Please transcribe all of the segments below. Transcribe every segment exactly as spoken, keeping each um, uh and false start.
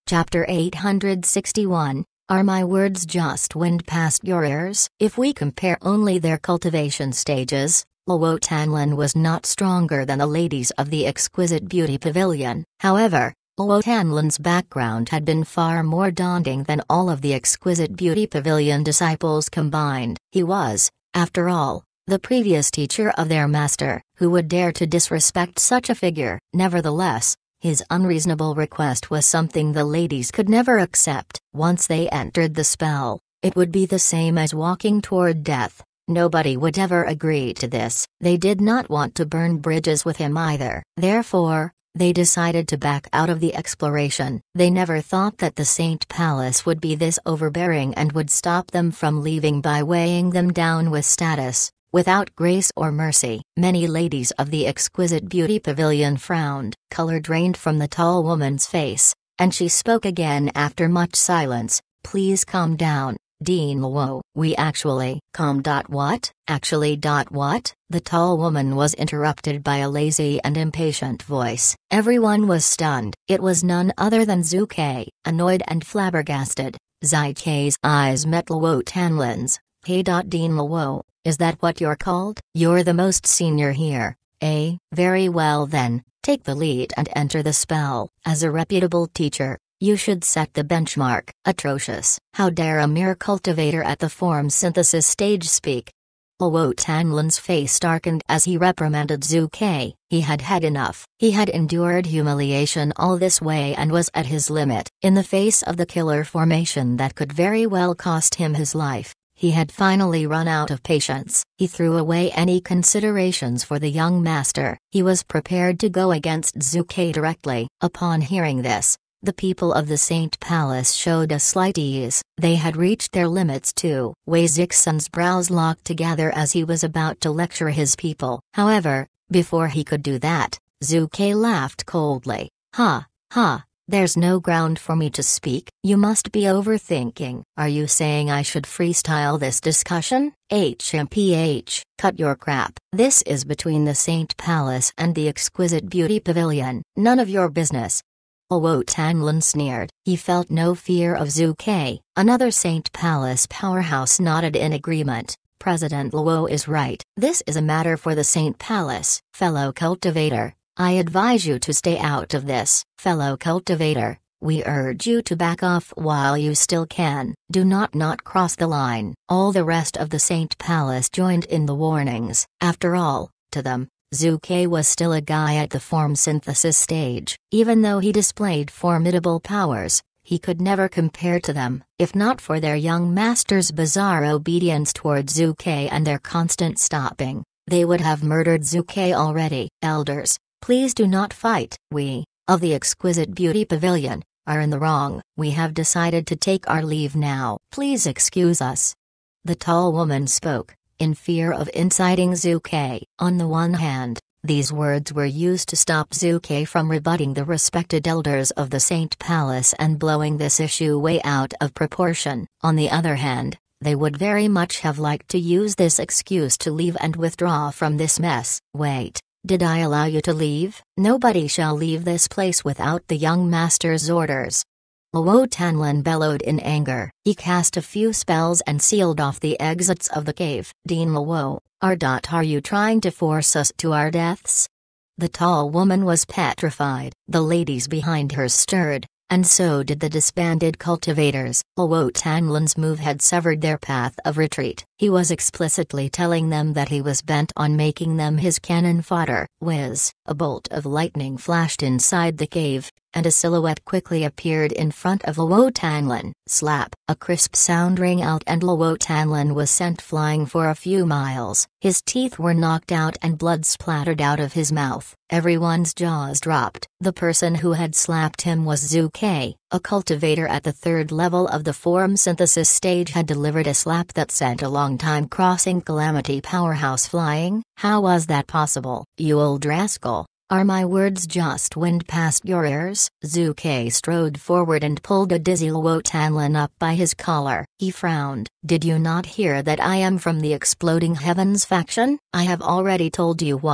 Chapter eight hundred sixty-one, Are my words just wind past your ears? If we compare only their cultivation stages, Luo Tanlin was not stronger than the ladies of the exquisite beauty pavilion. However, Luo Tanlin's background had been far more daunting than all of the exquisite beauty pavilion disciples combined. He was, after all, the previous teacher of their master, who would dare to disrespect such a figure. Nevertheless, his unreasonable request was something the ladies could never accept. Once they entered the spell, it would be the same as walking toward death. Nobody would ever agree to this. They did not want to burn bridges with him either. Therefore, they decided to back out of the exploration. They never thought that the Saint Palace would be this overbearing and would stop them from leaving by weighing them down with status, without grace or mercy. Many ladies of the exquisite beauty pavilion frowned. Color drained from the tall woman's face, and she spoke again after much silence. Please calm down, Dean Luo. We actually. Calm. What? Actually. What? The tall woman was interrupted by a lazy and impatient voice. Everyone was stunned. It was none other than Zhu Ke. Annoyed and flabbergasted, Zai Ke's eyes met Luo Tanlin's. Hey. Dean Luo, is that what you're called? You're the most senior here, eh? Very well then, take the lead and enter the spell. As a reputable teacher, you should set the benchmark. Atrocious. How dare a mere cultivator at the form synthesis stage speak? Luo Tanlin's face darkened as he reprimanded Zhu Ke. He had had enough. He had endured humiliation all this way and was at his limit. In the face of the killer formation that could very well cost him his life, he had finally run out of patience. He threw away any considerations for the young master. He was prepared to go against Zhu Ke directly. Upon hearing this, the people of the Saint Palace showed a slight ease. They had reached their limits too. Wei Zixun's brows locked together as he was about to lecture his people. However, before he could do that, Zhu Ke laughed coldly. Ha, ha. There's no ground for me to speak. You must be overthinking. Are you saying I should freestyle this discussion? H M P H. Cut your crap. This is between the Saint Palace and the exquisite beauty pavilion. None of your business. Luo Tanlin sneered. He felt no fear of Zhu Ke. Another Saint Palace powerhouse nodded in agreement. President Luo is right. This is a matter for the Saint Palace. Fellow cultivator, I advise you to stay out of this. Fellow cultivator, we urge you to back off while you still can. Do not not cross the line. All the rest of the Saint Palace joined in the warnings. After all, to them, Zhu Ke was still a guy at the form synthesis stage. Even though he displayed formidable powers, he could never compare to them. If not for their young master's bizarre obedience toward Zhu Ke and their constant stopping, they would have murdered Zhu Ke already. Elders, please do not fight. We, of the exquisite beauty pavilion, are in the wrong. We have decided to take our leave now. Please excuse us. The tall woman spoke, in fear of inciting Zhu Ke. On the one hand, these words were used to stop Zhu Ke from rebutting the respected elders of the Saint Palace and blowing this issue way out of proportion. On the other hand, they would very much have liked to use this excuse to leave and withdraw from this mess. Wait. Did I allow you to leave? Nobody shall leave this place without the young master's orders. Luo Tanlin bellowed in anger. He cast a few spells and sealed off the exits of the cave. Dean Luo, are. Are you trying to force us to our deaths? The tall woman was petrified. The ladies behind her stirred, and so did the disbanded cultivators. Luo Tanlin's move had severed their path of retreat. He was explicitly telling them that he was bent on making them his cannon fodder. Whiz! A bolt of lightning flashed inside the cave, and a silhouette quickly appeared in front of Luo Tanlin. Slap! A crisp sound rang out and Luo Tanlin was sent flying for a few miles. His teeth were knocked out and blood splattered out of his mouth. Everyone's jaws dropped. The person who had slapped him was Zhu Ke. A cultivator at the third level of the form synthesis stage had delivered a slap that sent a long-time crossing calamity powerhouse flying. How was that possible? You old rascal. Are my words just wind past your ears? Zhu Ke strode forward and pulled a dizzy Luo Tanlin up by his collar. He frowned. Did you not hear that I am from the Exploding Heavens faction? I have already told you once.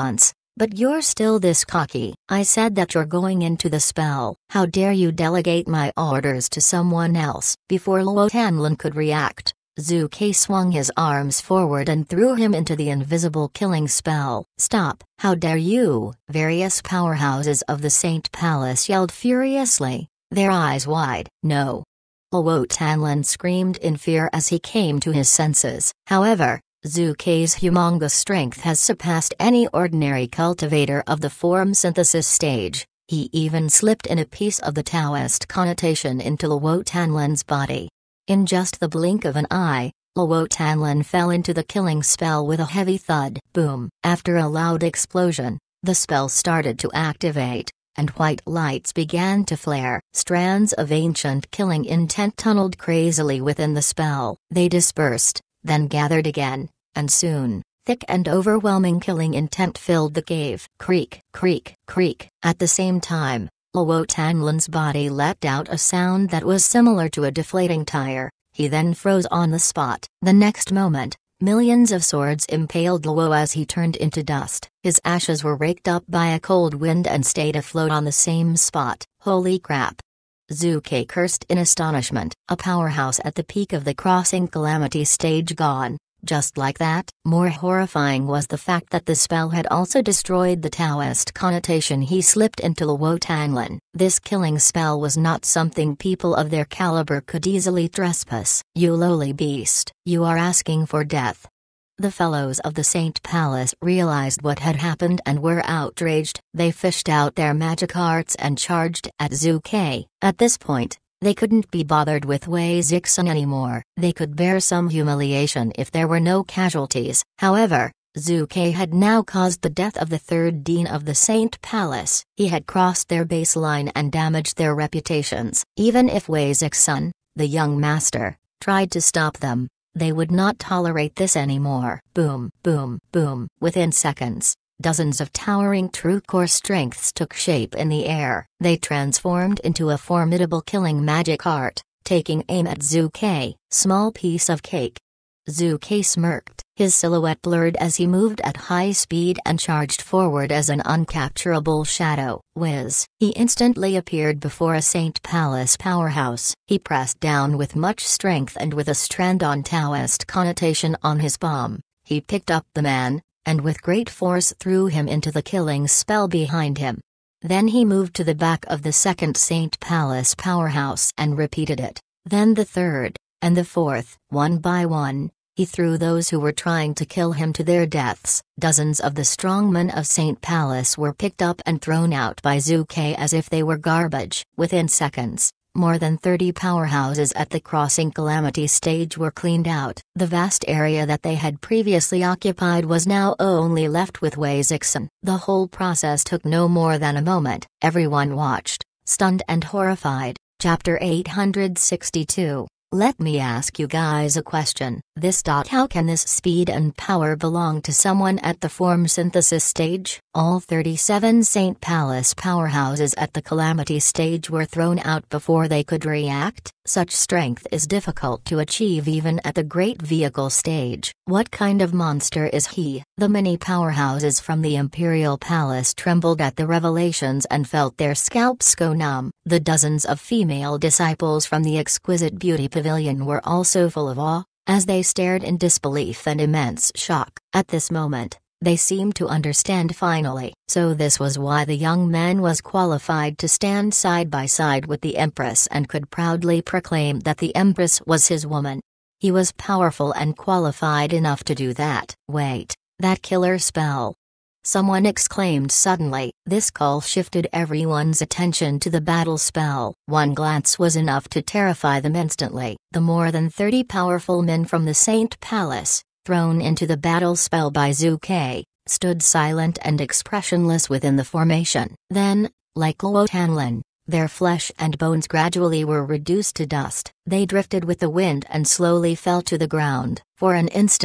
But you're still this cocky. I said that you're going into the spell. How dare you delegate my orders to someone else? Before Luo Tanlin could react, Zhu Ke swung his arms forward and threw him into the invisible killing spell. Stop! How dare you? Various powerhouses of the Saint Palace yelled furiously, their eyes wide. No! Luo Tanlin screamed in fear as he came to his senses. However, Zhu Ke's humongous strength has surpassed any ordinary cultivator of the form synthesis stage. He even slipped in a piece of the Taoist connotation into Luo Tanlin's body. In just the blink of an eye, Luo Tanlin fell into the killing spell with a heavy thud. Boom! After a loud explosion, the spell started to activate, and white lights began to flare. Strands of ancient killing intent tunneled crazily within the spell. They dispersed, then gathered again, and soon, thick and overwhelming killing intent filled the cave. Creak, creak, creak. At the same time, Luo Tanlin's body let out a sound that was similar to a deflating tire. He then froze on the spot. The next moment, millions of swords impaled Luo as he turned into dust. His ashes were raked up by a cold wind and stayed afloat on the same spot. Holy crap! Zhu Ke cursed in astonishment. A powerhouse at the peak of the crossing calamity stage gone. Just like that. More horrifying was the fact that the spell had also destroyed the Taoist connotation he slipped into Luo Tanlin. This killing spell was not something people of their caliber could easily trespass. You lowly beast, you are asking for death. The fellows of the Saint Palace realized what had happened and were outraged. They fished out their magic arts and charged at Zhu Ke. At this point, they couldn't be bothered with Wei Zixun anymore. They could bear some humiliation if there were no casualties. However, Zhu Ke had now caused the death of the third dean of the Saint Palace. He had crossed their baseline and damaged their reputations. Even if Wei Zixun, the young master, tried to stop them, they would not tolerate this anymore. Boom, boom, boom. Within seconds, dozens of towering true core strengths took shape in the air. They transformed into a formidable killing magic art, taking aim at Zhu Ke. Small piece of cake. Zhu Ke smirked, his silhouette blurred as he moved at high speed and charged forward as an uncapturable shadow. Whiz! He instantly appeared before a Saint Palace powerhouse. He pressed down with much strength and with a strand-on Taoist connotation on his palm. He picked up the man, and with great force threw him into the killing spell behind him. Then he moved to the back of the second Saint Palace powerhouse and repeated it. Then the third, and the fourth. One by one, he threw those who were trying to kill him to their deaths. Dozens of the strongmen of Saint Palace were picked up and thrown out by Zhu Ke as if they were garbage. Within seconds, more than thirty powerhouses at the crossing calamity stage were cleaned out. The vast area that they had previously occupied was now only left with Wei Zixun. The whole process took no more than a moment. Everyone watched, stunned and horrified. Chapter eight hundred sixty-two. Let me ask you guys a question. This dot how can this speed and power belong to someone at the form synthesis stage? All thirty-seven Saint Palace powerhouses at the calamity stage were thrown out before they could react. Such strength is difficult to achieve even at the great vehicle stage. What kind of monster is he? The many powerhouses from the Imperial Palace trembled at the revelations and felt their scalps go numb. The dozens of female disciples from the exquisite beauty pavilion were also full of awe, as they stared in disbelief and immense shock. At this moment, they seemed to understand finally. So this was why the young man was qualified to stand side by side with the Empress and could proudly proclaim that the Empress was his woman. He was powerful and qualified enough to do that. Wait, that killer spell! Someone exclaimed suddenly. This call shifted everyone's attention to the battle spell. One glance was enough to terrify them instantly. The more than thirty powerful men from the Saint Palace, thrown into the battle spell by Zhu Ke, stood silent and expressionless within the formation. Then, like Luo Tanlin, their flesh and bones gradually were reduced to dust. They drifted with the wind and slowly fell to the ground. For an instant,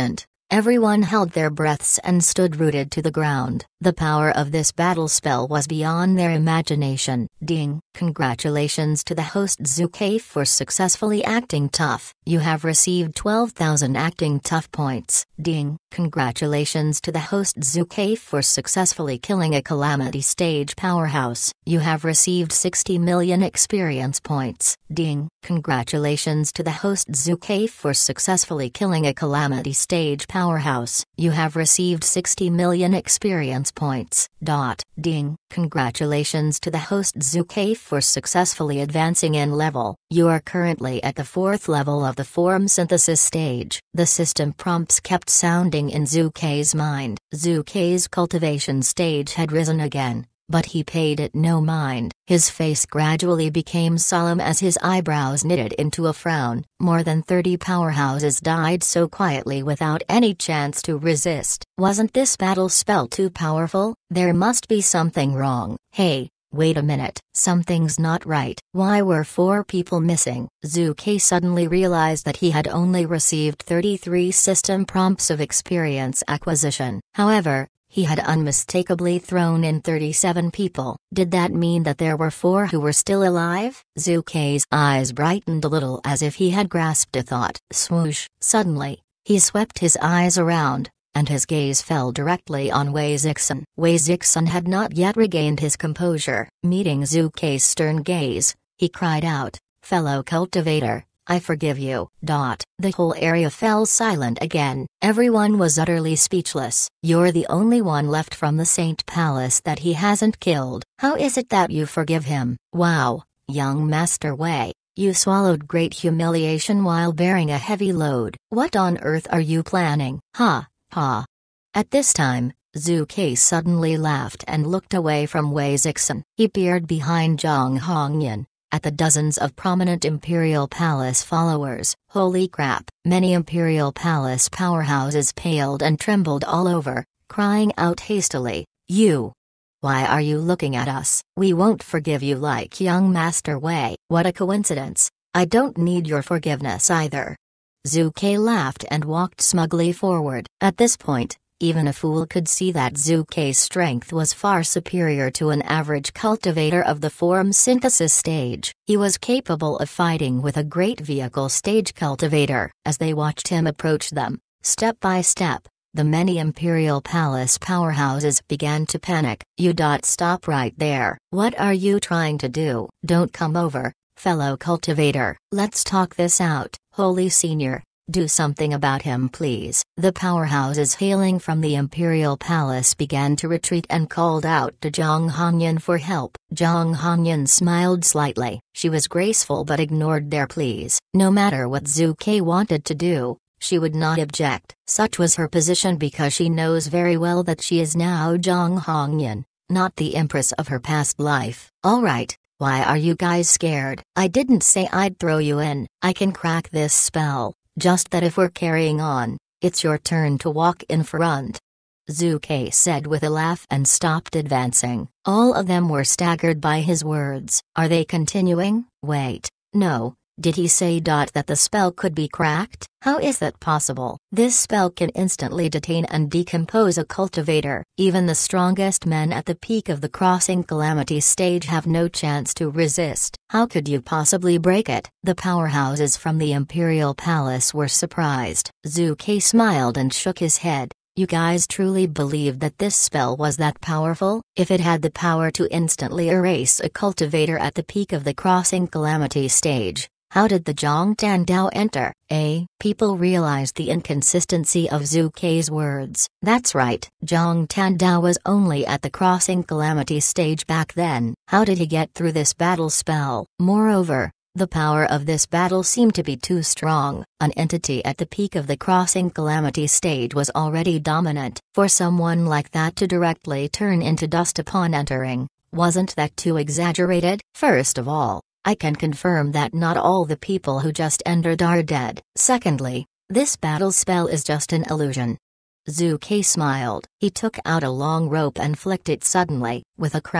Everyone held their breaths and stood rooted to the ground. The power of this battle spell was beyond their imagination. Ding! Congratulations to the host Zuke for successfully acting tough. You have received twelve thousand acting tough points. Ding! Congratulations to the host Zuke for successfully killing a calamity stage powerhouse. You have received sixty million experience points. Ding! Congratulations to the host Zuke for successfully killing a calamity stage powerhouse. You have received sixty million experience points. Dot. Ding! Congratulations to the host Zuke for successfully advancing in level. You are currently at the fourth level of the form synthesis stage. The system prompts kept sounding in Zuke's mind. Zuke's cultivation stage had risen again, but he paid it no mind. His face gradually became solemn as his eyebrows knitted into a frown. More than thirty powerhouses died so quietly without any chance to resist. Wasn't this battle spell too powerful? There must be something wrong. Hey, wait a minute. Something's not right. Why were four people missing? Zuke suddenly realized that he had only received thirty-three system prompts of experience acquisition. However, he had unmistakably thrown in thirty-seven people. Did that mean that there were four who were still alive? Zuke's eyes brightened a little as if he had grasped a thought. Swoosh! Suddenly, he swept his eyes around, and his gaze fell directly on Wei Zixun. Wei Zixun had not yet regained his composure. Meeting Zuke's stern gaze, he cried out, "Fellow cultivator, I forgive you." Dot. The whole area fell silent again. Everyone was utterly speechless. You're the only one left from the Saint Palace that he hasn't killed. How is it that you forgive him? Wow, young Master Wei, you swallowed great humiliation while bearing a heavy load. What on earth are you planning? Ha, ha. At this time, Zuke suddenly laughed and looked away from Wei Zixun. He peered behind Zhang Hongyan, at the dozens of prominent Imperial Palace followers. Holy crap! Many Imperial Palace powerhouses paled and trembled all over, crying out hastily, "You! Why are you looking at us? We won't forgive you like young Master Wei." What a coincidence! I don't need your forgiveness either. Zuke laughed and walked smugly forward. At this point, even a fool could see that Zuke's strength was far superior to an average cultivator of the form synthesis stage. He was capable of fighting with a great vehicle stage cultivator. As they watched him approach them, step by step, the many Imperial Palace powerhouses began to panic. You dot stop right there. What are you trying to do? Don't come over, fellow cultivator. Let's talk this out. Holy Senior, do something about him please. The powerhouses hailing from the Imperial Palace began to retreat and called out to Zhang Hongyan for help. Zhang Hongyan smiled slightly. She was graceful but ignored their pleas. No matter what Zuke wanted to do, she would not object. Such was her position because she knows very well that she is now Zhang Hongyan, not the empress of her past life. Alright, why are you guys scared? I didn't say I'd throw you in. I can crack this spell. Just that if we're carrying on, it's your turn to walk in front. Zuke said with a laugh and stopped advancing. All of them were staggered by his words. Are they continuing? Wait, no, did he say dot that the spell could be cracked? How is that possible? This spell can instantly detain and decompose a cultivator. Even the strongest men at the peak of the crossing calamity stage have no chance to resist. How could you possibly break it? The powerhouses from the Imperial Palace were surprised. Zuke smiled and shook his head. You guys truly believed that this spell was that powerful? If it had the power to instantly erase a cultivator at the peak of the crossing calamity stage, how did the Zhang Tandao enter? Eh? People realized the inconsistency of Zuke's words. That's right, Zhang Tandao was only at the crossing calamity stage back then. How did he get through this battle spell? Moreover, the power of this battle seemed to be too strong. An entity at the peak of the crossing calamity stage was already dominant. For someone like that to directly turn into dust upon entering, wasn't that too exaggerated? First of all, I can confirm that not all the people who just entered are dead. Secondly, this battle spell is just an illusion. Zuke smiled. He took out a long rope and flicked it suddenly. With a crack,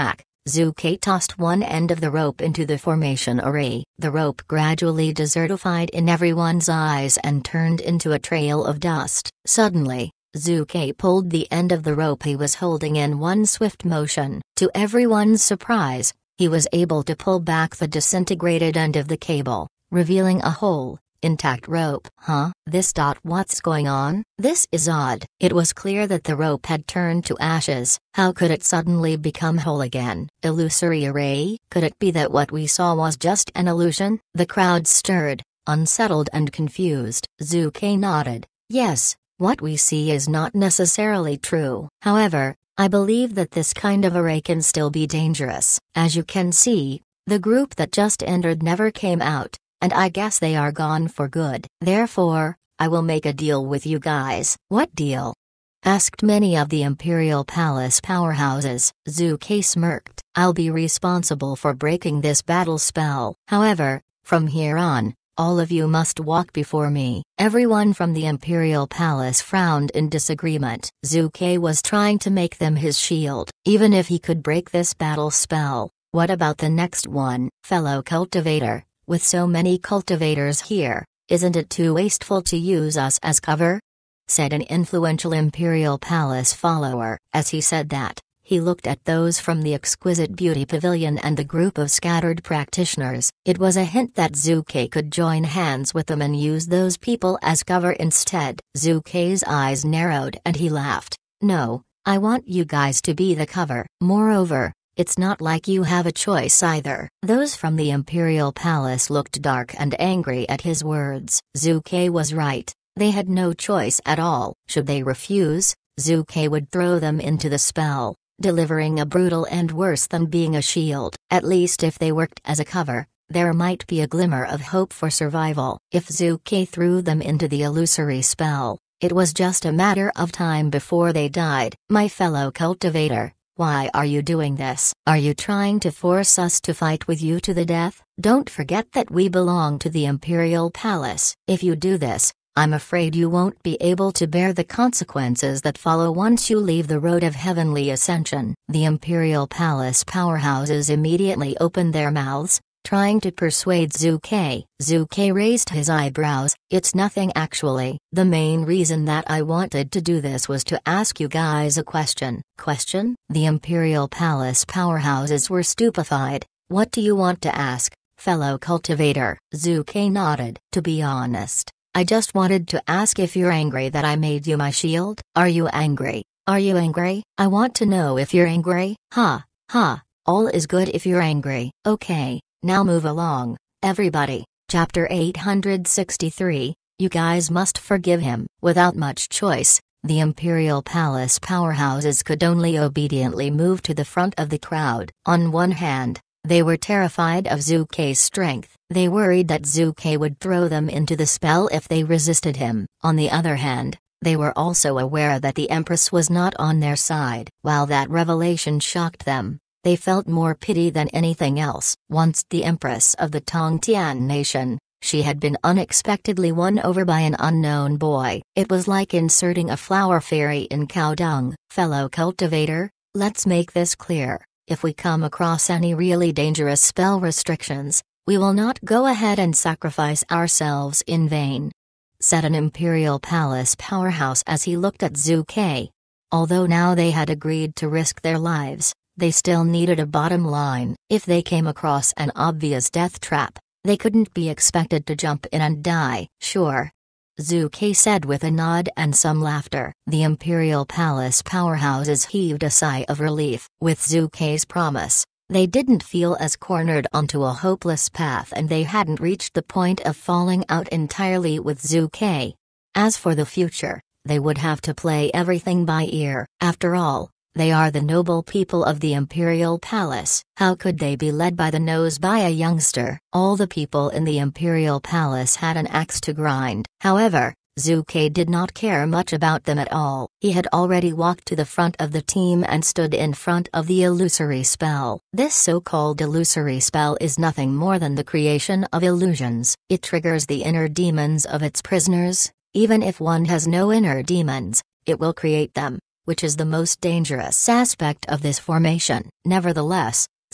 Zuke tossed one end of the rope into the formation array. The rope gradually desertified in everyone's eyes and turned into a trail of dust. Suddenly, Zuke pulled the end of the rope he was holding in one swift motion. To everyone's surprise, he was able to pull back the disintegrated end of the cable, revealing a whole, intact rope. Huh? This dot what's going on? This is odd. It was clear that the rope had turned to ashes. How could it suddenly become whole again? Illusory array? Could it be that what we saw was just an illusion? The crowd stirred, unsettled and confused. Zuke nodded. Yes, what we see is not necessarily true. However, I believe that this kind of array can still be dangerous. As you can see, the group that just entered never came out, and I guess they are gone for good. Therefore, I will make a deal with you guys. What deal? Asked many of the Imperial Palace powerhouses. Zuke smirked. I'll be responsible for breaking this battle spell. However, from here on, all of you must walk before me. Everyone from the Imperial Palace frowned in disagreement. Zuke was trying to make them his shield. Even if he could break this battle spell, what about the next one? Fellow cultivator, with so many cultivators here, isn't it too wasteful to use us as cover? Said an influential Imperial Palace follower. As he said that, he looked at those from the Exquisite Beauty Pavilion and the group of scattered practitioners. It was a hint that Zuke could join hands with them and use those people as cover instead. Zuke's eyes narrowed and he laughed. No, I want you guys to be the cover. Moreover, it's not like you have a choice either. Those from the Imperial Palace looked dark and angry at his words. Zuke was right. They had no choice at all. Should they refuse, Zuke would throw them into the spell, delivering a brutal end worse than being a shield. At least if they worked as a cover, there might be a glimmer of hope for survival. If Zuke threw them into the illusory spell, it was just a matter of time before they died. My fellow cultivator, why are you doing this? Are you trying to force us to fight with you to the death? Don't forget that we belong to the Imperial Palace. If you do this, I'm afraid you won't be able to bear the consequences that follow once you leave the road of heavenly ascension. The Imperial Palace powerhouses immediately opened their mouths, trying to persuade Zuke. Zuke raised his eyebrows. It's nothing actually. The main reason that I wanted to do this was to ask you guys a question. Question? The Imperial Palace powerhouses were stupefied. What do you want to ask, fellow cultivator? Zuke nodded. To be honest, I just wanted to ask if you're angry that I made you my shield. Are you angry? Are you angry? I want to know if you're angry. Ha, ha, all is good if you're angry. Okay, now move along, everybody. Chapter eight hundred sixty-three, you guys must forgive him. Without much choice, the Imperial Palace powerhouses could only obediently move to the front of the crowd. On one hand, they were terrified of Zuke's strength. They worried that Zuke would throw them into the spell if they resisted him. On the other hand, they were also aware that the Empress was not on their side. While that revelation shocked them, they felt more pity than anything else. Once the Empress of the Tongtian nation, she had been unexpectedly won over by an unknown boy. It was like inserting a flower fairy in cow dung. Fellow cultivator, let's make this clear. If we come across any really dangerous spell restrictions, we will not go ahead and sacrifice ourselves in vain, said an Imperial Palace powerhouse as he looked at Zuke. Although now they had agreed to risk their lives, they still needed a bottom line. If they came across an obvious death trap, they couldn't be expected to jump in and die. Sure, Zuke said with a nod and some laughter. The Imperial Palace powerhouses heaved a sigh of relief. With Zuke's promise, they didn't feel as cornered onto a hopeless path and they hadn't reached the point of falling out entirely with Zuke. As for the future, they would have to play everything by ear. After all, they are the noble people of the Imperial Palace. How could they be led by the nose by a youngster? All the people in the Imperial Palace had an axe to grind. However, Zuke did not care much about them at all. He had already walked to the front of the team and stood in front of the illusory spell. This so-called illusory spell is nothing more than the creation of illusions. It triggers the inner demons of its prisoners. Even if one has no inner demons, it will create them, which is the most dangerous aspect of this formation. Nevertheless,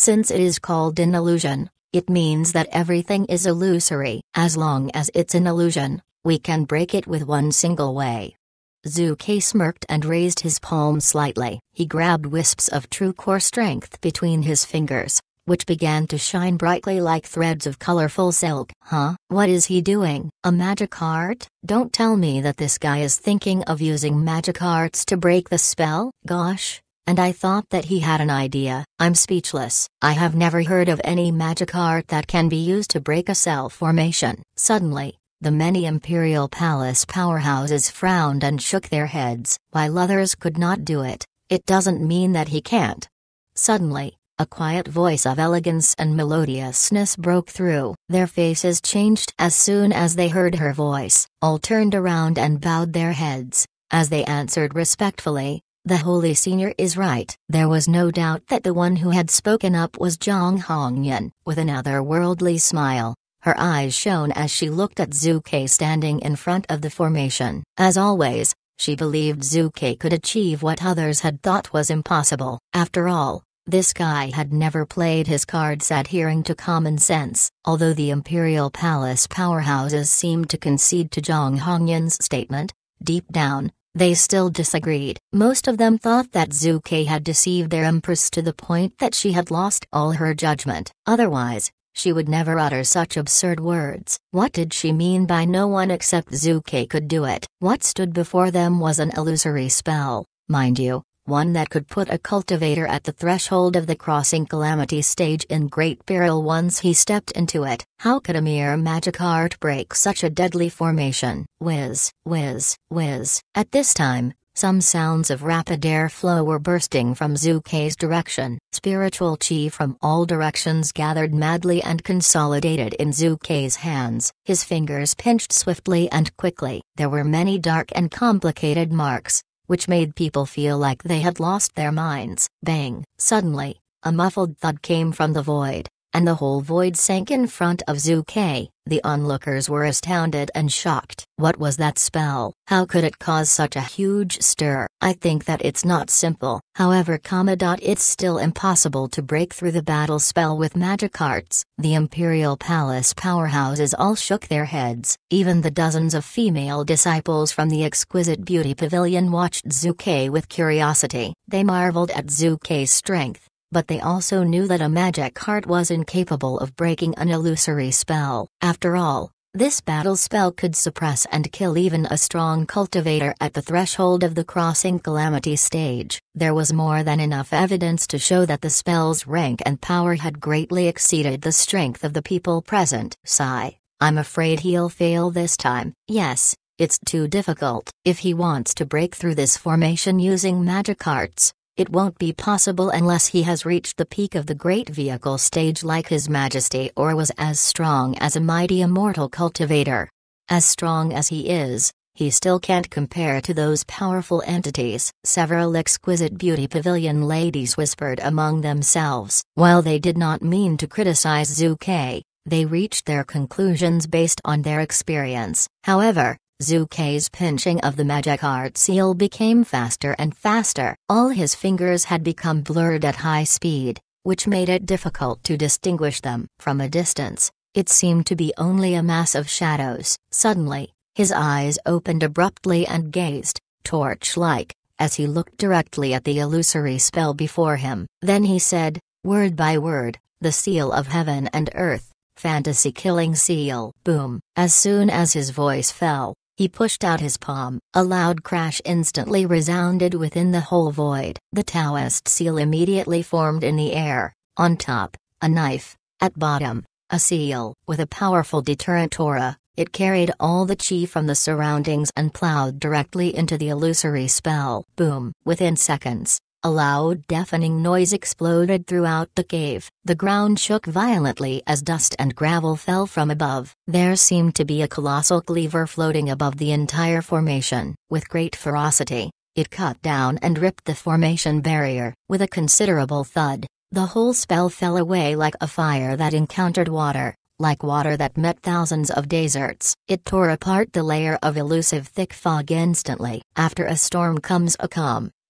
Since it is called an illusion, it means that everything is illusory. As long as it's an illusion, we can break it with one single way. Zhu Kai smirked and raised his palm slightly. He grabbed wisps of true core strength between his fingers, which began to shine brightly like threads of colorful silk. Huh? What is he doing? A magic art? Don't tell me that this guy is thinking of using magic arts to break the spell? Gosh. And I thought that he had an idea. I'm speechless. I have never heard of any magic art that can be used to break a cell formation. Suddenly, the many Imperial Palace powerhouses frowned and shook their heads. While others could not do it, it doesn't mean that he can't. Suddenly, a quiet voice of elegance and melodiousness broke through. Their faces changed as soon as they heard her voice. All turned around and bowed their heads, as they answered respectfully, "The Holy Senior is right." There was no doubt that the one who had spoken up was Zhang Hongyan. With an otherworldly smile, her eyes shone as she looked at Zhu Kai standing in front of the formation. As always, she believed Zhu Kai could achieve what others had thought was impossible. After all, this guy had never played his cards adhering to common sense. Although the Imperial Palace powerhouses seemed to concede to Zhang Hongyan's statement, deep down, they still disagreed. Most of them thought that Zhu Kai had deceived their empress to the point that she had lost all her judgment. Otherwise, she would never utter such absurd words. What did she mean by no one except Zhu Kai could do it? What stood before them was an illusory spell, mind you, one that could put a cultivator at the threshold of the crossing calamity stage in great peril once he stepped into it. How could a mere magic art break such a deadly formation? Whiz, whiz, whiz. At this time, some sounds of rapid airflow were bursting from Zhu Kai's direction. Spiritual chi from all directions gathered madly and consolidated in Zhu Kai's hands. His fingers pinched swiftly and quickly. There were many dark and complicated marks, which made people feel like they had lost their minds. Bang! Suddenly, a muffled thud came from the void, and the whole void sank in front of Zhu Kai. The onlookers were astounded and shocked. What was that spell? How could it cause such a huge stir? I think that it's not simple. However, it's still impossible to break through the battle spell with magic arts. The Imperial Palace powerhouses all shook their heads. Even the dozens of female disciples from the Exquisite Beauty Pavilion watched Zhu Kai with curiosity. They marveled at Zhu Kai's strength, but they also knew that a magic art was incapable of breaking an illusory spell. After all, this battle spell could suppress and kill even a strong cultivator at the threshold of the crossing calamity stage. There was more than enough evidence to show that the spell's rank and power had greatly exceeded the strength of the people present. Sigh, I'm afraid he'll fail this time. Yes, it's too difficult. If he wants to break through this formation using magic arts, it won't be possible unless he has reached the peak of the great vehicle stage like His Majesty or was as strong as a mighty immortal cultivator. As strong as he is, he still can't compare to those powerful entities. Several Exquisite Beauty Pavilion ladies whispered among themselves. While they did not mean to criticize Zhu Kai, they reached their conclusions based on their experience. However, Zhu Kai's pinching of the magic art seal became faster and faster. All his fingers had become blurred at high speed, which made it difficult to distinguish them. From a distance, it seemed to be only a mass of shadows. Suddenly, his eyes opened abruptly and gazed, torch-like, as he looked directly at the illusory spell before him. Then he said, word by word, "The seal of heaven and earth, fantasy-killing seal." Boom! As soon as his voice fell, he pushed out his palm. A loud crash instantly resounded within the whole void. The Taoist seal immediately formed in the air. On top, a knife. At bottom, a seal. With a powerful deterrent aura, it carried all the chi from the surroundings and plowed directly into the illusory spell. Boom! Within seconds, a loud deafening noise exploded throughout the cave. The ground shook violently as dust and gravel fell from above. There seemed to be a colossal cleaver floating above the entire formation. With great ferocity, it cut down and ripped the formation barrier. With a considerable thud, the whole spell fell away like a fire that encountered water, like water that met thousands of deserts. It tore apart the layer of elusive thick fog instantly. After a storm comes a calm.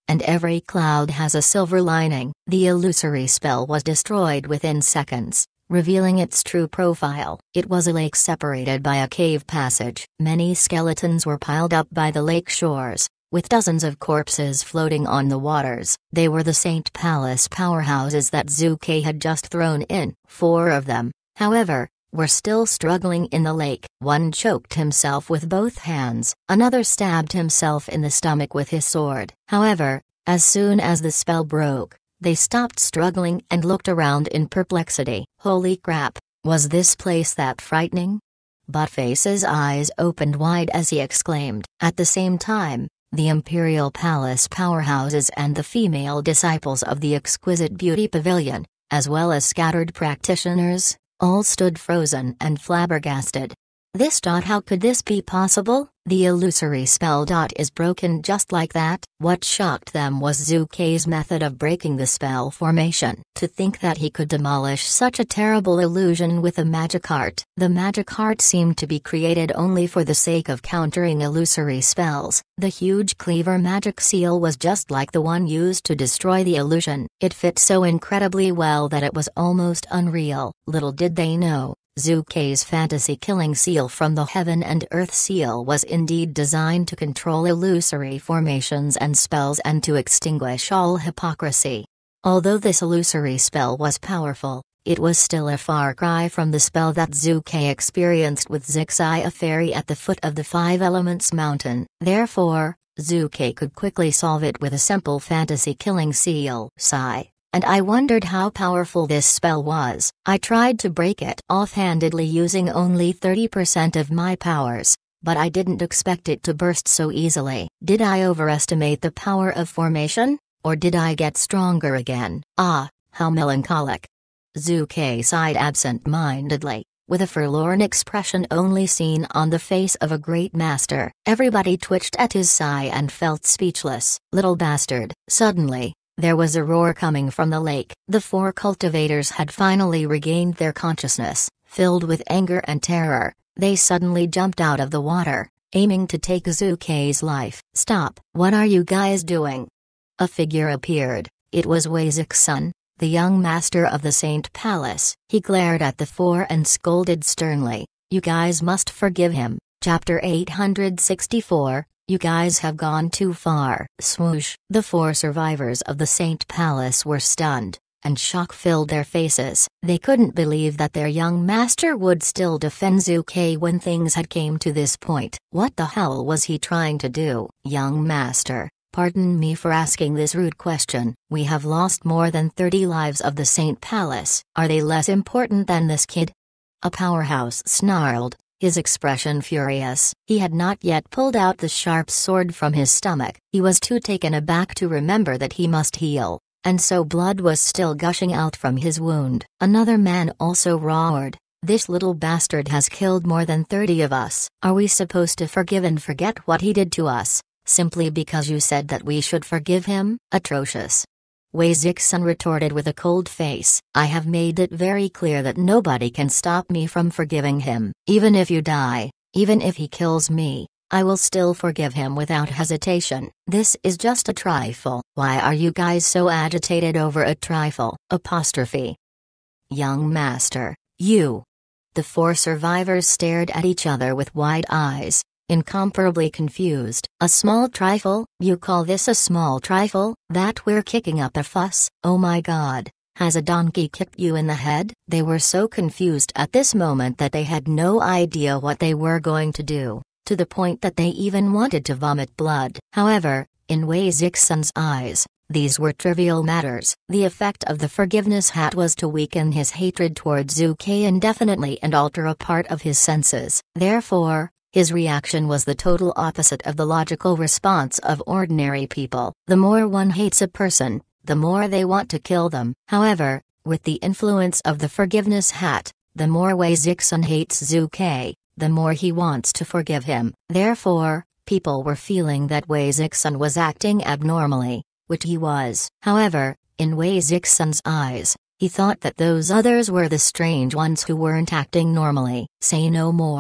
and every cloud has a silver lining. The illusory spell was destroyed within seconds, revealing its true profile. It was a lake separated by a cave passage. Many skeletons were piled up by the lake shores, with dozens of corpses floating on the waters. They were the Saint Palace powerhouses that Zhu Kai had just thrown in. Four of them, however, were still struggling in the lake. One choked himself with both hands. Another stabbed himself in the stomach with his sword. However, as soon as the spell broke, they stopped struggling and looked around in perplexity. Holy crap, was this place that frightening? Buttface's eyes opened wide as he exclaimed. At the same time, the Imperial Palace powerhouses and the female disciples of the Exquisite Beauty Pavilion, as well as scattered practitioners, all stood frozen and flabbergasted. This. How could this be possible? The illusory spell. Is broken just like that? What shocked them was Zhu Kai's method of breaking the spell formation. To think that he could demolish such a terrible illusion with a magic art. The magic art seemed to be created only for the sake of countering illusory spells. The huge cleaver magic seal was just like the one used to destroy the illusion. It fit so incredibly well that it was almost unreal. Little did they know, Zhu Kai's fantasy killing seal from the Heaven and Earth seal was indeed designed to control illusory formations and spells and to extinguish all hypocrisy. Although this illusory spell was powerful, it was still a far cry from the spell that Zhu Kai experienced with Zixi, a fairy at the foot of the Five Elements mountain. Therefore, Zhu Kai could quickly solve it with a simple fantasy killing seal. Sigh. And I wondered how powerful this spell was. I tried to break it offhandedly using only thirty percent of my powers, but I didn't expect it to burst so easily. Did I overestimate the power of formation, or did I get stronger again? Ah, how melancholic. Zhu Kai sighed absent-mindedly, with a forlorn expression only seen on the face of a great master. Everybody twitched at his sigh and felt speechless. Little bastard. Suddenly, there was a roar coming from the lake. The four cultivators had finally regained their consciousness. Filled with anger and terror, they suddenly jumped out of the water, aiming to take Zhu Kai's life. Stop! What are you guys doing? A figure appeared. It was Wei Zixun, the young master of the Saint Palace. He glared at the four and scolded sternly, "You guys must forgive him." Chapter eight hundred sixty-four. You guys have gone too far. Swoosh. The four survivors of the Saint Palace were stunned, and shock filled their faces. They couldn't believe that their young master would still defend Zhu Kai when things had came to this point. What the hell was he trying to do? Young master, pardon me for asking this rude question. We have lost more than thirty lives of the Saint Palace. Are they less important than this kid? A powerhouse snarled, his expression furious. He had not yet pulled out the sharp sword from his stomach. He was too taken aback to remember that he must heal, and so blood was still gushing out from his wound. Another man also roared, "This little bastard has killed more than thirty of us. Are we supposed to forgive and forget what he did to us, simply because you said that we should forgive him? Atrocious." Wei Zixun retorted with a cold face, "I have made it very clear that nobody can stop me from forgiving him. Even if you die, even if he kills me, I will still forgive him without hesitation. This is just a trifle. Why are you guys so agitated over a trifle?" Apostrophe. Young master, you. The four survivors stared at each other with wide eyes, incomparably confused. A small trifle? You call this a small trifle? That we're kicking up a fuss? Oh my god, has a donkey kicked you in the head? They were so confused at this moment that they had no idea what they were going to do, to the point that they even wanted to vomit blood. However, in Wei Zixun's eyes, these were trivial matters. The effect of the forgiveness hat was to weaken his hatred towards Zhu Kai indefinitely and alter a part of his senses. Therefore, his reaction was the total opposite of the logical response of ordinary people. The more one hates a person, the more they want to kill them. However, with the influence of the forgiveness hat, the more Wei Zixun hates Zhu Kai, the more he wants to forgive him. Therefore, people were feeling that Wei Zixun was acting abnormally, which he was. However, in Wei Zixun's eyes, he thought that those others were the strange ones who weren't acting normally. Say no more,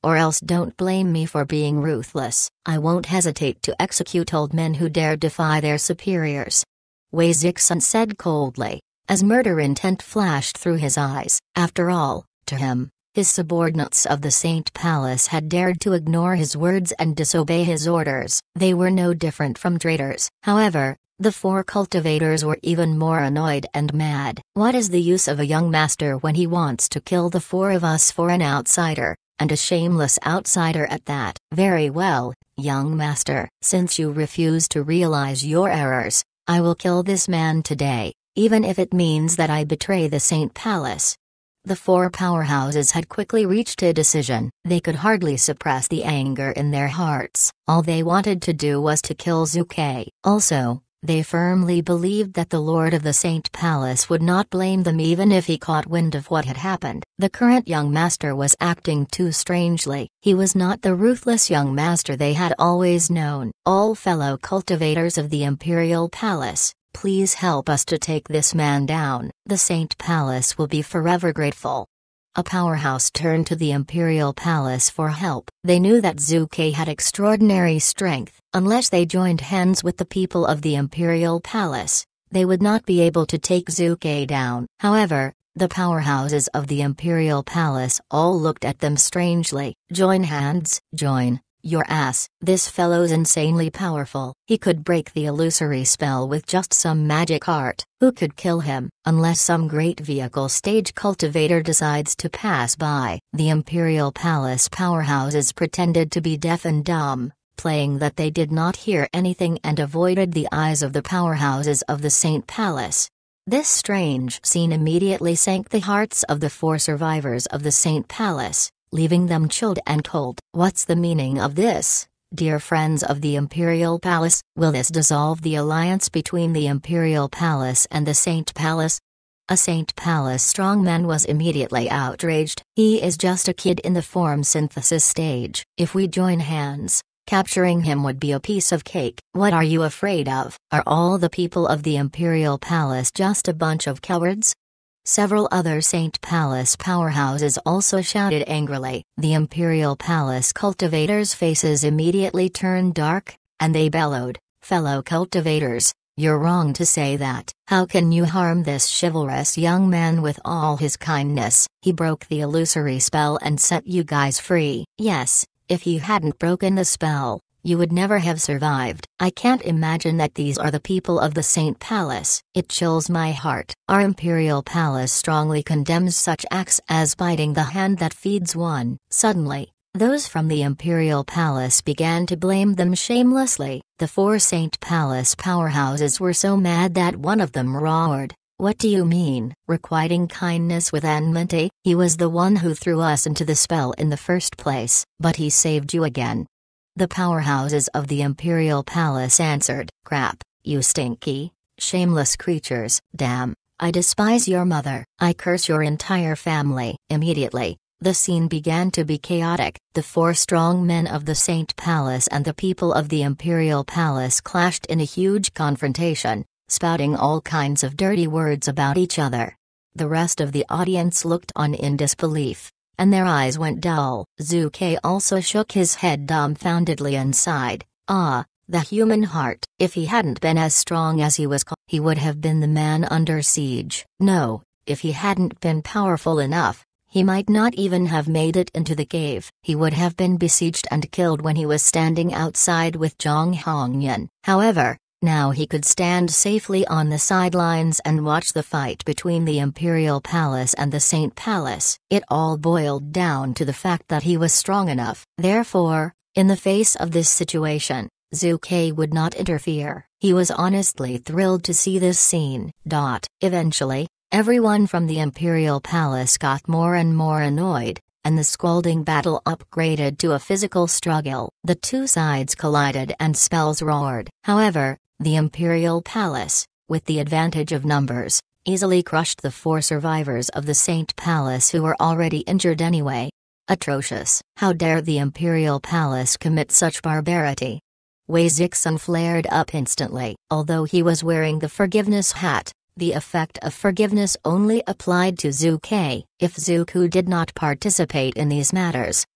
or else don't blame me for being ruthless. I won't hesitate to execute old men who dare defy their superiors," Wei Zixun said coldly, as murder intent flashed through his eyes. After all, to him, his subordinates of the Saint Palace had dared to ignore his words and disobey his orders. They were no different from traitors. However, the four cultivators were even more annoyed and mad. "What is the use of a young master when he wants to kill the four of us for an outsider, and a shameless outsider at that?" "Very well, young master. Since you refuse to realize your errors, I will kill this man today, even if it means that I betray the Saint Palace." The four powerhouses had quickly reached a decision. They could hardly suppress the anger in their hearts. All they wanted to do was to kill Zhu Ke. Also, they firmly believed that the Lord of the Saint Palace would not blame them even if he caught wind of what had happened. The current young master was acting too strangely. He was not the ruthless young master they had always known. "All fellow cultivators of the Imperial Palace, please help us to take this man down. The Saint Palace will be forever grateful." A powerhouse turned to the Imperial Palace for help. They knew that Zhu Ke had extraordinary strength. Unless they joined hands with the people of the Imperial Palace, they would not be able to take Zhu Ke down. However, the powerhouses of the Imperial Palace all looked at them strangely. "Join hands? Join your ass. This fellow's insanely powerful. He could break the illusory spell with just some magic art. Who could kill him, unless some great vehicle stage cultivator decides to pass by?" The Imperial Palace powerhouses pretended to be deaf and dumb, playing that they did not hear anything and avoided the eyes of the powerhouses of the Saint Palace. This strange scene immediately sank the hearts of the four survivors of the Saint Palace, leaving them chilled and cold. "What's the meaning of this, dear friends of the Imperial Palace? Will this dissolve the alliance between the Imperial Palace and the Saint Palace?" A Saint Palace strongman was immediately outraged. "He is just a kid in the form synthesis stage. If we join hands, capturing him would be a piece of cake." "What are you afraid of? Are all the people of the Imperial Palace just a bunch of cowards?" Several other Saint Palace powerhouses also shouted angrily. The Imperial Palace cultivators' faces immediately turned dark, and they bellowed, "Fellow cultivators, you're wrong to say that. How can you harm this chivalrous young man with all his kindness? He broke the illusory spell and set you guys free." "Yes, if he hadn't broken the spell, you would never have survived. I can't imagine that these are the people of the Saint Palace. It chills my heart. Our Imperial Palace strongly condemns such acts as biting the hand that feeds one." Suddenly, those from the Imperial Palace began to blame them shamelessly. The four Saint Palace powerhouses were so mad that one of them roared, "What do you mean, requiting kindness with enmity? He was the one who threw us into the spell in the first place, but he saved you again." The powerhouses of the Imperial Palace answered, "Crap, you stinky, shameless creatures. Damn, I despise your mother. I curse your entire family." Immediately, the scene began to be chaotic. The four strong men of the Saint Palace and the people of the Imperial Palace clashed in a huge confrontation, spouting all kinds of dirty words about each other. The rest of the audience looked on in disbelief, and their eyes went dull. Zhu Ke also shook his head dumbfoundedly and sighed, "Ah, the human heart. If he hadn't been as strong as he was called, he would have been the man under siege. No, if he hadn't been powerful enough, he might not even have made it into the cave. He would have been besieged and killed when he was standing outside with Zhang Hongyan. However, now he could stand safely on the sidelines and watch the fight between the Imperial Palace and the Saint Palace. It all boiled down to the fact that he was strong enough. Therefore, in the face of this situation, Zhu Ke would not interfere. He was honestly thrilled to see this scene. Dot. Eventually, everyone from the Imperial Palace got more and more annoyed, and the squalling battle upgraded to a physical struggle. The two sides collided and spells roared. However, the Imperial Palace, with the advantage of numbers, easily crushed the four survivors of the Saint Palace who were already injured anyway. Atrocious. How dare the Imperial Palace commit such barbarity? Wei Zixun flared up instantly. Although he was wearing the forgiveness hat, the effect of forgiveness only applied to Zhu Ke. If Zhu Ku did not participate in these matters,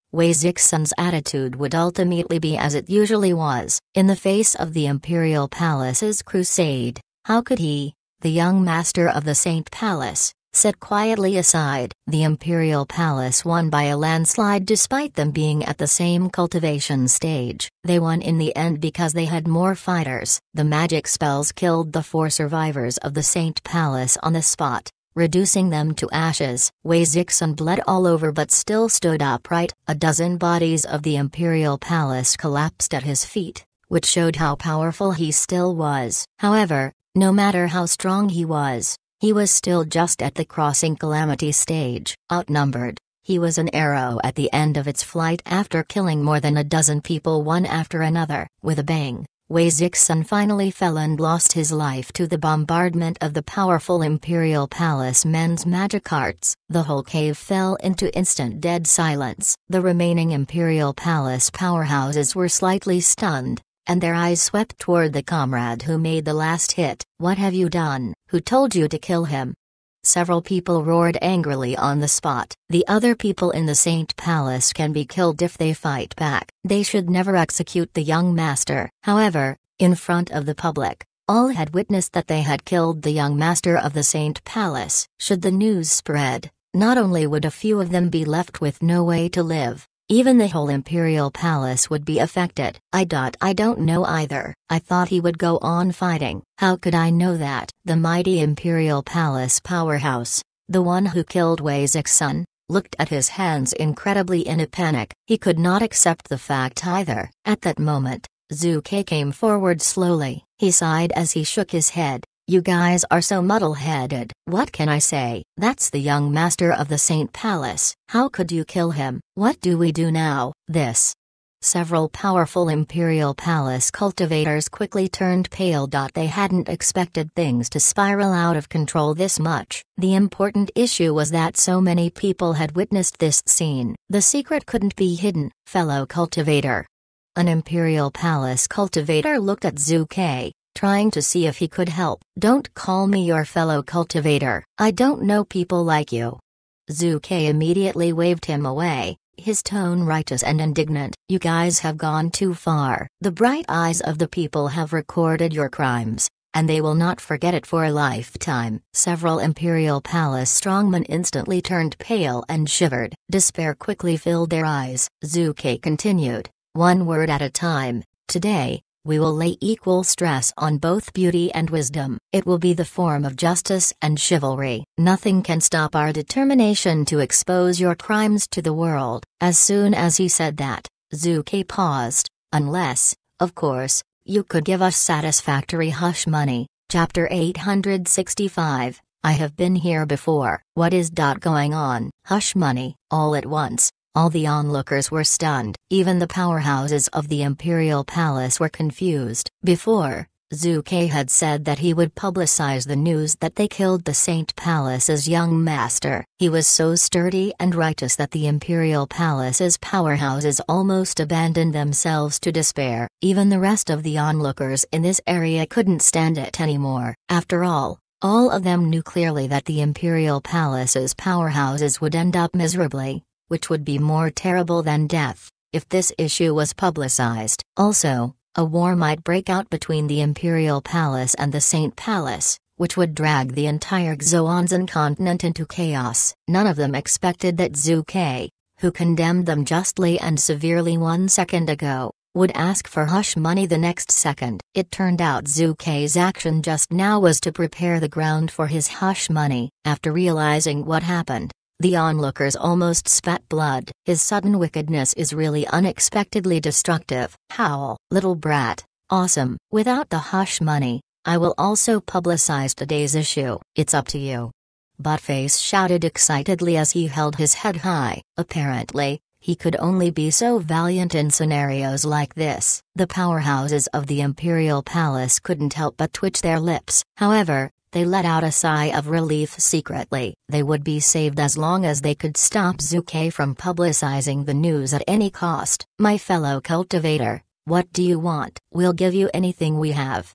Wei Zixun's attitude would ultimately be as it usually was, in the face of the Imperial Palace's crusade. How could he, the young master of the Saint Palace, sit quietly aside? The Imperial Palace won by a landslide despite them being at the same cultivation stage. They won in the end because they had more fighters. The magic spells killed the four survivors of the Saint Palace on the spot, reducing them to ashes. Wei Zixun bled all over but still stood upright. A dozen bodies of the Imperial Palace collapsed at his feet, which showed how powerful he still was. However, no matter how strong he was, he was still just at the crossing calamity stage. Outnumbered, he was an arrow at the end of its flight after killing more than a dozen people one after another. With a bang, Wei Zixun finally fell and lost his life to the bombardment of the powerful Imperial Palace men's magic arts. The whole cave fell into instant dead silence. The remaining Imperial Palace powerhouses were slightly stunned, and their eyes swept toward the comrade who made the last hit. "What have you done? Who told you to kill him?" Several people roared angrily on the spot. The other people in the Saint Palace can be killed if they fight back. They should never execute the young master. However, in front of the public, all had witnessed that they had killed the young master of the Saint Palace. Should the news spread, not only would a few of them be left with no way to live, even the whole Imperial Palace would be affected. I dot I don't know either. I thought he would go on fighting. How could I know that? The mighty Imperial Palace powerhouse, the one who killed Wei Zixun, looked at his hands incredibly in a panic. He could not accept the fact either. At that moment, Zhu Kai came forward slowly. He sighed as he shook his head. "You guys are so muddle-headed." "What can I say? That's the young master of the Saint Palace. How could you kill him? What do we do now?" This. Several powerful Imperial Palace cultivators quickly turned pale. They hadn't expected things to spiral out of control this much. The important issue was that so many people had witnessed this scene. The secret couldn't be hidden. "Fellow cultivator." An Imperial Palace cultivator looked at Zhu Kai, trying to see if he could help. "Don't call me your fellow cultivator. I don't know people like you." Zhu Kai immediately waved him away, his tone righteous and indignant. "You guys have gone too far. The bright eyes of the people have recorded your crimes, and they will not forget it for a lifetime." Several Imperial Palace strongmen instantly turned pale and shivered. Despair quickly filled their eyes. Zhu Kai continued, "One word at a time. Today, we will lay equal stress on both beauty and wisdom. It will be the form of justice and chivalry. Nothing can stop our determination to expose your crimes to the world." As soon as he said that, Zhu Kai paused. "Unless, of course, you could give us satisfactory hush money." Chapter eight hundred sixty-five, I have been here before. What is going on? Hush money. All at once, all the onlookers were stunned. Even the powerhouses of the Imperial Palace were confused. Before, Zhu Kai had said that he would publicize the news that they killed the Saint Palace's young master. He was so sturdy and righteous that the Imperial Palace's powerhouses almost abandoned themselves to despair. Even the rest of the onlookers in this area couldn't stand it anymore. After all, all of them knew clearly that the Imperial Palace's powerhouses would end up miserably, which would be more terrible than death if this issue was publicized. Also, a war might break out between the Imperial Palace and the Saint Palace, which would drag the entire Xuanzan continent into chaos. None of them expected that Zhu Kai, who condemned them justly and severely one second ago, would ask for hush money the next second. It turned out Zhu Kai's action just now was to prepare the ground for his hush money. After realizing what happened, the onlookers almost spat blood. His sudden wickedness is really unexpectedly destructive. Howl. Little brat. Awesome. Without the hush money, I will also publicize today's issue. It's up to you. Buttface shouted excitedly as he held his head high. Apparently, he could only be so valiant in scenarios like this. The powerhouses of the Imperial Palace couldn't help but twitch their lips. However, they let out a sigh of relief secretly. They would be saved as long as they could stop Zhu Kai from publicizing the news at any cost. "My fellow cultivator, what do you want?" "We'll give you anything we have."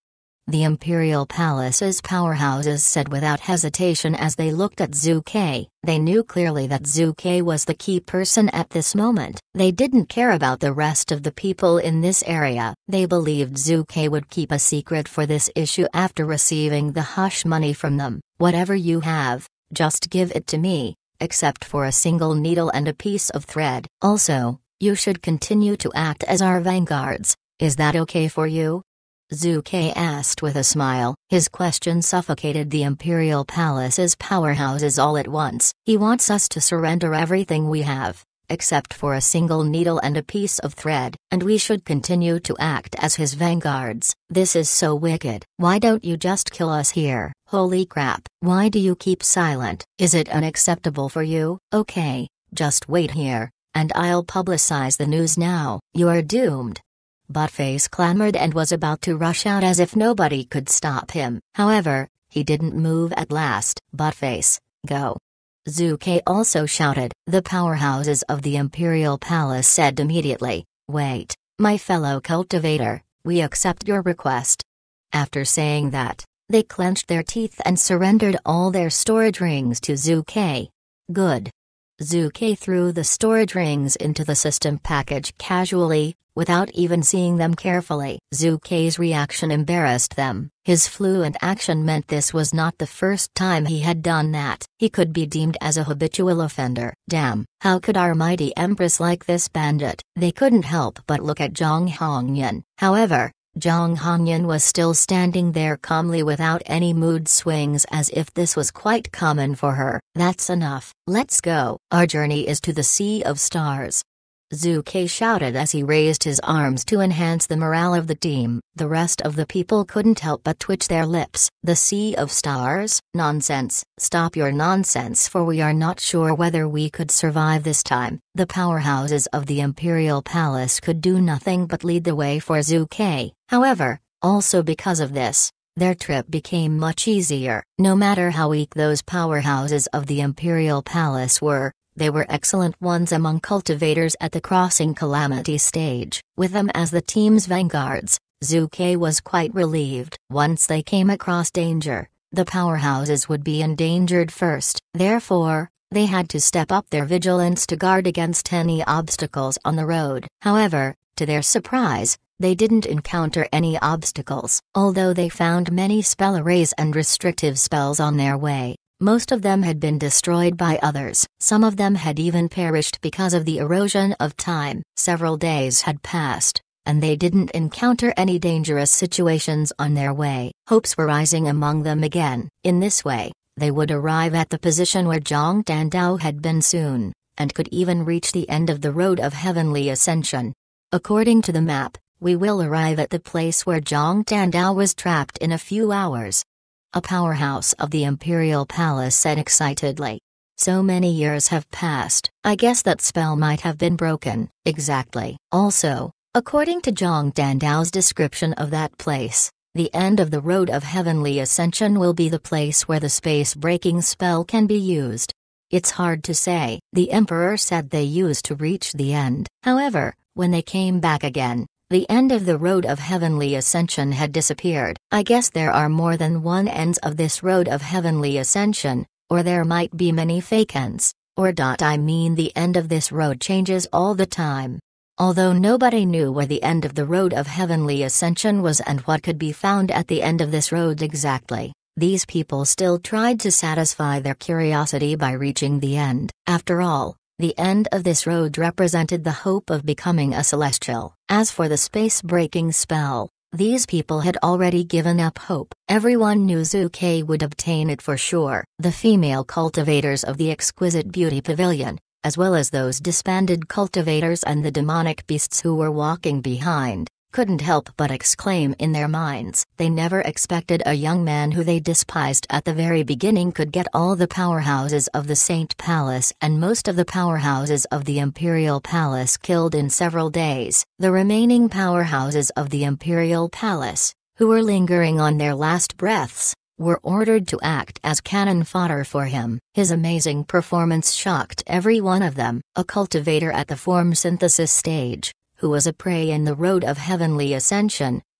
the Imperial Palace's powerhouses said without hesitation as they looked at Zhu Ke. They knew clearly that Zhu Ke was the key person at this moment. They didn't care about the rest of the people in this area. They believed Zhu Ke would keep a secret for this issue after receiving the hush money from them. Whatever you have, just give it to me, except for a single needle and a piece of thread. Also, you should continue to act as our vanguards. Is that okay for you? Zhu Ke asked with a smile. His question suffocated the Imperial Palace's powerhouses all at once. He wants us to surrender everything we have, except for a single needle and a piece of thread, and we should continue to act as his vanguards. This is so wicked. Why don't you just kill us here? Holy crap. Why do you keep silent? Is it unacceptable for you? Okay, just wait here, and I'll publicize the news now. You're doomed. Buttface clamored and was about to rush out as if nobody could stop him. However, he didn't move at last. Buttface, go. Zhu Ke also shouted. The powerhouses of the Imperial Palace said immediately, wait, my fellow cultivator, we accept your request. After saying that, they clenched their teeth and surrendered all their storage rings to Zhu Ke. Good. Zhu Ke threw the storage rings into the system package casually, without even seeing them carefully. Zhu Ke's reaction embarrassed them. His fluent action meant this was not the first time he had done that. He could be deemed as a habitual offender. Damn, how could our mighty empress like this bandit? They couldn't help but look at Zhang Hongyan. However, Zhang Hongyan was still standing there calmly without any mood swings, as if this was quite common for her. That's enough. Let's go. Our journey is to the Sea of Stars. Zhu Ke shouted as he raised his arms to enhance the morale of the team. The rest of the people couldn't help but twitch their lips. The Sea of Stars? Nonsense. Stop your nonsense, for we are not sure whether we could survive this time. The powerhouses of the Imperial Palace could do nothing but lead the way for Zhu Ke. However, also because of this, their trip became much easier. No matter how weak those powerhouses of the Imperial Palace were, they were excellent ones among cultivators at the crossing calamity stage. With them as the team's vanguards, Zhu Ke was quite relieved. Once they came across danger, the powerhouses would be endangered first. Therefore, they had to step up their vigilance to guard against any obstacles on the road. However, to their surprise, they didn't encounter any obstacles. Although they found many spell arrays and restrictive spells on their way, most of them had been destroyed by others. Some of them had even perished because of the erosion of time. Several days had passed, and they didn't encounter any dangerous situations on their way. Hopes were rising among them again. In this way, they would arrive at the position where Zhang Dandao had been soon, and could even reach the end of the road of heavenly ascension. According to the map, we will arrive at the place where Zhang Dandao was trapped in a few hours. A powerhouse of the Imperial Palace said excitedly. So many years have passed. I guess that spell might have been broken. Exactly. Also, according to Zhang Dandao's description of that place, the end of the road of heavenly ascension will be the place where the space-breaking spell can be used. It's hard to say. The Emperor said they used to reach the end. However, when they came back again, the end of the road of heavenly ascension had disappeared. I guess there are more than one ends of this road of heavenly ascension, or there might be many fake ends, or dot I mean the end of this road changes all the time. Although nobody knew where the end of the road of heavenly ascension was and what could be found at the end of this road exactly, these people still tried to satisfy their curiosity by reaching the end. After all, the end of this road represented the hope of becoming a celestial. As for the space-breaking spell, these people had already given up hope. Everyone knew Zhu Ke would obtain it for sure. The female cultivators of the Exquisite Beauty Pavilion, as well as those disbanded cultivators and the demonic beasts who were walking behind, couldn't help but exclaim in their minds. They never expected a young man who they despised at the very beginning could get all the powerhouses of the Saint Palace and most of the powerhouses of the Imperial Palace killed in several days. The remaining powerhouses of the Imperial Palace, who were lingering on their last breaths, were ordered to act as cannon fodder for him. His amazing performance shocked every one of them. A cultivator at the form synthesis stage, who was a prey in the road of heavenly ascension,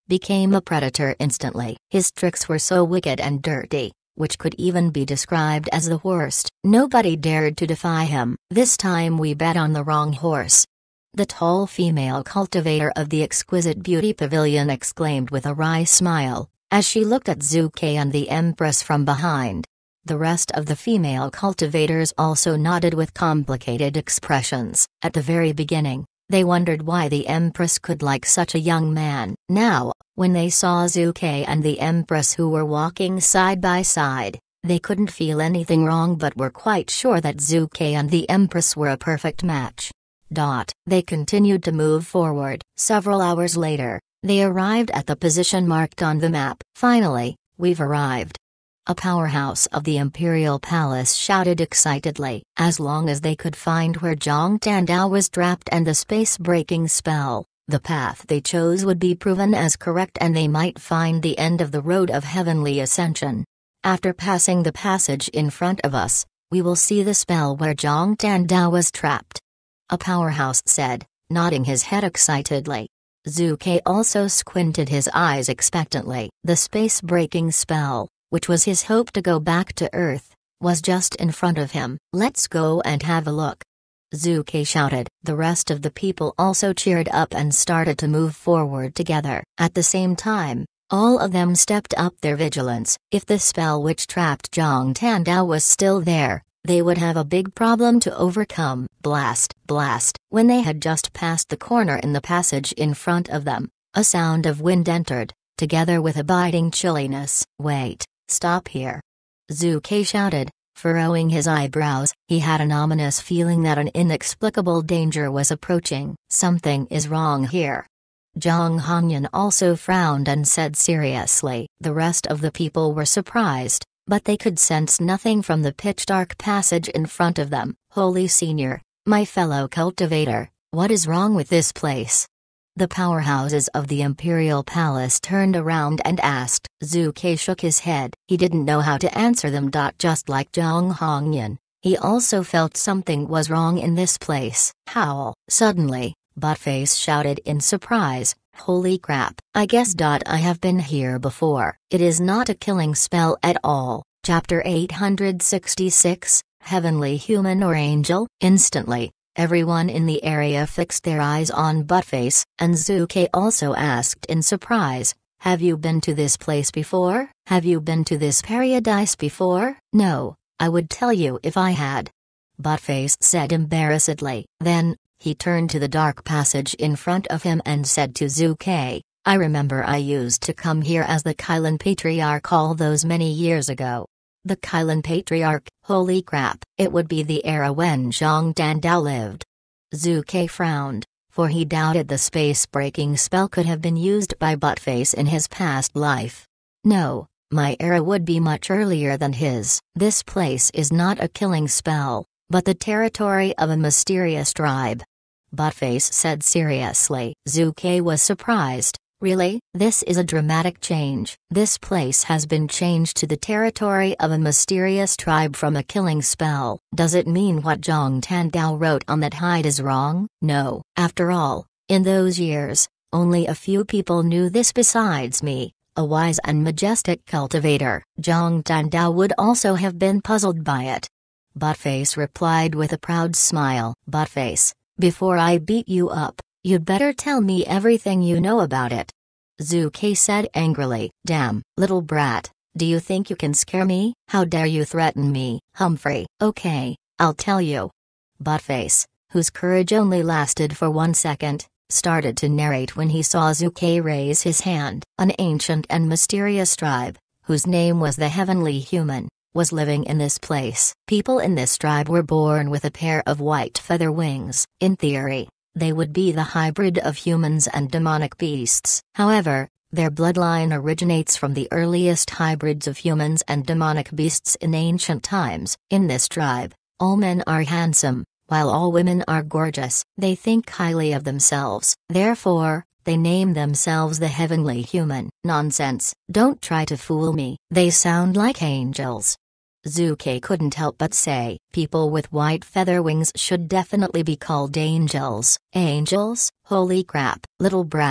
became a predator instantly. His tricks were so wicked and dirty, which could even be described as the worst. Nobody dared to defy him. This time we bet on the wrong horse. The tall female cultivator of the exquisite beauty pavilion exclaimed with a wry smile, as she looked at Zhu Ke and the Empress from behind. The rest of the female cultivators also nodded with complicated expressions. At the very beginning, they wondered why the Empress could like such a young man. Now, when they saw Zhu Ke and the Empress who were walking side by side, they couldn't feel anything wrong but were quite sure that Zhu Ke and the Empress were a perfect match. Dot. They continued to move forward. Several hours later, they arrived at the position marked on the map. Finally, we've arrived. A powerhouse of the Imperial Palace shouted excitedly. As long as they could find where Zhang Tandao was trapped and the space-breaking spell, the path they chose would be proven as correct and they might find the end of the road of heavenly ascension. After passing the passage in front of us, we will see the spell where Zhang Tandao was trapped. A powerhouse said, nodding his head excitedly. Zhu Ke also squinted his eyes expectantly. The space-breaking spell, which was his hope to go back to Earth, was just in front of him. Let's go and have a look. Zhu Ke shouted. The rest of the people also cheered up and started to move forward together. At the same time, all of them stepped up their vigilance. If the spell which trapped Zhang Tandao was still there, they would have a big problem to overcome. Blast, blast. When they had just passed the corner in the passage in front of them, a sound of wind entered, together with a biting chilliness. Wait. Stop here. Zhu Ke shouted, furrowing his eyebrows. He had an ominous feeling that an inexplicable danger was approaching. Something is wrong here. Zhang Hongyan also frowned and said seriously. The rest of the people were surprised, but they could sense nothing from the pitch-dark passage in front of them. Holy Senior, my fellow cultivator, what is wrong with this place? The powerhouses of the Imperial Palace turned around and asked. Zhu Ke shook his head. He didn't know how to answer them. Just like Zhang Hongyan, he also felt something was wrong in this place. Howl. Suddenly, Buttface shouted in surprise, holy crap, I guess. I have been here before. It is not a killing spell at all. Chapter eight hundred sixty-six, Heavenly Human or Angel? Instantly, everyone in the area fixed their eyes on Buttface, and Zhu Ke also asked in surprise, have you been to this place before? Have you been to this paradise before? No, I would tell you if I had. Buttface said embarrassedly. Then, he turned to the dark passage in front of him and said to Zhu Ke, I remember I used to come here as the Kylan Patriarch all those many years ago. The Kylan Patriarch, holy crap, it would be the era when Zhang Tandao lived. Zhu Ke frowned, for he doubted the space-breaking spell could have been used by Buttface in his past life. No, my era would be much earlier than his. This place is not a killing spell, but the territory of a mysterious tribe. Buttface said seriously. Zhu Ke was surprised. Really? This is a dramatic change. This place has been changed to the territory of a mysterious tribe from a killing spell. Does it mean what Zhang Tandao wrote on that hide is wrong? No. After all, in those years, only a few people knew this besides me, a wise and majestic cultivator. Zhang Tandao would also have been puzzled by it. Buttface replied with a proud smile. Buttface, before I beat you up, you'd better tell me everything you know about it. Zhu Ke said angrily. Damn, little brat, do you think you can scare me? How dare you threaten me, Humphrey? Okay, I'll tell you. Buttface, whose courage only lasted for one second, started to narrate when he saw Zhu Ke raise his hand. An ancient and mysterious tribe, whose name was the Heavenly Human, was living in this place. People in this tribe were born with a pair of white feather wings. In theory, they would be the hybrid of humans and demonic beasts. However, their bloodline originates from the earliest hybrids of humans and demonic beasts in ancient times. In this tribe, all men are handsome, while all women are gorgeous. They think highly of themselves. Therefore, they name themselves the Heavenly Human. Nonsense. Don't try to fool me. They sound like angels. Zhu Ke couldn't help but say, people with white feather wings should definitely be called angels. Angels? Holy crap, little brat,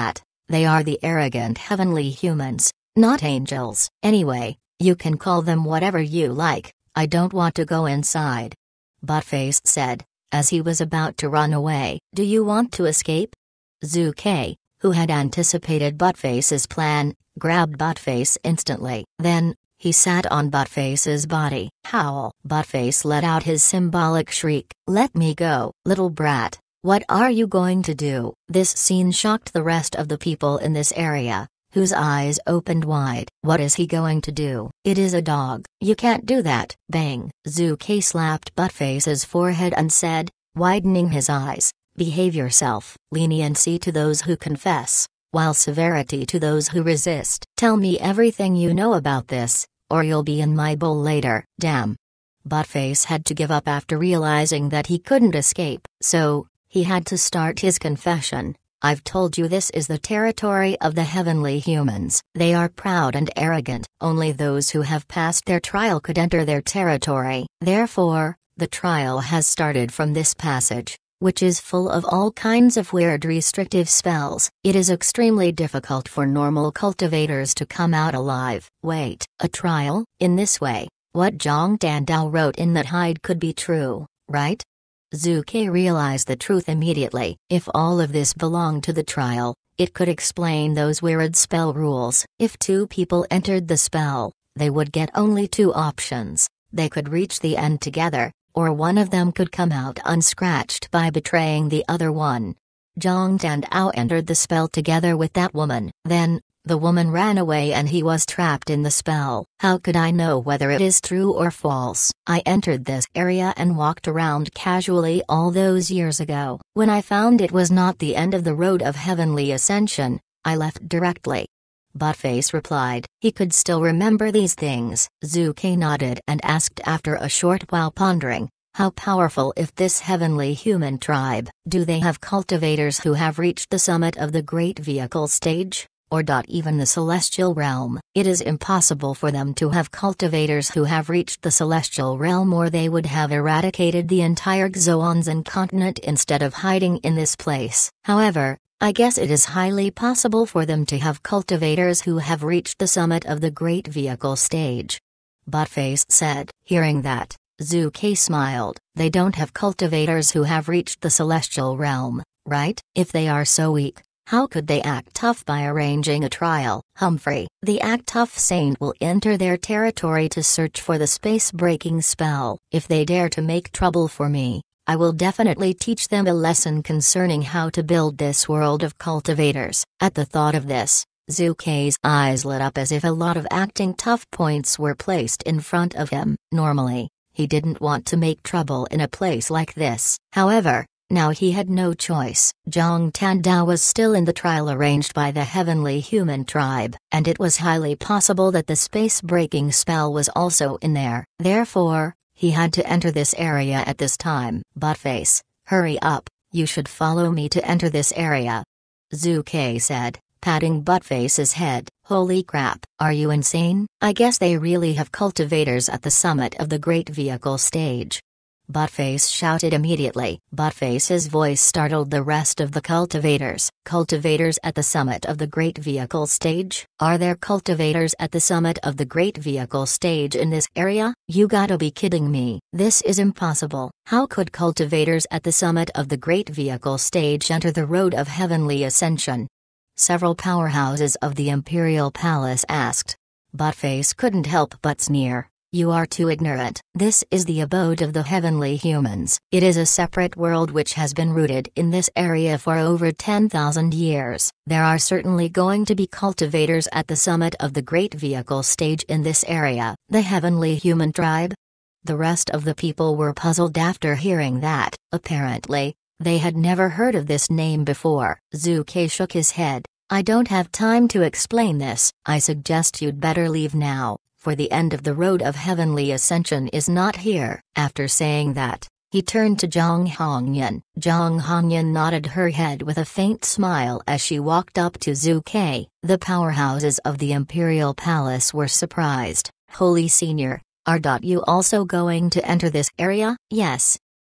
They are the arrogant heavenly humans, not angels. Anyway, you can call them whatever you like, I don't want to go inside. Buttface said, as he was about to run away. Do you want to escape? Zhu-Kai, who had anticipated Buttface's plan, grabbed Buttface instantly. Then, he sat on Buttface's body. Howl! Buttface let out his symbolic shriek. Let me go, little brat. What are you going to do? This scene shocked the rest of the people in this area, whose eyes opened wide. What is he going to do? It is a dog. You can't do that. Bang! Zhu-Kai slapped Buttface's forehead and said, widening his eyes, behave yourself. Leniency to those who confess, while severity to those who resist. Tell me everything you know about this, or you'll be in my bowl later. Damn. Buttface had to give up after realizing that he couldn't escape, so, he had to start his confession. I've told you this is the territory of the heavenly humans. They are proud and arrogant. Only those who have passed their trial could enter their territory. Therefore, the trial has started from this passage, which is full of all kinds of weird restrictive spells. It is extremely difficult for normal cultivators to come out alive. Wait, a trial? In this way, what Zhang Dandao wrote in that hide could be true, right? Zhu-Kai realized the truth immediately. If all of this belonged to the trial, it could explain those weird spell rules. If two people entered the spell, they would get only two options. They could reach the end together, or one of them could come out unscratched by betraying the other one. Zhang Dandao entered the spell together with that woman. Then, the woman ran away and he was trapped in the spell. How could I know whether it is true or false? I entered this area and walked around casually all those years ago. When I found it was not the end of the road of heavenly ascension, I left directly. Buttface replied. He could still remember these things. Zhu-Kai nodded and asked after a short while pondering, how powerful is this heavenly human tribe? Do they have cultivators who have reached the summit of the great vehicle stage? Or not even the celestial realm? It is impossible for them to have cultivators who have reached the celestial realm, or they would have eradicated the entire Xuanzan continent instead of hiding in this place. However, I guess it is highly possible for them to have cultivators who have reached the summit of the great vehicle stage. Buttface said. Hearing that, Zhu-Kai smiled. They don't have cultivators who have reached the celestial realm, right? If they are so weak, how could they act tough by arranging a trial? Humphrey, the act tough saint will enter their territory to search for the space-breaking spell. If they dare to make trouble for me, I will definitely teach them a lesson concerning how to build this world of cultivators. At the thought of this, Zhu-Kai's eyes lit up as if a lot of acting tough points were placed in front of him. Normally, he didn't want to make trouble in a place like this. However, now he had no choice. Zhang Dandao was still in the trial arranged by the heavenly human tribe, and it was highly possible that the space-breaking spell was also in there. Therefore, he had to enter this area at this time. Buttface, hurry up, you should follow me to enter this area. Zhu-Kai said, patting Buttface's head. Holy crap, are you insane? I guess they really have cultivators at the summit of the great vehicle stage. Buttface shouted immediately. Buttface's voice startled the rest of the cultivators. Cultivators at the summit of the great vehicle stage? Are there cultivators at the summit of the great vehicle stage in this area? You gotta be kidding me. This is impossible. How could cultivators at the summit of the great vehicle stage enter the road of heavenly ascension? Several powerhouses of the Imperial Palace asked. Buttface couldn't help but sneer. You are too ignorant. This is the abode of the heavenly humans. It is a separate world which has been rooted in this area for over ten thousand years. There are certainly going to be cultivators at the summit of the great vehicle stage in this area. The heavenly human tribe? The rest of the people were puzzled after hearing that. Apparently, they had never heard of this name before. Zhu-Kai shook his head. I don't have time to explain this. I suggest you'd better leave now, for the end of the road of heavenly ascension is not here. After saying that, he turned to Zhang Hongyan. Zhang Hongyan nodded her head with a faint smile as she walked up to Zhu-Kai. The powerhouses of the Imperial Palace were surprised. Holy Senior, are you also going to enter this area? Yes.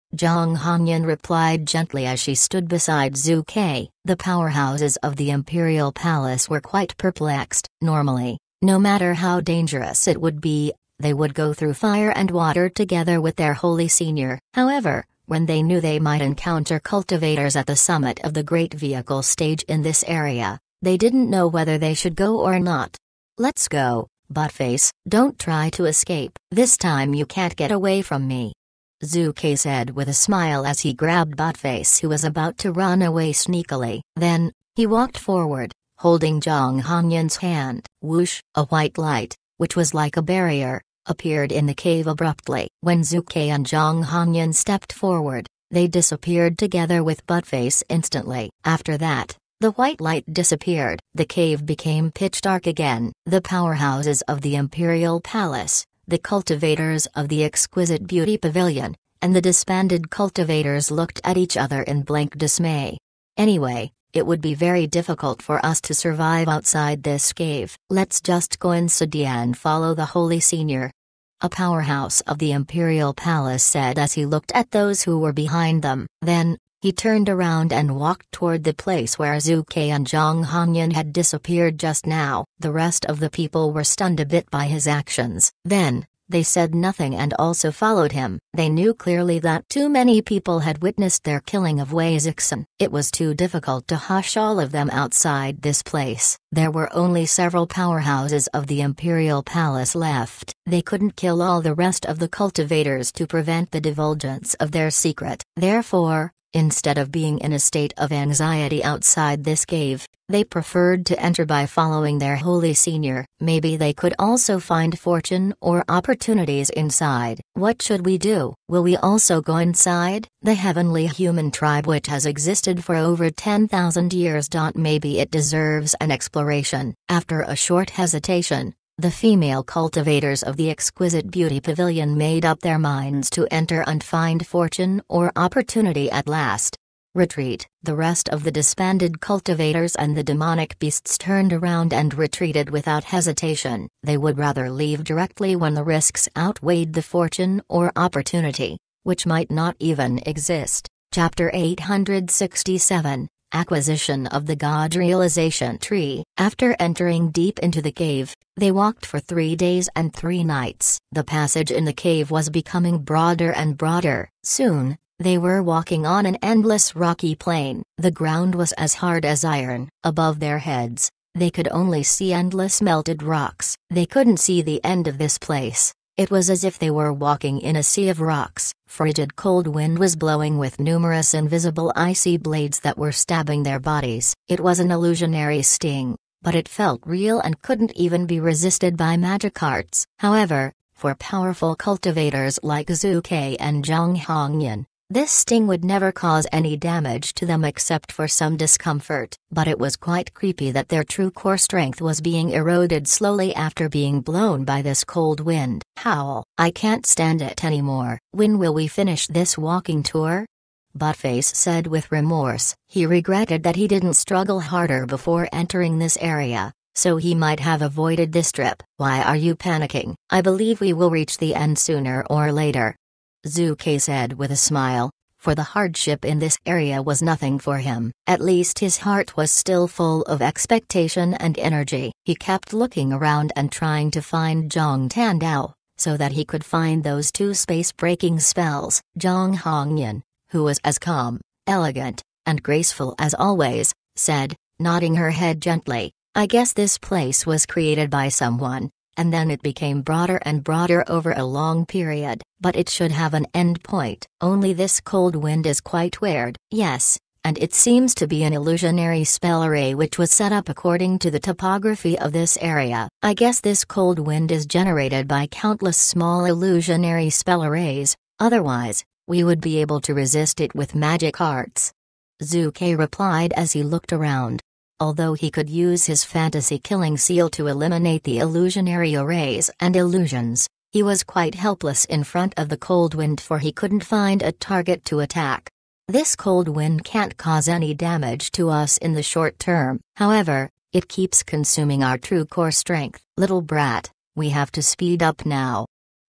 Zhang Hongyan replied gently as she stood beside Zhu Ke. The powerhouses of the Imperial Palace were quite perplexed. Normally, no matter how dangerous it would be, they would go through fire and water together with their holy senior. However, when they knew they might encounter cultivators at the summit of the great vehicle stage in this area, they didn't know whether they should go or not. "Let's go, Buttface, don't try to escape. This time you can't get away from me," Zhu Ke said with a smile as he grabbed Buttface, who was about to run away sneakily. Then, he walked forward, holding Zhang Hongyan's hand. Whoosh, a white light, which was like a barrier, appeared in the cave abruptly. When Zhu Ke and Zhang Hongyan stepped forward, they disappeared together with Buttface instantly. After that, the white light disappeared. The cave became pitch dark again. The powerhouses of the Imperial Palace, the cultivators of the exquisite beauty pavilion, and the disbanded cultivators looked at each other in blank dismay. "Anyway, it would be very difficult for us to survive outside this cave. Let's just go inside and follow the holy senior," a powerhouse of the Imperial Palace said as he looked at those who were behind them. Then, he turned around and walked toward the place where Zhu Ke and Zhang Hongyan had disappeared just now. The rest of the people were stunned a bit by his actions. Then, they said nothing and also followed him. They knew clearly that too many people had witnessed their killing of Wei Zixin. It was too difficult to hush all of them outside this place. There were only several powerhouses of the Imperial Palace left. They couldn't kill all the rest of the cultivators to prevent the divulgence of their secret. Therefore, instead of being in a state of anxiety outside this cave, they preferred to enter by following their holy senior. Maybe they could also find fortune or opportunities inside. What should we do? Will we also go inside? The heavenly human tribe, which has existed for over ten thousand years. Maybe it deserves an exploration. After a short hesitation, the female cultivators of the exquisite beauty pavilion made up their minds to enter and find fortune or opportunity at last. Retreat. The rest of the disbanded cultivators and the demonic beasts turned around and retreated without hesitation. They would rather leave directly when the risks outweighed the fortune or opportunity, which might not even exist. Chapter eight hundred sixty-seven. Acquisition of the God Realization Tree. After entering deep into the cave, they walked for three days and three nights. The passage in the cave was becoming broader and broader. Soon, they were walking on an endless rocky plain. The ground was as hard as iron. Above their heads, they could only see endless melted rocks. They couldn't see the end of this place. It was as if they were walking in a sea of rocks. Frigid cold wind was blowing with numerous invisible icy blades that were stabbing their bodies. It was an illusionary sting, but it felt real and couldn't even be resisted by magic arts. However, for powerful cultivators like Zhu Ke and Zhang Hongyan, this sting would never cause any damage to them except for some discomfort. But it was quite creepy that their true core strength was being eroded slowly after being blown by this cold wind. Howl. I can't stand it anymore. When will we finish this walking tour? Buttface said with remorse. He regretted that he didn't struggle harder before entering this area, so he might have avoided this trip. Why are you panicking? I believe we will reach the end sooner or later, Zhu Ke said with a smile, for the hardship in this area was nothing for him. At least his heart was still full of expectation and energy. He kept looking around and trying to find Zhang Tandao, so that he could find those two space-breaking spells. Zhang Hongyan, who was as calm, elegant, and graceful as always, said, nodding her head gently, I guess this place was created by someone, and then it became broader and broader over a long period, but it should have an end point. Only this cold wind is quite weird. Yes, and it seems to be an illusionary spell array which was set up according to the topography of this area. I guess this cold wind is generated by countless small illusionary spell arrays, otherwise, we would be able to resist it with magic arts. Zhu Ke replied as he looked around. Although he could use his fantasy killing seal to eliminate the illusionary arrays and illusions, he was quite helpless in front of the cold wind, for he couldn't find a target to attack. This cold wind can't cause any damage to us in the short term, however, it keeps consuming our true core strength. Little brat, we have to speed up now.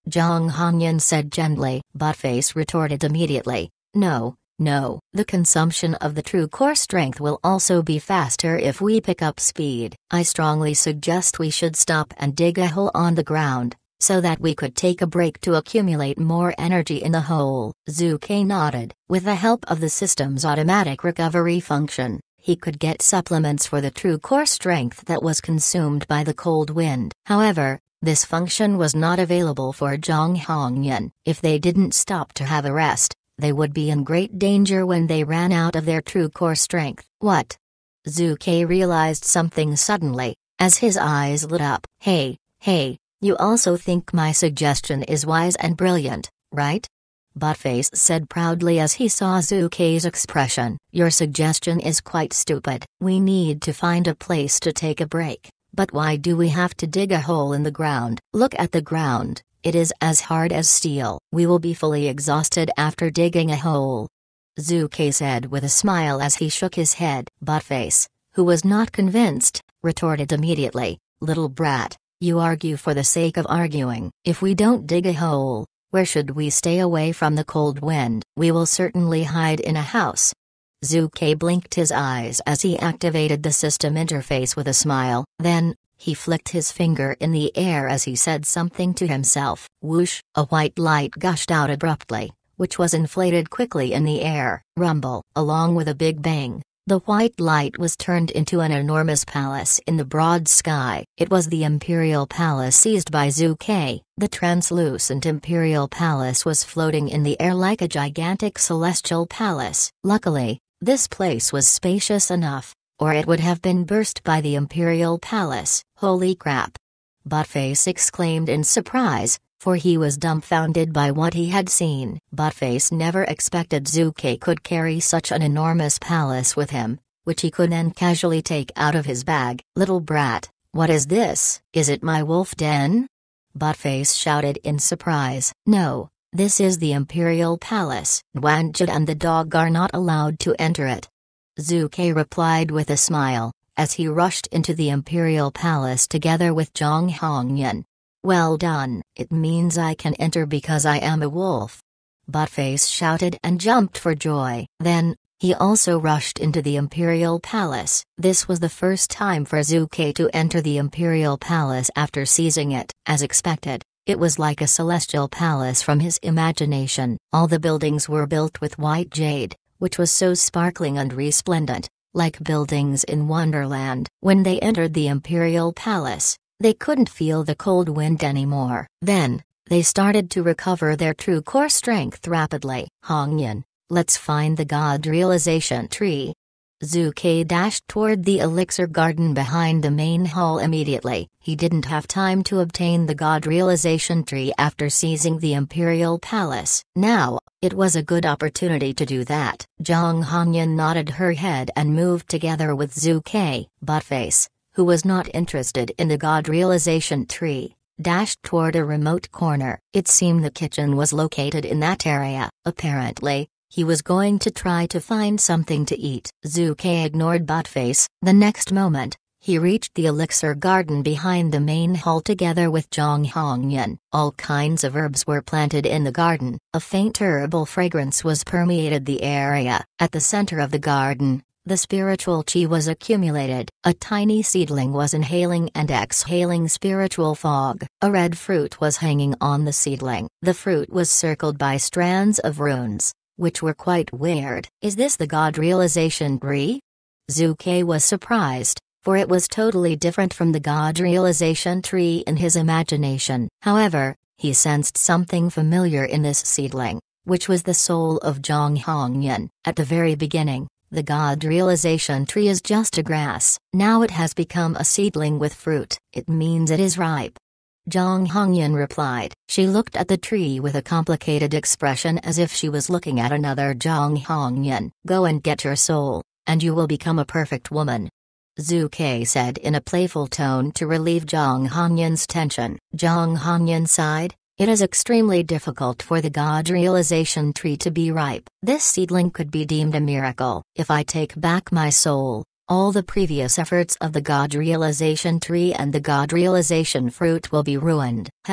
Zhang Hongyan said gently. Buttface retorted immediately, no, no. The consumption of the true core strength will also be faster if we pick up speed. I strongly suggest we should stop and dig a hole on the ground, so that we could take a break to accumulate more energy in the hole. Zhu Ke nodded. With the help of the system's automatic recovery function, he could get supplements for the true core strength that was consumed by the cold wind. However, this function was not available for Zhang Hongyan. If they didn't stop to have a rest, they would be in great danger when they ran out of their true core strength. What? Zhu Ke realized something suddenly, as his eyes lit up. Hey, hey, you also think my suggestion is wise and brilliant, right? Buttface said proudly as he saw Zhu Ke's expression. Your suggestion is quite stupid. We need to find a place to take a break, but why do we have to dig a hole in the ground? Look at the ground, it is as hard as steel. We will be fully exhausted after digging a hole, Zhu Ke said with a smile as he shook his head. Buttface, who was not convinced, retorted immediately, little brat, you argue for the sake of arguing. If we don't dig a hole, where should we stay away from the cold wind? We will certainly hide in a house. Zhu Ke blinked his eyes as he activated the system interface with a smile. Then, he flicked his finger in the air as he said something to himself. Whoosh! A white light gushed out abruptly, which was inflated quickly in the air. Rumble! Along with a big bang, the white light was turned into an enormous palace in the broad sky. It was the Imperial Palace seized by Zhu Ke. The translucent Imperial Palace was floating in the air like a gigantic celestial palace. Luckily, this place was spacious enough, or it would have been burst by the Imperial Palace. Holy crap! Buttface exclaimed in surprise, for he was dumbfounded by what he had seen. Buttface never expected Zhu Ke could carry such an enormous palace with him, which he could then casually take out of his bag. Little brat, what is this? Is it my wolf den? Buttface shouted in surprise. No, this is the Imperial Palace. Wanjid and the dog are not allowed to enter it, Zhu Ke replied with a smile, as he rushed into the Imperial Palace together with Zhang Hongyan. Well done, it means I can enter because I am a wolf, Buttface shouted and jumped for joy. Then, he also rushed into the Imperial Palace. This was the first time for Zhu Ke to enter the Imperial Palace after seizing it. As expected, it was like a celestial palace from his imagination. All the buildings were built with white jade, which was so sparkling and resplendent, like buildings in Wonderland. When they entered the Imperial Palace, they couldn't feel the cold wind anymore. Then, they started to recover their true core strength rapidly. Hongyan, let's find the God Realization Tree. Zhu Ke dashed toward the elixir garden behind the main hall immediately. He didn't have time to obtain the God Realization Tree after seizing the Imperial Palace. Now, it was a good opportunity to do that. Zhang Hongyan nodded her head and moved together with Zhu Ke. Buttface, who was not interested in the God Realization Tree, dashed toward a remote corner. It seemed the kitchen was located in that area. Apparently, he was going to try to find something to eat. Zhu Ke ignored Buttface. The next moment, he reached the elixir garden behind the main hall together with Zhang Hongyan. All kinds of herbs were planted in the garden. A faint herbal fragrance was permeated the area. At the center of the garden, the spiritual chi was accumulated. A tiny seedling was inhaling and exhaling spiritual fog. A red fruit was hanging on the seedling. The fruit was circled by strands of runes, which were quite weird. Is this the God Realization Tree? Zhu Ke was surprised, for it was totally different from the God Realization Tree in his imagination. However, he sensed something familiar in this seedling, which was the soul of Zhang Hongyan. At the very beginning, the God Realization Tree is just a grass. Now it has become a seedling with fruit. It means it is ripe, Zhang Hongyan replied. She looked at the tree with a complicated expression as if she was looking at another Zhang Hongyan. Go and get your soul, and you will become a perfect woman, Zhu Ke said in a playful tone to relieve Zhang Hongyan's tension. Zhang Hongyan sighed. It is extremely difficult for the God Realization Tree to be ripe. This seedling could be deemed a miracle. If I take back my soul, all the previous efforts of the God Realization Tree and the God Realization Fruit will be ruined. Hell,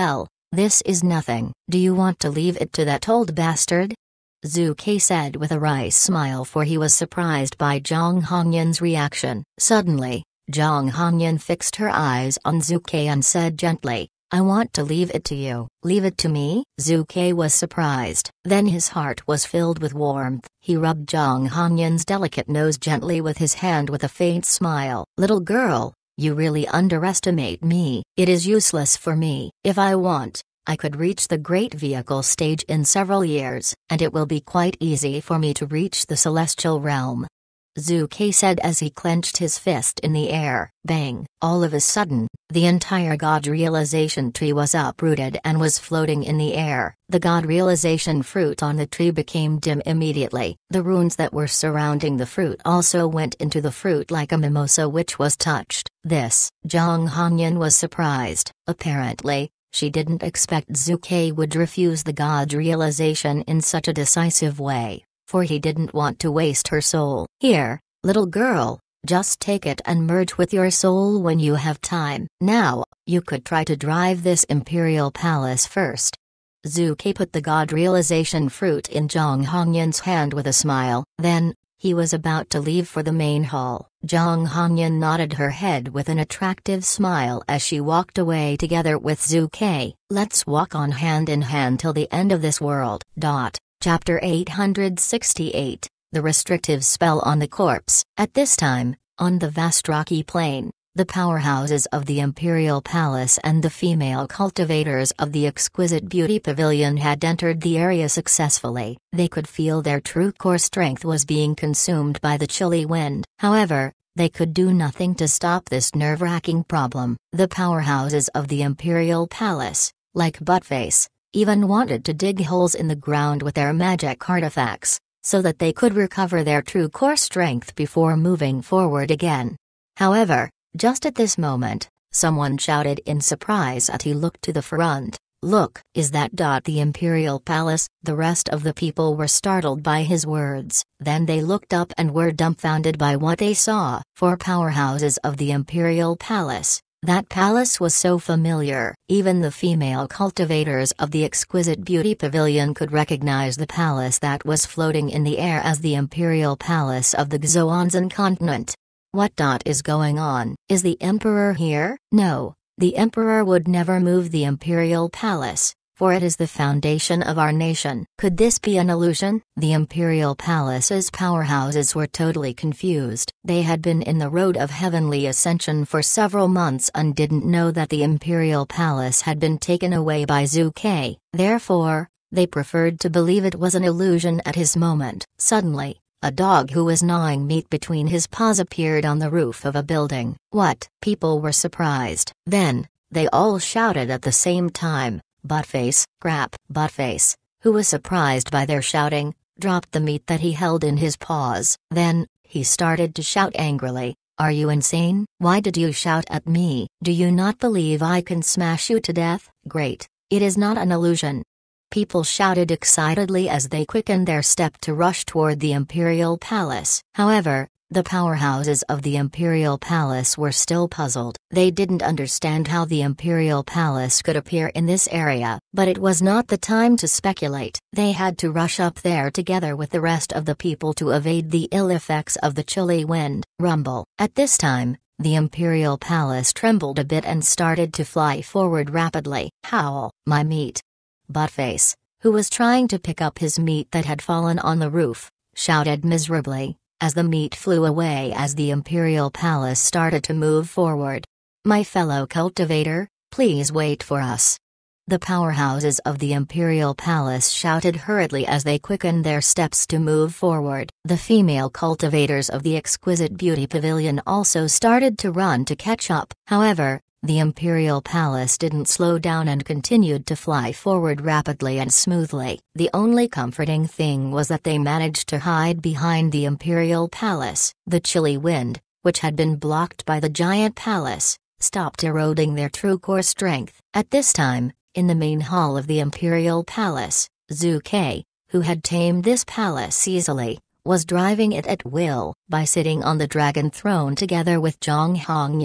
This is nothing. Do you want to leave it to that old bastard? Zhu Kai said with a wry smile, for he was surprised by Zhang Hongyan's reaction. Suddenly, Zhang Hongyan fixed her eyes on Zhu Kai and said gently, I want to leave it to you. Leave it to me? Zhu Kai was surprised. Then his heart was filled with warmth. He rubbed Zhang Hongyan's delicate nose gently with his hand with a faint smile. Little girl, you really underestimate me. It is useless for me. If I want, I could reach the great vehicle stage in several years, and it will be quite easy for me to reach the celestial realm. Zhu Kai said as he clenched his fist in the air. Bang! All of a sudden, the entire God Realization tree was uprooted and was floating in the air. The God Realization fruit on the tree became dim immediately. The runes that were surrounding the fruit also went into the fruit like a mimosa which was touched. This, Zhang Hongyan was surprised. Apparently, she didn't expect Zhu Kai would refuse the God Realization in such a decisive way, for he didn't want to waste her soul. Here, little girl, just take it and merge with your soul when you have time. Now, you could try to drive this Imperial Palace first. Zhu Kai put the God Realization fruit in Zhang Hongyan's hand with a smile, then, he was about to leave for the main hall. Zhang Hongyan nodded her head with an attractive smile as she walked away together with Zhu Kai. Let's walk on hand in hand till the end of this world. Dot. Chapter eight hundred sixty-eight, The Restrictive Spell on the Corpse. At this time, on the vast rocky plain, the powerhouses of the Imperial Palace and the female cultivators of the Exquisite Beauty Pavilion had entered the area successfully. They could feel their true core strength was being consumed by the chilly wind. However, they could do nothing to stop this nerve-wracking problem. The powerhouses of the Imperial Palace, like Buttface, even wanted to dig holes in the ground with their magic artifacts, so that they could recover their true core strength before moving forward again. However, just at this moment, someone shouted in surprise as he looked to the front, "Look, is that dot the Imperial Palace?" The rest of the people were startled by his words, then they looked up and were dumbfounded by what they saw. Four powerhouses of the Imperial Palace. That palace was so familiar. Even the female cultivators of the Exquisite Beauty Pavilion could recognize the palace that was floating in the air as the Imperial Palace of the Xuanzan continent. What dot is going on? Is the Emperor here? No, the Emperor would never move the Imperial Palace, for it is the foundation of our nation. Could this be an illusion? The Imperial Palace's powerhouses were totally confused. They had been in the road of heavenly ascension for several months and didn't know that the Imperial Palace had been taken away by Zhu Kai. Therefore, they preferred to believe it was an illusion at his moment. Suddenly, a dog who was gnawing meat between his paws appeared on the roof of a building. What? People were surprised. Then, they all shouted at the same time, "Buttface!" Crap! Buttface, who was surprised by their shouting, dropped the meat that he held in his paws. Then, he started to shout angrily, "Are you insane? Why did you shout at me? Do you not believe I can smash you to death?" Great! It is not an illusion. People shouted excitedly as they quickened their step to rush toward the Imperial Palace. However, the powerhouses of the Imperial Palace were still puzzled. They didn't understand how the Imperial Palace could appear in this area, but it was not the time to speculate. They had to rush up there together with the rest of the people to evade the ill effects of the chilly wind. Rumble. At this time, the Imperial Palace trembled a bit and started to fly forward rapidly. Howl! My meat! Buttface, who was trying to pick up his meat that had fallen on the roof, shouted miserably, as the meat flew away as the Imperial Palace started to move forward. My fellow cultivator, please wait for us. The powerhouses of the Imperial Palace shouted hurriedly as they quickened their steps to move forward. The female cultivators of the Exquisite Beauty Pavilion also started to run to catch up. However, the Imperial Palace didn't slow down and continued to fly forward rapidly and smoothly. The only comforting thing was that they managed to hide behind the Imperial Palace. The chilly wind, which had been blocked by the giant palace, stopped eroding their true core strength. At this time, in the main hall of the Imperial Palace, Zhu Kai, who had tamed this palace easily, was driving it at will by sitting on the dragon throne together with Zhang Hongyan.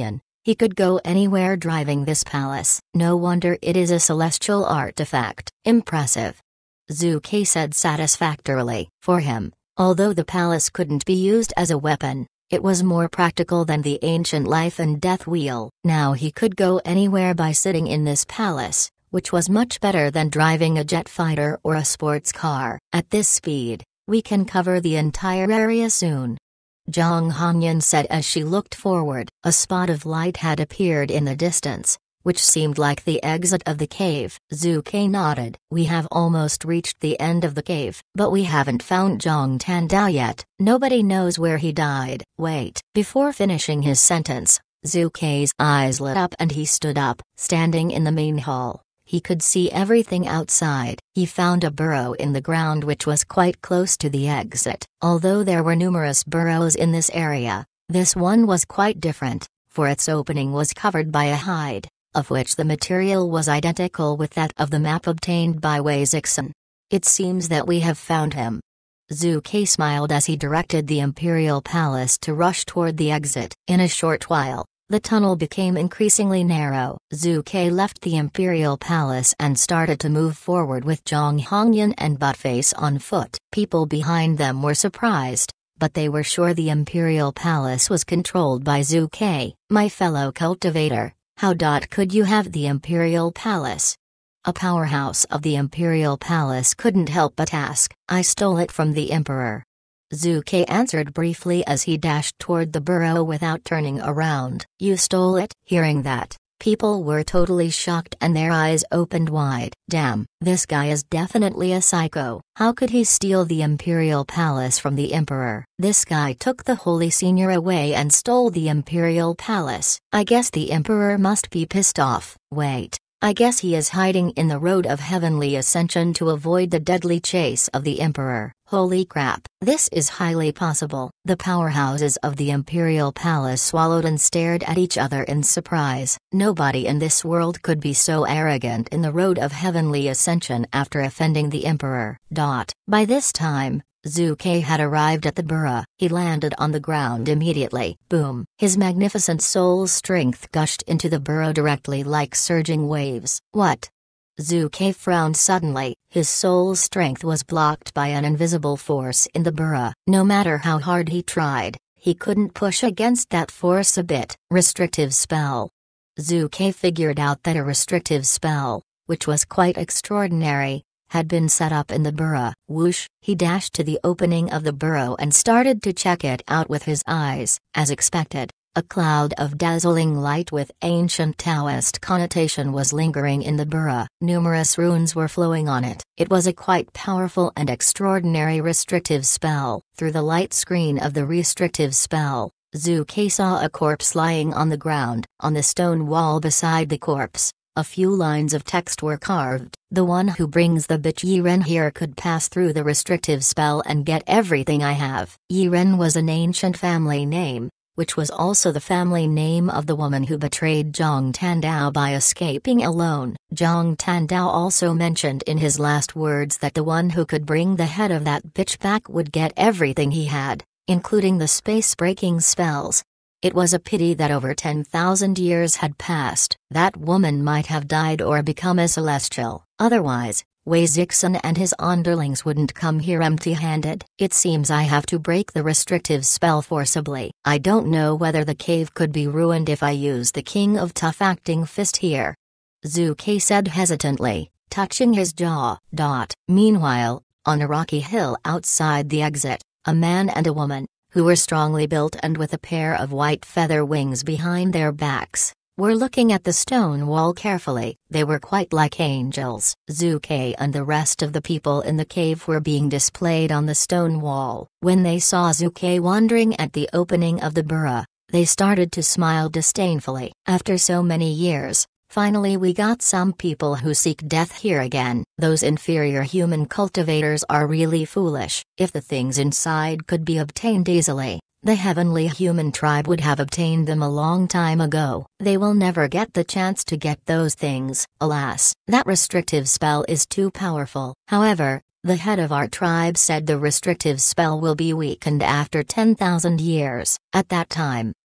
He could go anywhere driving this palace. No wonder it is a celestial artifact. Impressive. Zhu Ke said satisfactorily. For him, although the palace couldn't be used as a weapon, it was more practical than the ancient life and death wheel. Now he could go anywhere by sitting in this palace, which was much better than driving a jet fighter or a sports car. At this speed, we can cover the entire area soon, Zhang Hongyan said as she looked forward. A spot of light had appeared in the distance, which seemed like the exit of the cave. Zhu Ke nodded. We have almost reached the end of the cave, but we haven't found Zhang Tandao yet. Nobody knows where he died. Wait. Before finishing his sentence, Zhu Ke's eyes lit up and he stood up. Standing in the main hall, he could see everything outside. He found a burrow in the ground which was quite close to the exit. Although there were numerous burrows in this area, this one was quite different, for its opening was covered by a hide, of which the material was identical with that of the map obtained by Wei Zixin. It seems that we have found him. Zhu Ke smiled as he directed the Imperial Palace to rush toward the exit. In a short while, the tunnel became increasingly narrow. Zhu Ke left the Imperial Palace and started to move forward with Zhang Hongyan and Buttface on foot. People behind them were surprised, but they were sure the Imperial Palace was controlled by Zhu Ke. My fellow cultivator, how dot could you have the Imperial Palace? A powerhouse of the Imperial Palace couldn't help but ask. I stole it from the Emperor. Zhu Ke answered briefly as he dashed toward the burrow without turning around. You stole it? Hearing that, people were totally shocked and their eyes opened wide. Damn, this guy is definitely a psycho. How could he steal the Imperial Palace from the Emperor? This guy took the Holy Senior away and stole the Imperial Palace. I guess the Emperor must be pissed off. Wait. I guess he is hiding in the road of heavenly ascension to avoid the deadly chase of the Emperor. Holy crap. This is highly possible. The powerhouses of the Imperial Palace swallowed and stared at each other in surprise. Nobody in this world could be so arrogant in the road of heavenly ascension after offending the Emperor. Dot. By this time, Zhu Ke had arrived at the burrow. He landed on the ground immediately. Boom. His magnificent soul's strength gushed into the burrow directly like surging waves. What? Zhu Ke frowned suddenly. His soul's strength was blocked by an invisible force in the burrow. No matter how hard he tried, he couldn't push against that force a bit. Restrictive spell. Zhu Ke figured out that a restrictive spell, which was quite extraordinary, had been set up in the burrow. Whoosh! He dashed to the opening of the burrow and started to check it out with his eyes. As expected, a cloud of dazzling light with ancient Taoist connotation was lingering in the burrow. Numerous runes were flowing on it. It was a quite powerful and extraordinary restrictive spell. Through the light screen of the restrictive spell, Zhu Ke saw a corpse lying on the ground. On the stone wall beside the corpse, a few lines of text were carved. The one who brings the bitch Yiren here could pass through the restrictive spell and get everything I have. Yiren was an ancient family name, which was also the family name of the woman who betrayed Zhang Tandao by escaping alone. Zhang Tandao also mentioned in his last words that the one who could bring the head of that bitch back would get everything he had, including the space-breaking spells. It was a pity that over ten thousand years had passed. That woman might have died or become a celestial. Otherwise, Wei Zixin and his underlings wouldn't come here empty-handed. It seems I have to break the restrictive spell forcibly. I don't know whether the cave could be ruined if I use the King of Tough Acting Fist here. Zhu Ke said hesitantly, touching his jaw. Dot. Meanwhile, on a rocky hill outside the exit, a man and a woman, who were strongly built and with a pair of white feather wings behind their backs, were looking at the stone wall carefully. They were quite like angels. Zhu Ke and the rest of the people in the cave were being displayed on the stone wall. When they saw Zhu Ke wandering at the opening of the burrow, they started to smile disdainfully. After so many years, finally we got some people who seek death here again. Those inferior human cultivators are really foolish. If the things inside could be obtained easily, the heavenly human tribe would have obtained them a long time ago. They will never get the chance to get those things. Alas, that restrictive spell is too powerful. However, the head of our tribe said the restrictive spell will be weakened after ten thousand years. At that time,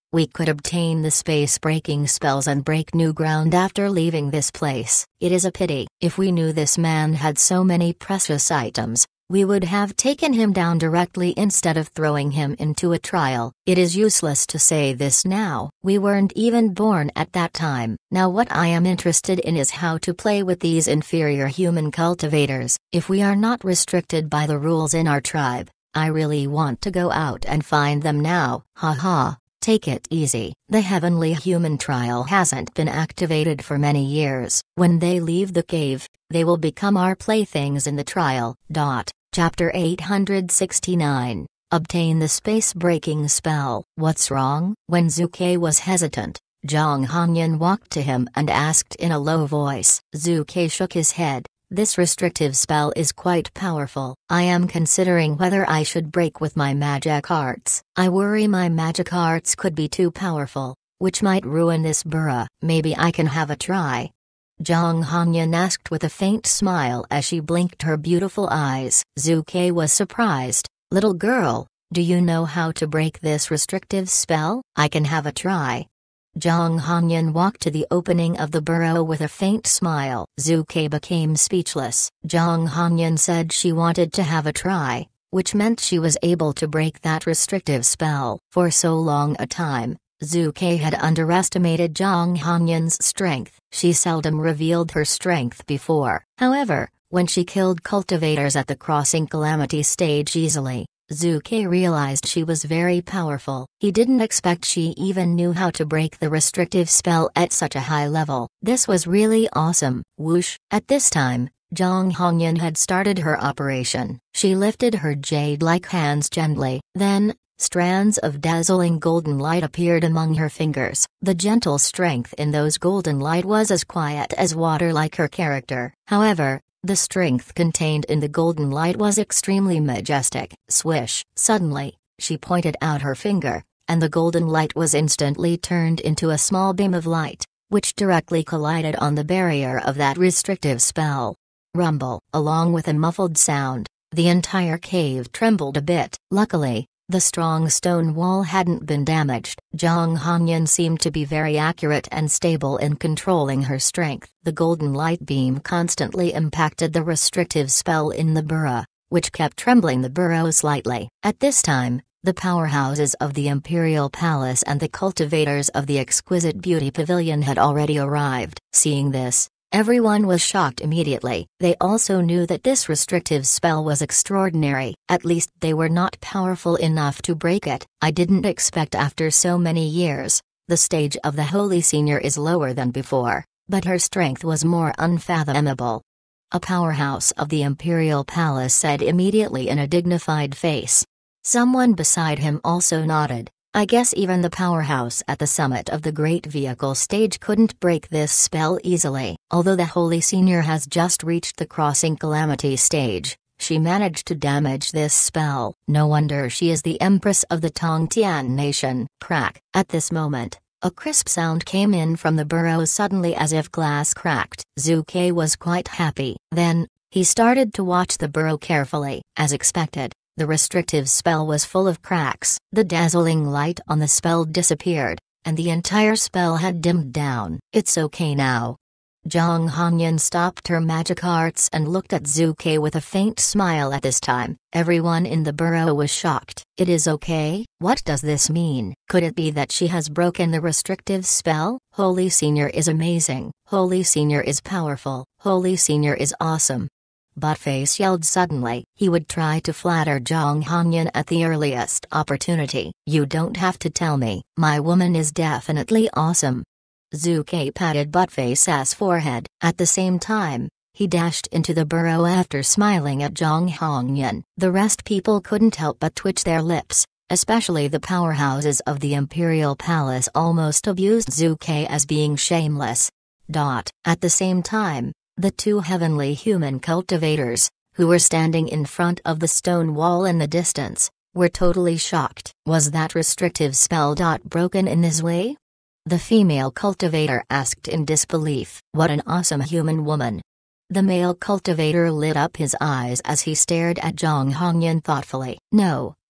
We could obtain the space-breaking spells and break new ground after leaving this place. It is a pity. If we knew this man had so many precious items, we would have taken him down directly instead of throwing him into a trial. It is useless to say this now. We weren't even born at that time. Now what I am interested in is how to play with these inferior human cultivators. If we are not restricted by the rules in our tribe, I really want to go out and find them now. Haha. Take it easy. The heavenly human trial hasn't been activated for many years. When they leave the cave, they will become our playthings in the trial. Dot. Chapter eight hundred sixty-nine. Obtain the space-breaking spell. What's wrong? When Zuke was hesitant, Zhang Hongyan walked to him and asked in a low voice. Zuke shook his head. This restrictive spell is quite powerful. I am considering whether I should break with my magic arts. I worry my magic arts could be too powerful, which might ruin this burra. Maybe I can have a try. Zhang Hongyan asked with a faint smile as she blinked her beautiful eyes. Zuke was surprised. Little girl, do you know how to break this restrictive spell? I can have a try. Zhang Hongyan walked to the opening of the burrow with a faint smile. Zuke became speechless. Zhang Hongyan said she wanted to have a try, which meant she was able to break that restrictive spell. For so long a time, Zuke had underestimated Zhang Hongyan's strength. She seldom revealed her strength before. However, when she killed cultivators at the Crossing Calamity stage easily, Zuke realized she was very powerful. He didn't expect she even knew how to break the restrictive spell at such a high level. This was really awesome. Whoosh! At this time, Zhang Hongyan had started her operation. She lifted her jade-like hands gently. Then, strands of dazzling golden light appeared among her fingers. The gentle strength in those golden light was as quiet as water, like her character. However, the strength contained in the golden light was extremely majestic. Swish! Suddenly, she pointed out her finger, and the golden light was instantly turned into a small beam of light, which directly collided on the barrier of that restrictive spell. Rumble! Along with a muffled sound, the entire cave trembled a bit. Luckily, the strong stone wall hadn't been damaged. Zhang Hongyan seemed to be very accurate and stable in controlling her strength. The golden light beam constantly impacted the restrictive spell in the burrow, which kept trembling the burrow slightly. At this time, the powerhouses of the Imperial Palace and the cultivators of the Exquisite Beauty Pavilion had already arrived. Seeing this, everyone was shocked immediately. They also knew that this restrictive spell was extraordinary. At least they were not powerful enough to break it. I didn't expect after so many years. The stage of the Holy Senior is lower than before, but her strength was more unfathomable. A powerhouse of the Imperial Palace said immediately in a dignified face. Someone beside him also nodded. I guess even the powerhouse at the summit of the Great Vehicle stage couldn't break this spell easily. Although the Holy Senior has just reached the Crossing Calamity stage, she managed to damage this spell. No wonder she is the Empress of the Tongtian nation. Crack! At this moment, a crisp sound came in from the burrow suddenly as if glass cracked. Zuke was quite happy. Then, he started to watch the burrow carefully. As expected, the restrictive spell was full of cracks. The dazzling light on the spell disappeared, and the entire spell had dimmed down. It's okay now. Zhang Hongyan stopped her magic arts and looked at Zuke with a faint smile. At this time, everyone in the burrow was shocked. It is okay? What does this mean? Could it be that she has broken the restrictive spell? Holy Senior is amazing. Holy Senior is powerful. Holy Senior is awesome. Buttface yelled suddenly. He would try to flatter Zhang Hongyan at the earliest opportunity. You don't have to tell me. My woman is definitely awesome. Zuke patted Buttface's forehead. At the same time, he dashed into the burrow after smiling at Zhang Hongyan. The rest people couldn't help but twitch their lips, especially the powerhouses of the Imperial Palace almost abused Zuke as being shameless. Dot. At the same time, the two heavenly human cultivators, who were standing in front of the stone wall in the distance, were totally shocked. Was that restrictive spell dot broken in this way? The female cultivator asked in disbelief. What an awesome human woman. The male cultivator lit up his eyes as he stared at Zhang Hongyan thoughtfully. No,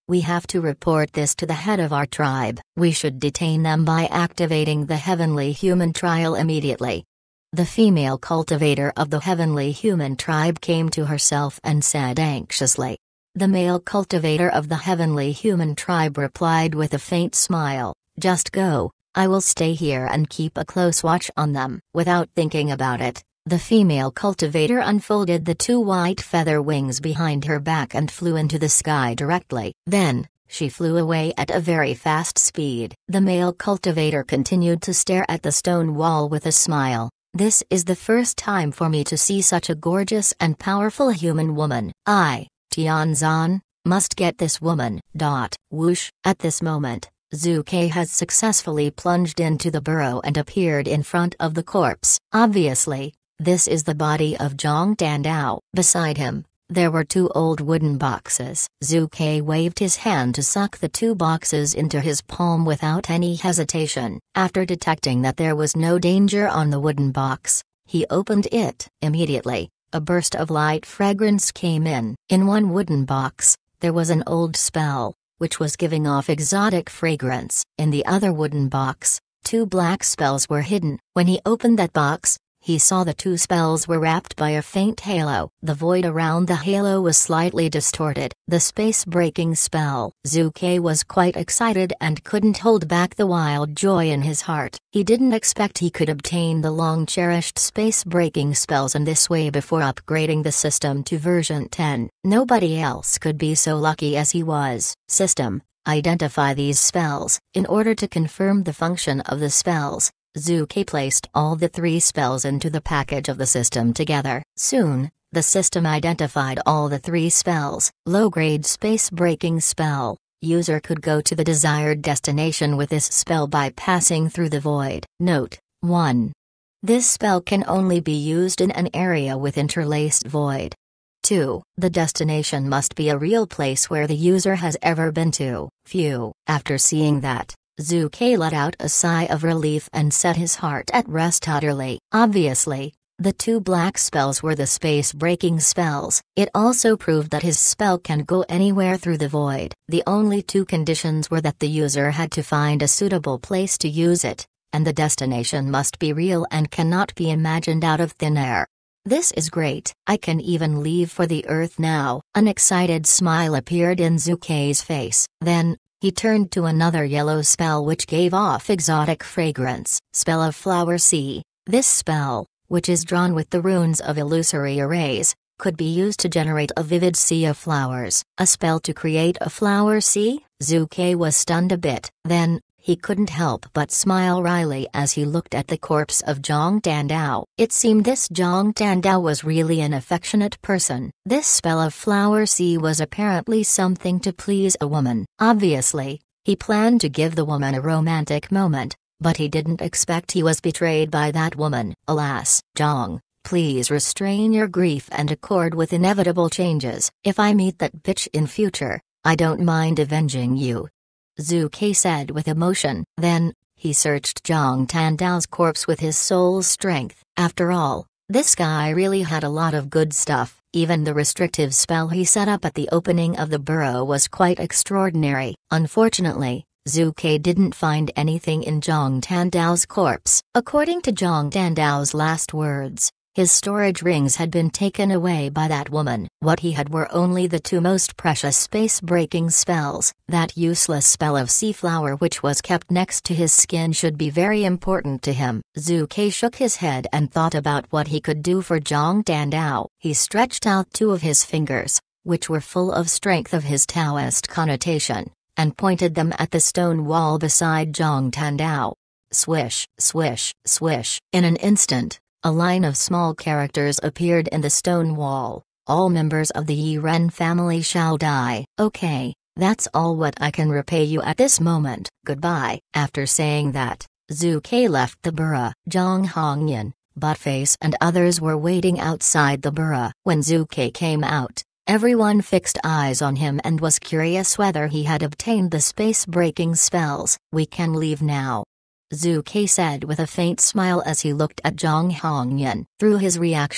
We have to report this to the head of our tribe. We should detain them by activating the heavenly human trial immediately. The female cultivator of the heavenly human tribe came to herself and said anxiously. The male cultivator of the heavenly human tribe replied with a faint smile, "Just go, I will stay here and keep a close watch on them." Without thinking about it, the female cultivator unfolded the two white feather wings behind her back and flew into the sky directly. Then, she flew away at a very fast speed. The male cultivator continued to stare at the stone wall with a smile. "This is the first time for me to see such a gorgeous and powerful human woman. I, Tianzan, must get this woman." Dot. Whoosh. At this moment, Zhu Ke has successfully plunged into the burrow and appeared in front of the corpse. Obviously, this is the body of Zhang Dandao. Beside him, there were two old wooden boxes. Zhu Ke waved his hand to suck the two boxes into his palm without any hesitation. After detecting that there was no danger on the wooden box, he opened it. Immediately, a burst of light fragrance came in. In one wooden box, there was an old spell, which was giving off exotic fragrance. In the other wooden box, two black spells were hidden. When he opened that box, he saw the two spells were wrapped by a faint halo. The void around the halo was slightly distorted. The space-breaking spell. Zhu Ke was quite excited and couldn't hold back the wild joy in his heart. He didn't expect he could obtain the long-cherished space-breaking spells in this way before upgrading the system to version ten. Nobody else could be so lucky as he was. System, identify these spells. In order to confirm the function of the spells, Zhu Ke placed all the three spells into the package of the system together. Soon, the system identified all the three spells. Low-grade space-breaking spell. User could go to the desired destination with this spell by passing through the void. Note: one. This spell can only be used in an area with interlaced void. two. The destination must be a real place where the user has ever been to. Phew. After seeing that, Zhu Ke let out a sigh of relief and set his heart at rest utterly. Obviously, the two black spells were the space-breaking spells. It also proved that his spell can go anywhere through the void. The only two conditions were that the user had to find a suitable place to use it, and the destination must be real and cannot be imagined out of thin air. This is great. I can even leave for the Earth now. An excited smile appeared in Zhu Ke's face. Then, he turned to another yellow spell which gave off exotic fragrance. Spell of Flower Sea. This spell, which is drawn with the runes of illusory arrays, could be used to generate a vivid sea of flowers. A spell to create a flower sea? Zhu Ke was stunned a bit. Then, he couldn't help but smile wryly as he looked at the corpse of Zhang Dandao. It seemed this Zhang Dandao was really an affectionate person. This spell of Flower Sea was apparently something to please a woman. Obviously, he planned to give the woman a romantic moment, but he didn't expect he was betrayed by that woman. Alas, Zhang, please restrain your grief and accord with inevitable changes. If I meet that bitch in future, I don't mind avenging you, Zhu Ke said with emotion. Then, he searched Zhang Dandao's corpse with his soul's strength. After all, this guy really had a lot of good stuff. Even the restrictive spell he set up at the opening of the burrow was quite extraordinary. Unfortunately, Zhu Ke didn't find anything in Zhang Dandao's corpse. According to Zhang Dandao's last words, his storage rings had been taken away by that woman. What he had were only the two most precious space-breaking spells. That useless spell of sea flower which was kept next to his skin should be very important to him. Zhu Ke shook his head and thought about what he could do for Zhang Dandao. He stretched out two of his fingers, which were full of strength of his Taoist connotation, and pointed them at the stone wall beside Zhang Dandao. Swish, swish, swish. In an instant, a line of small characters appeared in the stone wall. All members of the Yi Ren family shall die. Okay, that's all what I can repay you at this moment. Goodbye. After saying that, Zhu Ke left the burrow. Zhang Hongyan, Buttface and others were waiting outside the burrow. When Zhu Ke came out, everyone fixed eyes on him and was curious whether he had obtained the space-breaking spells. We can leave now, Zhu Ke said with a faint smile as he looked at Zhang Hongyan. Through his reaction,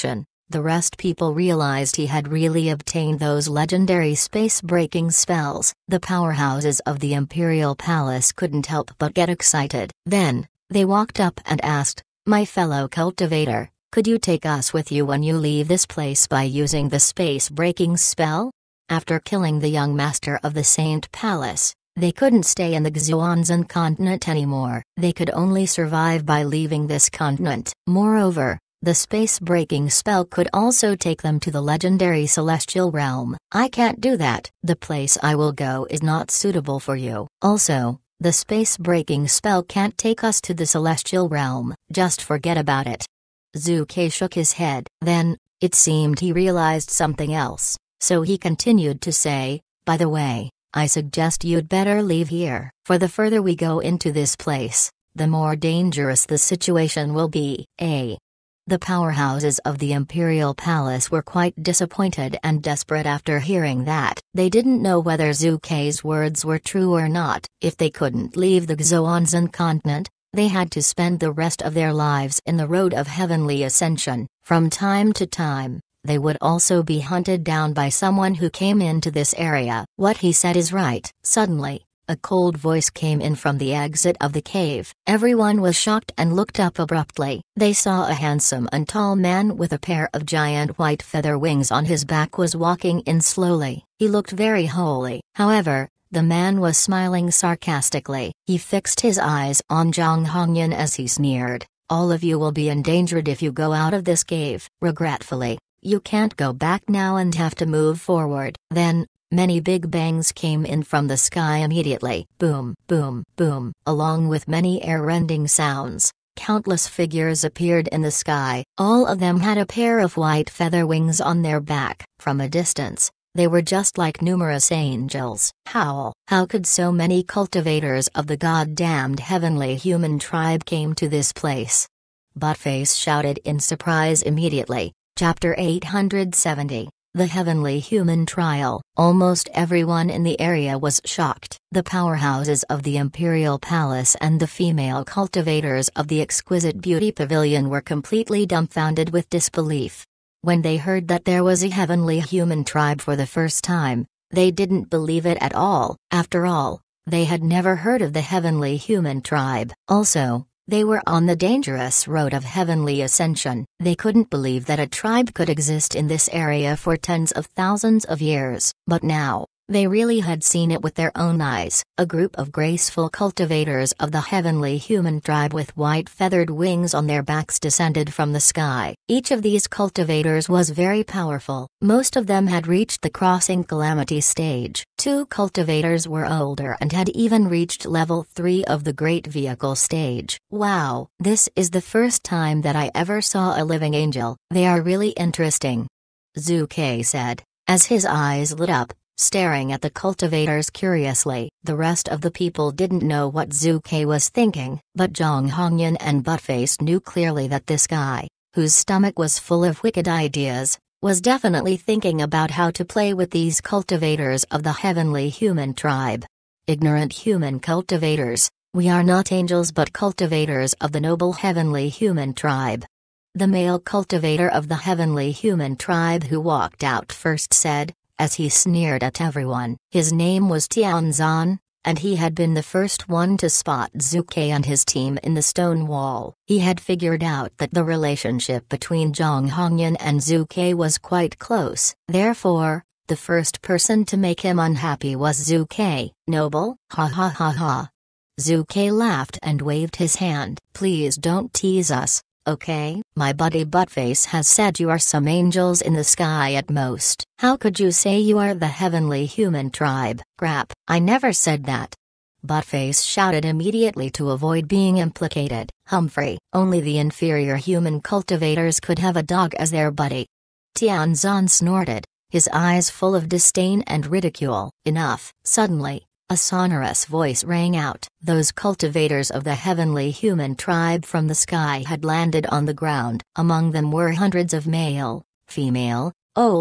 The rest people realized he had really obtained those legendary space-breaking spells. The powerhouses of the Imperial Palace couldn't help but get excited. Then, they walked up and asked, "My fellow cultivator, could you take us with you when you leave this place by using the space-breaking spell?" After killing the young master of the Saint Palace, they couldn't stay in the Xuanzan continent anymore. They could only survive by leaving this continent. Moreover, the space-breaking spell could also take them to the legendary Celestial Realm. "I can't do that. The place I will go is not suitable for you. Also, the space-breaking spell can't take us to the Celestial Realm. Just forget about it." Zhu Kai shook his head. Then, it seemed he realized something else, so he continued to say, "By the way, I suggest you'd better leave here. For the further we go into this place, the more dangerous the situation will be." A. The powerhouses of the Imperial Palace were quite disappointed and desperate after hearing that. They didn't know whether Zhu Kai's words were true or not. If they couldn't leave the Xuanzan continent, they had to spend the rest of their lives in the road of heavenly ascension. From time to time, they would also be hunted down by someone who came into this area. "What he said is right." Suddenly, a cold voice came in from the exit of the cave. Everyone was shocked and looked up abruptly. They saw a handsome and tall man with a pair of giant white feather wings on his back was walking in slowly. He looked very holy. However, the man was smiling sarcastically. He fixed his eyes on Zhang Hongyan as he sneered. "All of you will be endangered if you go out of this cave. Regretfully, you can't go back now and have to move forward." Then, many big bangs came in from the sky immediately. Boom, boom, boom. Along with many air-rending sounds, countless figures appeared in the sky. All of them had a pair of white feather wings on their back. From a distance, they were just like numerous angels. How? How could so many cultivators of the goddamned heavenly human tribe came to this place? Buttface shouted in surprise immediately. Chapter eight hundred seventy. The Heavenly Human Trial. Almost everyone in the area was shocked. The powerhouses of the Imperial Palace and the female cultivators of the Exquisite Beauty Pavilion were completely dumbfounded with disbelief. When they heard that there was a heavenly human tribe for the first time, they didn't believe it at all. After all, they had never heard of the heavenly human tribe. Also, they were on the dangerous road of heavenly ascension. They couldn't believe that a tribe could exist in this area for tens of thousands of years. But now, they really had seen it with their own eyes. A group of graceful cultivators of the heavenly human tribe with white feathered wings on their backs descended from the sky. Each of these cultivators was very powerful. Most of them had reached the crossing calamity stage. Two cultivators were older and had even reached level three of the great vehicle stage. "Wow, this is the first time that I ever saw a living angel. They are really interesting," Zhu Kai said, as his eyes lit up, staring at the cultivators curiously. The rest of the people didn't know what Zhu Kai was thinking, but Zhang Hongyan and Buttface knew clearly that this guy, whose stomach was full of wicked ideas, was definitely thinking about how to play with these cultivators of the heavenly human tribe. "Ignorant human cultivators, we are not angels but cultivators of the noble heavenly human tribe." The male cultivator of the heavenly human tribe who walked out first said, as he sneered at everyone. His name was Tianzan, and he had been the first one to spot Zhu Kai and his team in the stone wall. He had figured out that the relationship between Zhang Hongyan and Zhu Kai was quite close. Therefore, the first person to make him unhappy was Zhu Kai. "Noble? Ha ha ha ha." Zhu Kai laughed and waved his hand. "Please don't tease us, okay? My buddy Buttface has said you are some angels in the sky at most. How could you say you are the heavenly human tribe?" "Crap, I never said that." Buttface shouted immediately to avoid being implicated. "Humphrey, only the inferior human cultivators could have a dog as their buddy." Tianzan snorted, his eyes full of disdain and ridicule. "Enough." Suddenly, a sonorous voice rang out. Those cultivators of the heavenly human tribe from the sky had landed on the ground. Among them were hundreds of male, female, old,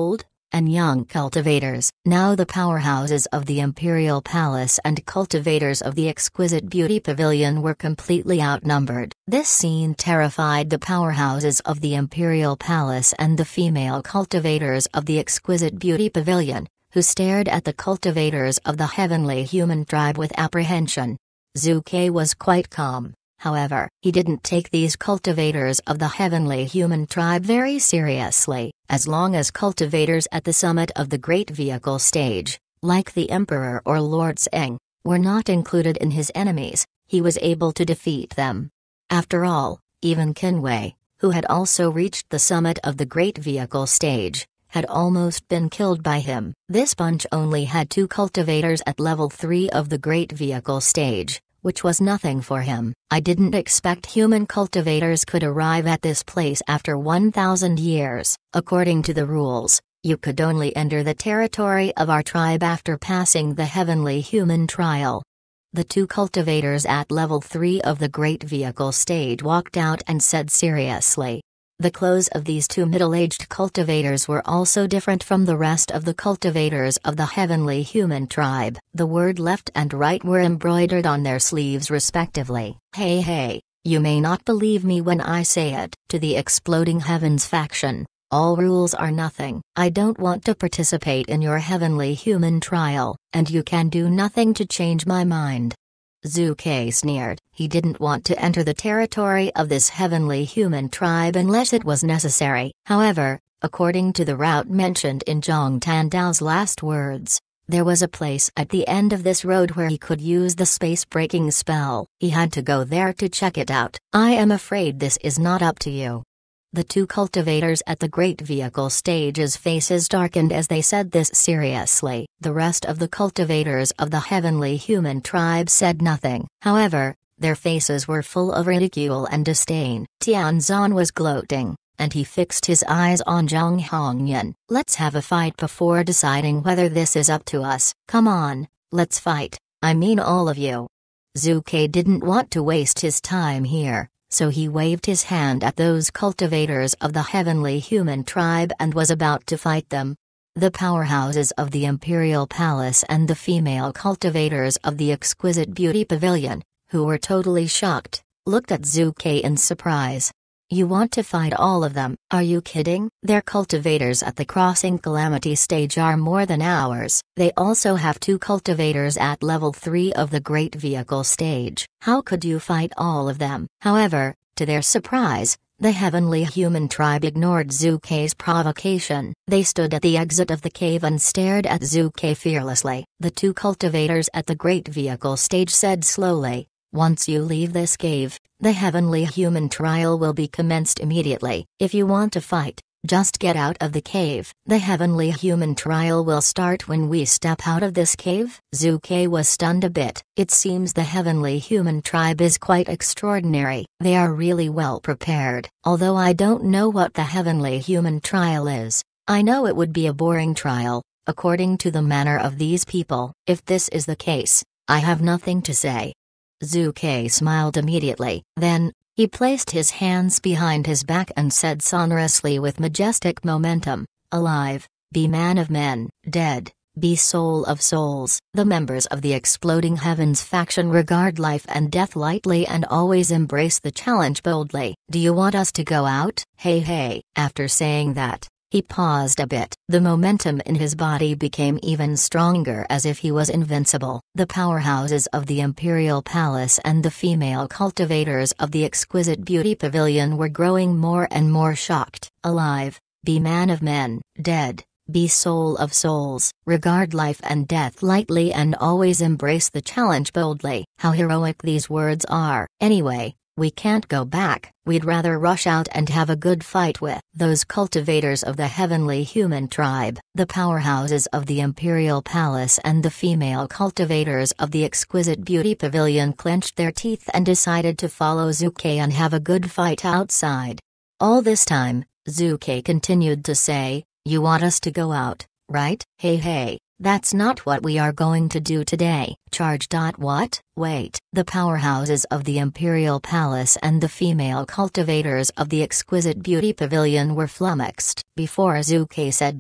and young cultivators. Now the powerhouses of the Imperial Palace and cultivators of the Exquisite Beauty Pavilion were completely outnumbered. This scene terrified the powerhouses of the Imperial Palace and the female cultivators of the Exquisite Beauty Pavilion, who stared at the cultivators of the heavenly human tribe with apprehension. Zhu Ke was quite calm. However, he didn't take these cultivators of the heavenly human tribe very seriously. As long as cultivators at the summit of the great vehicle stage, like the Emperor or Lord Tseng, were not included in his enemies, he was able to defeat them. After all, even Qin Wei, who had also reached the summit of the great vehicle stage, had almost been killed by him. This bunch only had two cultivators at level three of the great vehicle stage, which was nothing for him. I didn't expect human cultivators could arrive at this place after one thousand years. According to the rules, you could only enter the territory of our tribe after passing the heavenly human trial. The two cultivators at level three of the great vehicle stage walked out and said seriously. The clothes of these two middle-aged cultivators were also different from the rest of the cultivators of the heavenly human tribe. The word left and right were embroidered on their sleeves respectively. Hey hey, you may not believe me when I say it. To the Exploding Heavens faction, all rules are nothing. I don't want to participate in your heavenly human trial, and you can do nothing to change my mind. Zhu Ke sneered. He didn't want to enter the territory of this heavenly human tribe unless it was necessary. However, according to the route mentioned in Zhang Tandao's last words, there was a place at the end of this road where he could use the space-breaking spell. He had to go there to check it out. I am afraid this is not up to you. The two cultivators at the great vehicle stage's faces darkened as they said this seriously. The rest of the cultivators of the heavenly human tribe said nothing. However, their faces were full of ridicule and disdain. Tianzan was gloating, and he fixed his eyes on Zhang Hongyan. Let's have a fight before deciding whether this is up to us. Come on, let's fight. I mean all of you. Zhu Ke didn't want to waste his time here, so he waved his hand at those cultivators of the heavenly human tribe and was about to fight them. The powerhouses of the Imperial Palace and the female cultivators of the Exquisite Beauty Pavilion, who were totally shocked, looked at Zhu Ke in surprise. You want to fight all of them? Are you kidding? Their cultivators at the Crossing Calamity stage are more than ours. They also have two cultivators at level three of the Great Vehicle stage. How could you fight all of them? However, to their surprise, the heavenly human tribe ignored Zhu Ke's provocation. They stood at the exit of the cave and stared at Zhu Ke fearlessly. The two cultivators at the Great Vehicle stage said slowly, once you leave this cave, the heavenly human trial will be commenced immediately. If you want to fight, just get out of the cave. The heavenly human trial will start when we step out of this cave. Zhu Ke was stunned a bit. It seems the heavenly human tribe is quite extraordinary. They are really well prepared. Although I don't know what the heavenly human trial is, I know it would be a boring trial, according to the manner of these people. If this is the case, I have nothing to say. Zhu Ke smiled immediately. Then, he placed his hands behind his back and said sonorously with majestic momentum, alive, be man of men, dead, be soul of souls. The members of the Exploding Heavens faction regard life and death lightly and always embrace the challenge boldly. Do you want us to go out? Hey hey. After saying that, he paused a bit. The momentum in his body became even stronger as if he was invincible. The powerhouses of the Imperial Palace and the female cultivators of the Exquisite Beauty Pavilion were growing more and more shocked. Alive, be man of men, dead, be soul of souls. Regard life and death lightly and always embrace the challenge boldly. How heroic these words are. Anyway, we can't go back. We'd rather rush out and have a good fight with those cultivators of the heavenly human tribe. The powerhouses of the Imperial Palace and the female cultivators of the Exquisite Beauty Pavilion clenched their teeth and decided to follow Zhu Ke and have a good fight outside. All this time, Zhu Ke continued to say, you want us to go out, right? Hey hey. That's not what we are going to do today. Charge. What? Wait. The powerhouses of the Imperial Palace and the female cultivators of the Exquisite Beauty Pavilion were flummoxed. Before Zhu Ke said that,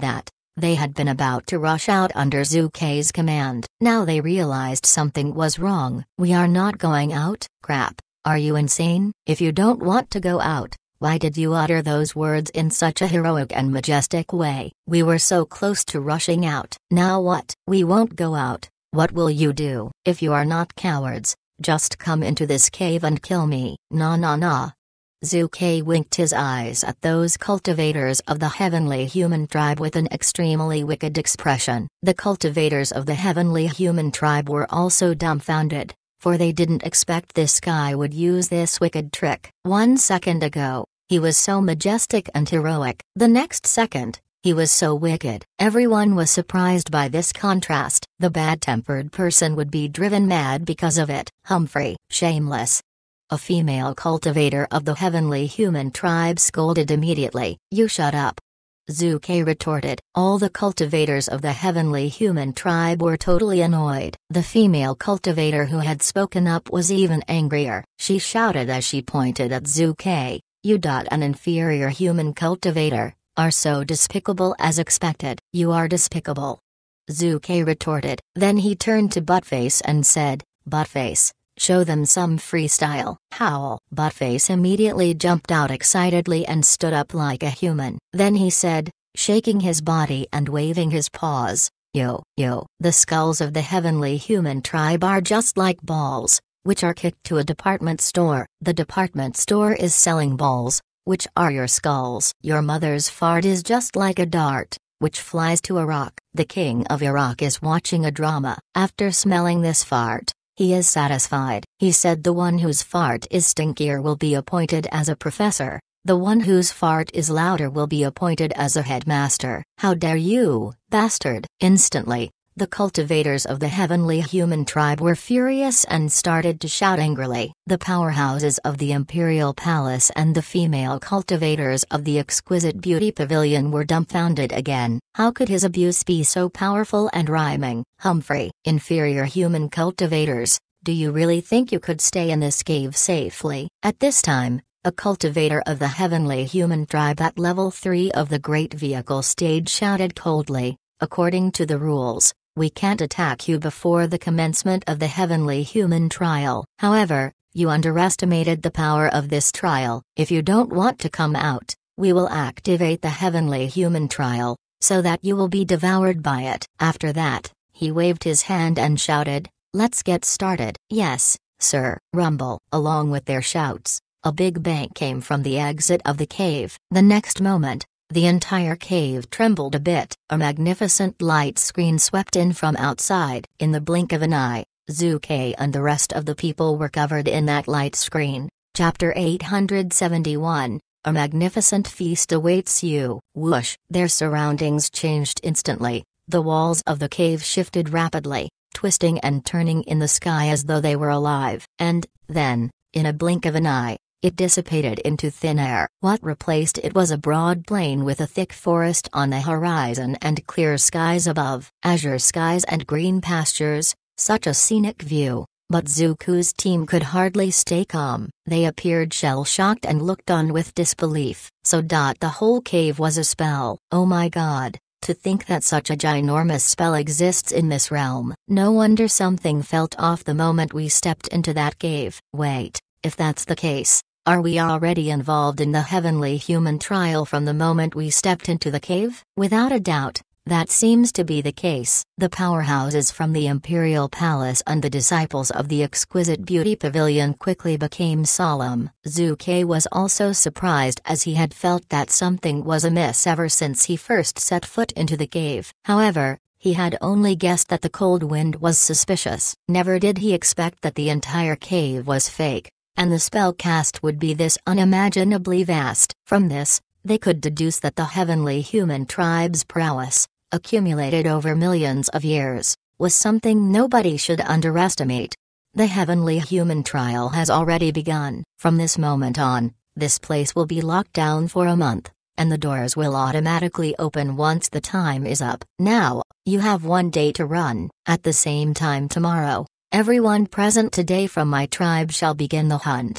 They had been about to rush out under Zukei's command. Now they realized something was wrong. "We are not going out? Crap. Are you insane? If you don't want to go out, why did you utter those words in such a heroic and majestic way? We were so close to rushing out. Now what? We won't go out. What will you do? If you are not cowards, just come into this cave and kill me." "Nah nah nah." Zukei winked his eyes at those cultivators of the heavenly human tribe with an extremely wicked expression. The cultivators of the heavenly human tribe were also dumbfounded, for they didn't expect this guy would use this wicked trick. One second ago, he was so majestic and heroic. The next second, he was so wicked. Everyone was surprised by this contrast. The bad-tempered person would be driven mad because of it. "Humphrey, shameless!" A female cultivator of the heavenly human tribe scolded immediately. "You shut up!" Zukei retorted. All the cultivators of the heavenly human tribe were totally annoyed. The female cultivator who had spoken up was even angrier. She shouted as she pointed at Zukei, "You an inferior human cultivator, are so despicable as expected." "You are despicable," Zukei retorted. Then he turned to Buttface and said, "Buttface, show them some freestyle." "Howl!" Buttface immediately jumped out excitedly and stood up like a human. Then he said, shaking his body and waving his paws, "Yo, yo, the skulls of the heavenly human tribe are just like balls, which are kicked to a department store. The department store is selling balls, which are your skulls. Your mother's fart is just like a dart, which flies to Iraq. The king of Iraq is watching a drama. After smelling this fart, he is satisfied." He said, "The one whose fart is stinkier will be appointed as a professor. The one whose fart is louder will be appointed as a headmaster." "How dare you, bastard!" Instantly, the cultivators of the heavenly human tribe were furious and started to shout angrily. The powerhouses of the Imperial Palace and the female cultivators of the Exquisite Beauty Pavilion were dumbfounded again. How could his abuse be so powerful and rhyming? "Humphrey, inferior human cultivators, do you really think you could stay in this cave safely?" At this time, a cultivator of the heavenly human tribe at level three of the Great Vehicle stage shouted coldly, "According to the rules, we can't attack you before the commencement of the heavenly human trial. However, you underestimated the power of this trial. If you don't want to come out, we will activate the heavenly human trial, so that you will be devoured by it." After that, he waved his hand and shouted, "Let's get started." "Yes, sir." Rumble. Along with their shouts, a big bang came from the exit of the cave. The next moment, the entire cave trembled a bit. A magnificent light screen swept in from outside. In the blink of an eye, Zukei and the rest of the people were covered in that light screen. Chapter eight hundred seventy-one, A Magnificent Feast Awaits You. Whoosh! Their surroundings changed instantly. The walls of the cave shifted rapidly, twisting and turning in the sky as though they were alive. And, then, in a blink of an eye, it dissipated into thin air. What replaced it was a broad plain with a thick forest on the horizon and clear skies above. Azure skies and green pastures, such a scenic view, but Zuku's team could hardly stay calm. They appeared shell-shocked and looked on with disbelief. So the whole cave was a spell. Oh my god, to think that such a ginormous spell exists in this realm. No wonder something felt off the moment we stepped into that cave. Wait, if that's the case, are we already involved in the heavenly human trial from the moment we stepped into the cave? Without a doubt, that seems to be the case. The powerhouses from the Imperial Palace and the disciples of the Exquisite Beauty Pavilion quickly became solemn. Zukei was also surprised, as he had felt that something was amiss ever since he first set foot into the cave. However, he had only guessed that the cold wind was suspicious. Never did he expect that the entire cave was fake, and the spell cast would be this unimaginably vast. From this, they could deduce that the heavenly human tribe's prowess, accumulated over millions of years, was something nobody should underestimate. The heavenly human trial has already begun. From this moment on, this place will be locked down for a month, and the doors will automatically open once the time is up. Now, you have one day to run. At the same time tomorrow, everyone present today from my tribe shall begin the hunt.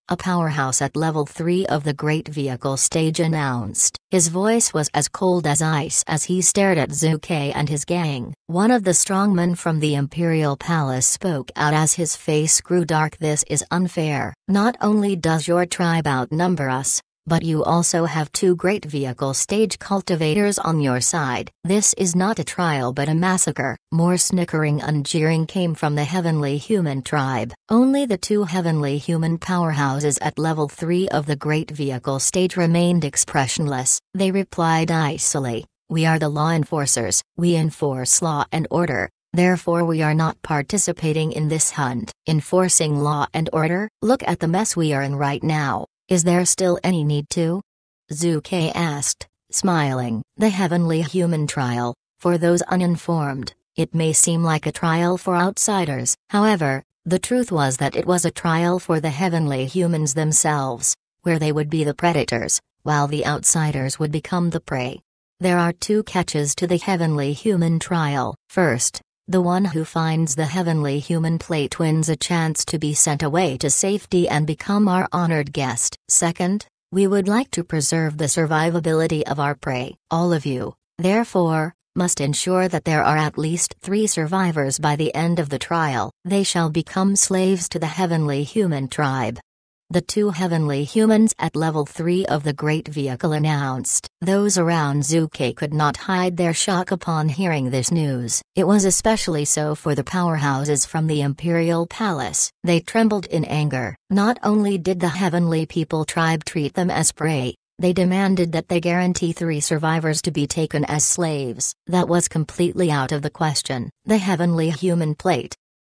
a powerhouse at level three of the Great Vehicle stage announced. His voice was as cold as ice as he stared at Zuke and his gang. One of the strongmen from the Imperial Palace spoke out as his face grew dark. This is unfair. Not only does your tribe outnumber us, but you also have two Great Vehicle stage cultivators on your side. This is not a trial but a massacre. More snickering and jeering came from the Heavenly Human tribe. Only the two Heavenly Human powerhouses at level three of the Great Vehicle stage remained expressionless. They replied icily, "We are the law enforcers. We enforce law and order. Therefore we are not participating in this hunt." Enforcing law and order? Look at the mess we are in right now. Is there still any need to? Zuke asked, smiling. The Heavenly Human trial. For those uninformed, it may seem like a trial for outsiders. However, the truth was that it was a trial for the Heavenly Humans themselves, where they would be the predators, while the outsiders would become the prey. There are two catches to the Heavenly Human trial. First, the one who finds the Heavenly Human plate wins a chance to be sent away to safety and become our honored guest. Second, we would like to preserve the survivability of our prey. All of you, therefore, must ensure that there are at least three survivors by the end of the trial. They shall become slaves to the Heavenly Human tribe. The two Heavenly Humans at level three of the Great Vehicle announced. Those around Zuke could not hide their shock upon hearing this news. It was especially so for the powerhouses from the Imperial Palace. They trembled in anger. Not only did the Heavenly People tribe treat them as prey, they demanded that they guarantee three survivors to be taken as slaves. That was completely out of the question. The Heavenly Human plate.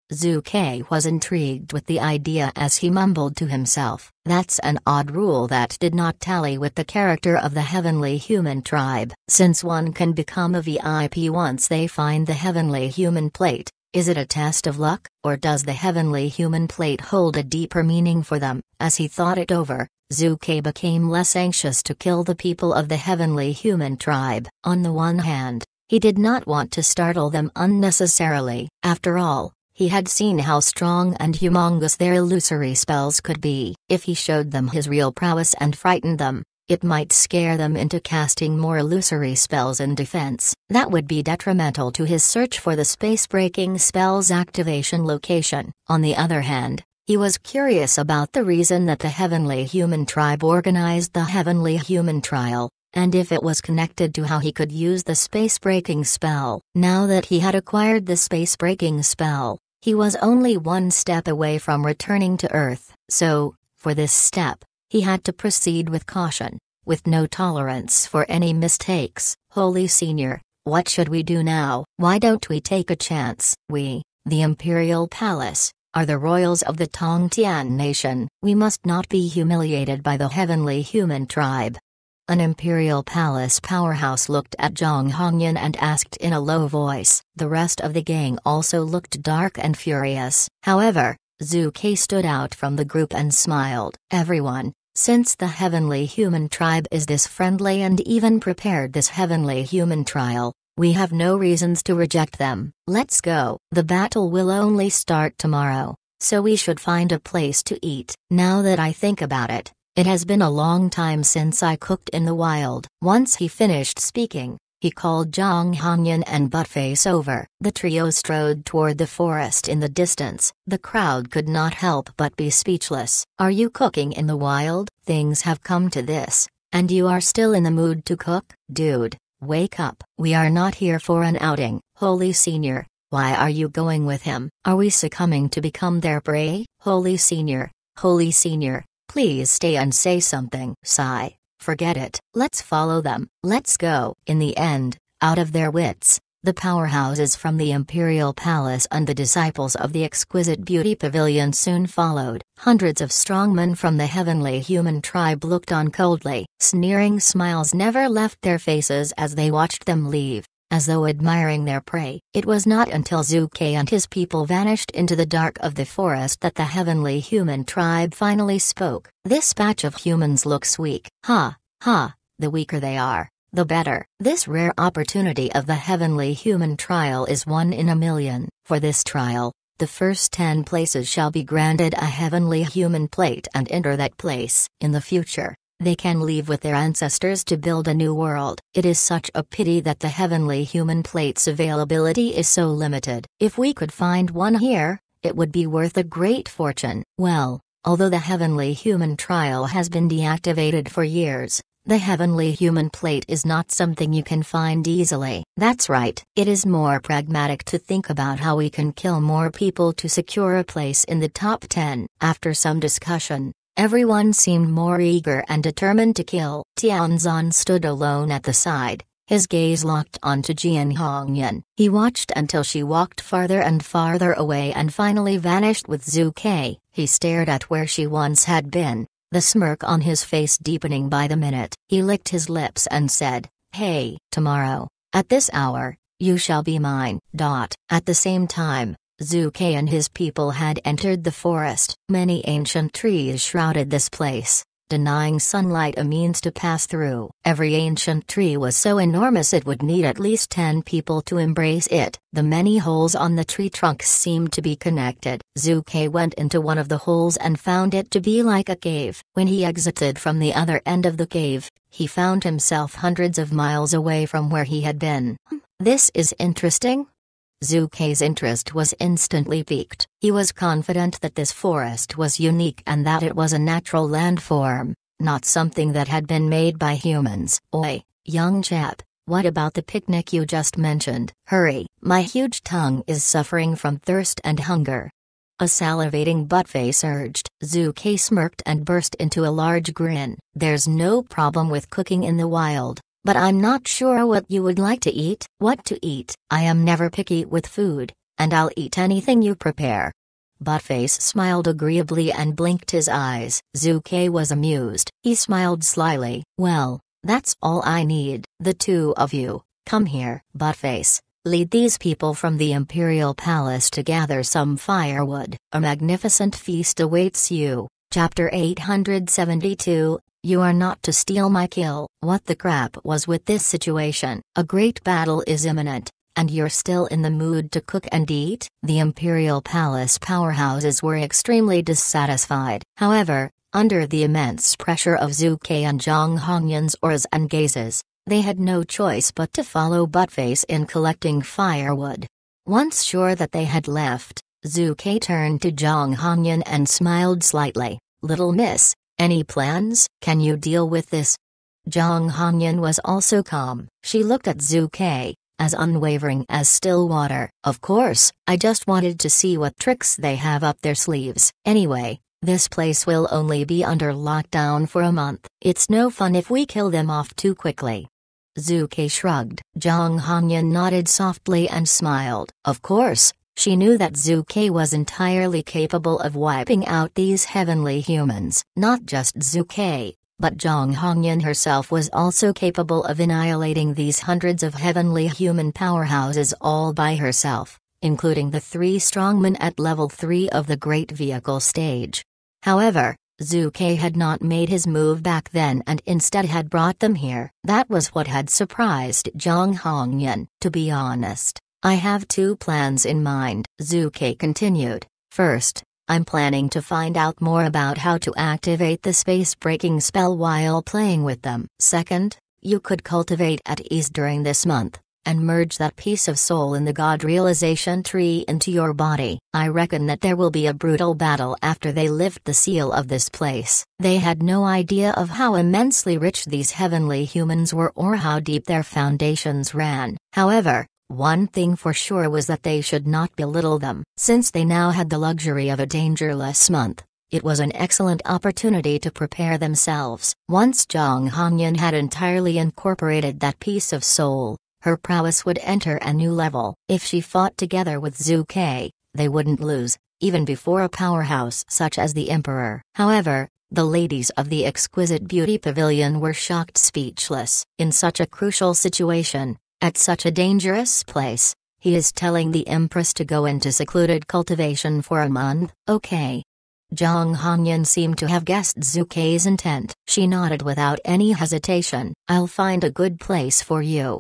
Zuke was intrigued with the idea as he mumbled to himself. That's an odd rule that did not tally with the character of the Heavenly Human tribe. Since one can become a V I P once they find the Heavenly Human plate, is it a test of luck, or does the Heavenly Human plate hold a deeper meaning for them? As he thought it over, Zuke became less anxious to kill the people of the Heavenly Human tribe. On the one hand, he did not want to startle them unnecessarily. After all, he had seen how strong and humongous their illusory spells could be. If he showed them his real prowess and frightened them, it might scare them into casting more illusory spells in defense. That would be detrimental to his search for the space-breaking spell's activation location. On the other hand, he was curious about the reason that the Heavenly Human tribe organized the Heavenly Human trial, and if it was connected to how he could use the space-breaking spell. Now that he had acquired the space-breaking spell, he was only one step away from returning to Earth. So, for this step, he had to proceed with caution, with no tolerance for any mistakes. Holy Senior, what should we do now? Why don't we take a chance? We, the Imperial Palace, are the royals of the Tongtian nation. We must not be humiliated by the Heavenly Human tribe. An Imperial Palace powerhouse looked at Zhang Hongyan and asked in a low voice. The rest of the gang also looked dark and furious. However, Zuke stood out from the group and smiled. Everyone, since the Heavenly Human tribe is this friendly and even prepared this Heavenly Human trial, we have no reasons to reject them. Let's go. The battle will only start tomorrow, so we should find a place to eat. Now that I think about it, it has been a long time since I cooked in the wild. Once he finished speaking, he called Zhang Hongyan and Buttface over. The trio strode toward the forest in the distance. The crowd could not help but be speechless. Are you cooking in the wild? Things have come to this, and you are still in the mood to cook? Dude, wake up. We are not here for an outing. Holy Senior, why are you going with him? Are we succumbing to become their prey? Holy Senior, Holy Senior, please stay and say something. Sigh. Forget it. Let's follow them. Let's go. In the end, out of their wits, the powerhouses from the Imperial Palace and the disciples of the Exquisite Beauty Pavilion soon followed. Hundreds of strongmen from the Heavenly Human tribe looked on coldly. Sneering smiles never left their faces as they watched them leave, as though admiring their prey. It was not until Zuke and his people vanished into the dark of the forest that the Heavenly Human tribe finally spoke. This batch of humans looks weak. Ha, ha, the weaker they are, the better. This rare opportunity of the Heavenly Human trial is one in a million. For this trial, The first ten places shall be granted a heavenly human plate and enter that place. In the future, they can leave with their ancestors to build a new world. It is such a pity that the heavenly human plate's availability is so limited. If we could find one here, it would be worth a great fortune. Well, although the heavenly human trial has been deactivated for years, the heavenly human plate is not something you can find easily. That's right. It is more pragmatic to think about how we can kill more people to secure a place in the top ten. After some discussion, everyone seemed more eager and determined to kill. Tianzan stood alone at the side, his gaze locked onto Jian Hongyan. He watched until she walked farther and farther away and finally vanished with Zhu Ke. He stared at where she once had been, the smirk on his face deepening by the minute. He licked his lips and said, "Hey, tomorrow, at this hour, you shall be mine." Dot. At the same time, Zhu Ke and his people had entered the forest. Many ancient trees shrouded this place, denying sunlight a means to pass through. Every ancient tree was so enormous it would need at least ten people to embrace it. The many holes on the tree trunks seemed to be connected. Zhu Ke went into one of the holes and found it to be like a cave. When he exited from the other end of the cave, he found himself hundreds of miles away from where he had been. This is interesting. Zhu Ke's interest was instantly piqued. He was confident that this forest was unique and that it was a natural landform, not something that had been made by humans. Oi, young chap, what about the picnic you just mentioned? Hurry, my huge tongue is suffering from thirst and hunger. A salivating buttface urged. Zhu Ke smirked and burst into a large grin. There's no problem with cooking in the wild. But I'm not sure what you would like to eat. What to eat? I am never picky with food, and I'll eat anything you prepare. Buttface smiled agreeably and blinked his eyes. Zhu Ke was amused. He smiled slyly. Well, that's all I need. The two of you, come here. Buttface, lead these people from the Imperial Palace to gather some firewood. A magnificent feast awaits you. Chapter eight hundred seventy-two. You are not to steal my kill. What the crap was with this situation? A great battle is imminent, and you're still in the mood to cook and eat? The Imperial Palace powerhouses were extremely dissatisfied. However, under the immense pressure of Zhu Ke and Zhang Hongyan's auras and gazes, they had no choice but to follow Buttface in collecting firewood. Once sure that they had left, Zhu Ke turned to Zhang Hongyan and smiled slightly. Little miss, any plans? Can you deal with this? Zhang Hongyan was also calm. She looked at Zhu Ke, as unwavering as still water. Of course, I just wanted to see what tricks they have up their sleeves. Anyway, this place will only be under lockdown for a month. It's no fun if we kill them off too quickly. Zhu Ke shrugged. Zhang Hongyan nodded softly and smiled. Of course, she knew that Zhu Ke was entirely capable of wiping out these heavenly humans. Not just Zhu Ke, but Zhang Hongyan herself was also capable of annihilating these hundreds of heavenly human powerhouses all by herself, including the three strongmen at level three of the Great Vehicle stage. However, Zhu Ke had not made his move back then and instead had brought them here. That was what had surprised Zhang Hongyan. To be honest, I have two plans in mind, Zhu Ke continued. First, I'm planning to find out more about how to activate the space-breaking spell while playing with them. Second, you could cultivate at ease during this month, and merge that piece of soul in the God Realization Tree into your body. I reckon that there will be a brutal battle after they lift the seal of this place. They had no idea of how immensely rich these heavenly humans were or how deep their foundations ran. However, one thing for sure was that they should not belittle them. Since they now had the luxury of a dangerless month, it was an excellent opportunity to prepare themselves. Once Zhang Hongyan had entirely incorporated that piece of soul, her prowess would enter a new level. If she fought together with Zhu Ke, they wouldn't lose, even before a powerhouse such as the Emperor. However, the ladies of the exquisite beauty pavilion were shocked speechless. In such a crucial situation, at such a dangerous place, he is telling the Empress to go into secluded cultivation for a month? Okay. Zhang Hongyan seemed to have guessed Zhu Ke's intent. She nodded without any hesitation. I'll find a good place for you.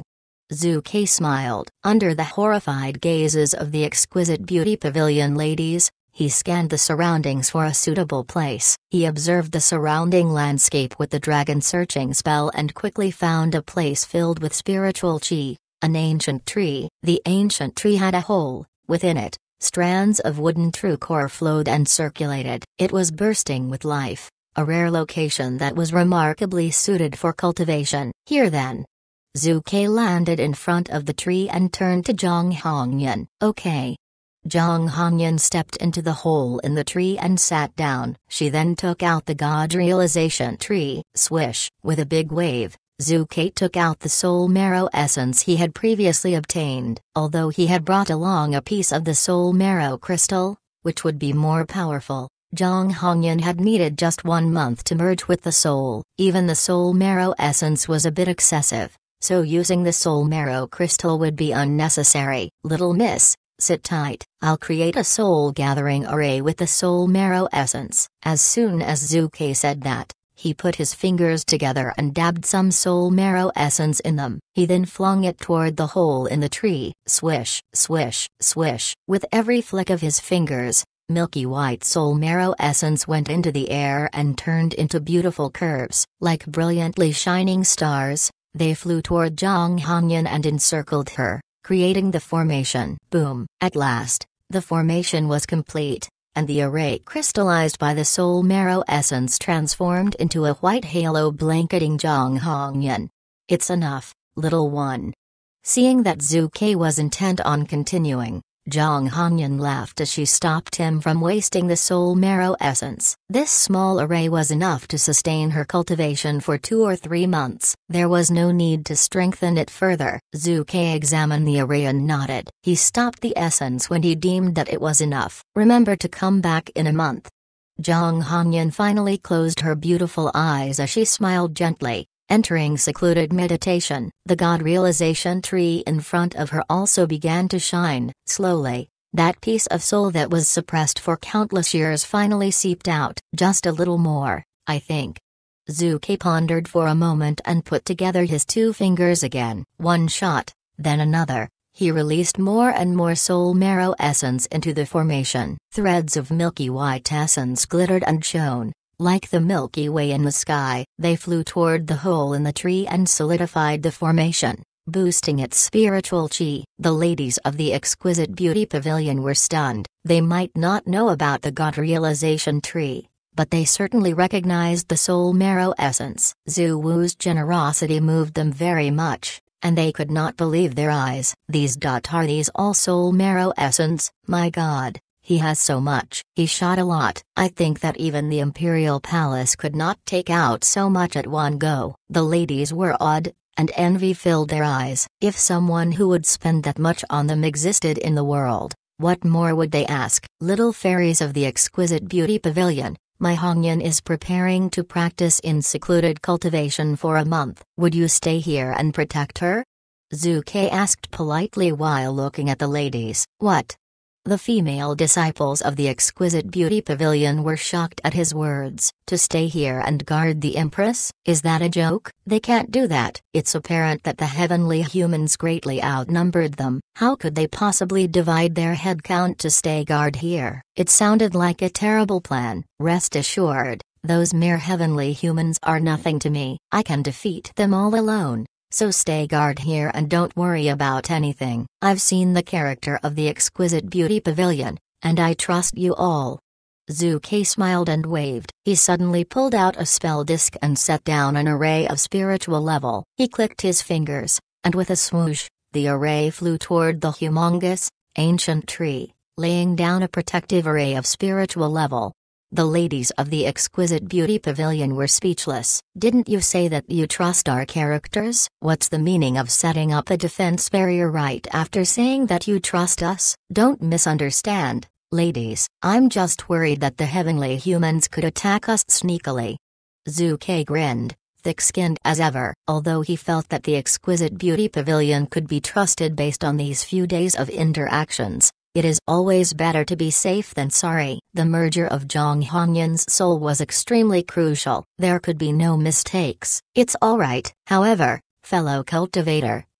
Zhu Ke smiled. Under the horrified gazes of the exquisite beauty pavilion ladies, he scanned the surroundings for a suitable place. He observed the surrounding landscape with the dragon searching spell and quickly found a place filled with spiritual qi, an ancient tree. The ancient tree had a hole. Within it, strands of wooden true core flowed and circulated. It was bursting with life, a rare location that was remarkably suited for cultivation. Here then. Zhu Ke landed in front of the tree and turned to Zhang Hongyan. Okay. Zhang Hongyan stepped into the hole in the tree and sat down. She then took out the God Realization tree. Swish. With a big wave, Zhu Ke took out the soul marrow essence he had previously obtained. Although he had brought along a piece of the soul marrow crystal, which would be more powerful, Zhang Hongyan had needed just one month to merge with the soul. Even the soul marrow essence was a bit excessive, so using the soul marrow crystal would be unnecessary. Little miss, sit tight. I'll create a soul gathering array with the soul marrow essence. As soon as Zhu Ke said that, he put his fingers together and dabbed some soul marrow essence in them. He then flung it toward the hole in the tree. Swish, swish, swish. With every flick of his fingers, milky white soul marrow essence went into the air and turned into beautiful curves. Like brilliantly shining stars, they flew toward Zhang Hongyan and encircled her, creating the formation. Boom. At last, the formation was complete, and the array crystallized by the soul marrow essence transformed into a white halo blanketing Zhang Hongyan. It's enough, little one. Seeing that Zhu Ke was intent on continuing, Zhang Hongyan laughed as she stopped him from wasting the soul marrow essence. This small array was enough to sustain her cultivation for two or three months. There was no need to strengthen it further. Zhu Ke examined the array and nodded. He stopped the essence when he deemed that it was enough. Remember to come back in a month. Zhang Hongyan finally closed her beautiful eyes as she smiled gently. Entering secluded meditation, the God Realization tree in front of her also began to shine. Slowly, that piece of soul that was suppressed for countless years finally seeped out. Just a little more, I think. Zhu Ke pondered for a moment and put together his two fingers again. One shot, then another. He released more and more soul marrow essence into the formation. Threads of milky white essence glittered and shone. Like the Milky Way in the sky, they flew toward the hole in the tree and solidified the formation, boosting its spiritual qi. The ladies of the exquisite beauty pavilion were stunned. They might not know about the God Realization tree, but they certainly recognized the soul marrow essence. Zhu Wu's generosity moved them very much, and they could not believe their eyes. These dot are these all soul marrow essence? My God. He has so much. He shot a lot. I think that even the Imperial Palace could not take out so much at one go. The ladies were awed, and envy filled their eyes. If someone who would spend that much on them existed in the world, what more would they ask? Little fairies of the exquisite beauty pavilion, my Hongyan is preparing to practice in secluded cultivation for a month. Would you stay here and protect her? Zhu Ke asked politely while looking at the ladies. What? The female disciples of the exquisite beauty pavilion were shocked at his words. To stay here and guard the Empress? Is that a joke? They can't do that. It's apparent that the heavenly humans greatly outnumbered them. How could they possibly divide their head count to stay guard here? It sounded like a terrible plan. Rest assured, those mere heavenly humans are nothing to me. I can defeat them all alone. So stay guard here and don't worry about anything. I've seen the character of the exquisite beauty pavilion, and I trust you all. Zhu Ke smiled and waved. He suddenly pulled out a spell disc and set down an array of spiritual level. He clicked his fingers, and with a swoosh, the array flew toward the humongous, ancient tree, laying down a protective array of spiritual level. The ladies of the exquisite beauty pavilion were speechless. Didn't you say that you trust our characters? What's the meaning of setting up a defense barrier right after saying that you trust us? Don't misunderstand, ladies. I'm just worried that the heavenly humans could attack us sneakily. Zhu Ke grinned, thick-skinned as ever. Although he felt that the exquisite beauty pavilion could be trusted based on these few days of interactions, it is always better to be safe than sorry. The merger of Zhang Hongyan's soul was extremely crucial. There could be no mistakes. It's alright. However, fellow cultivator,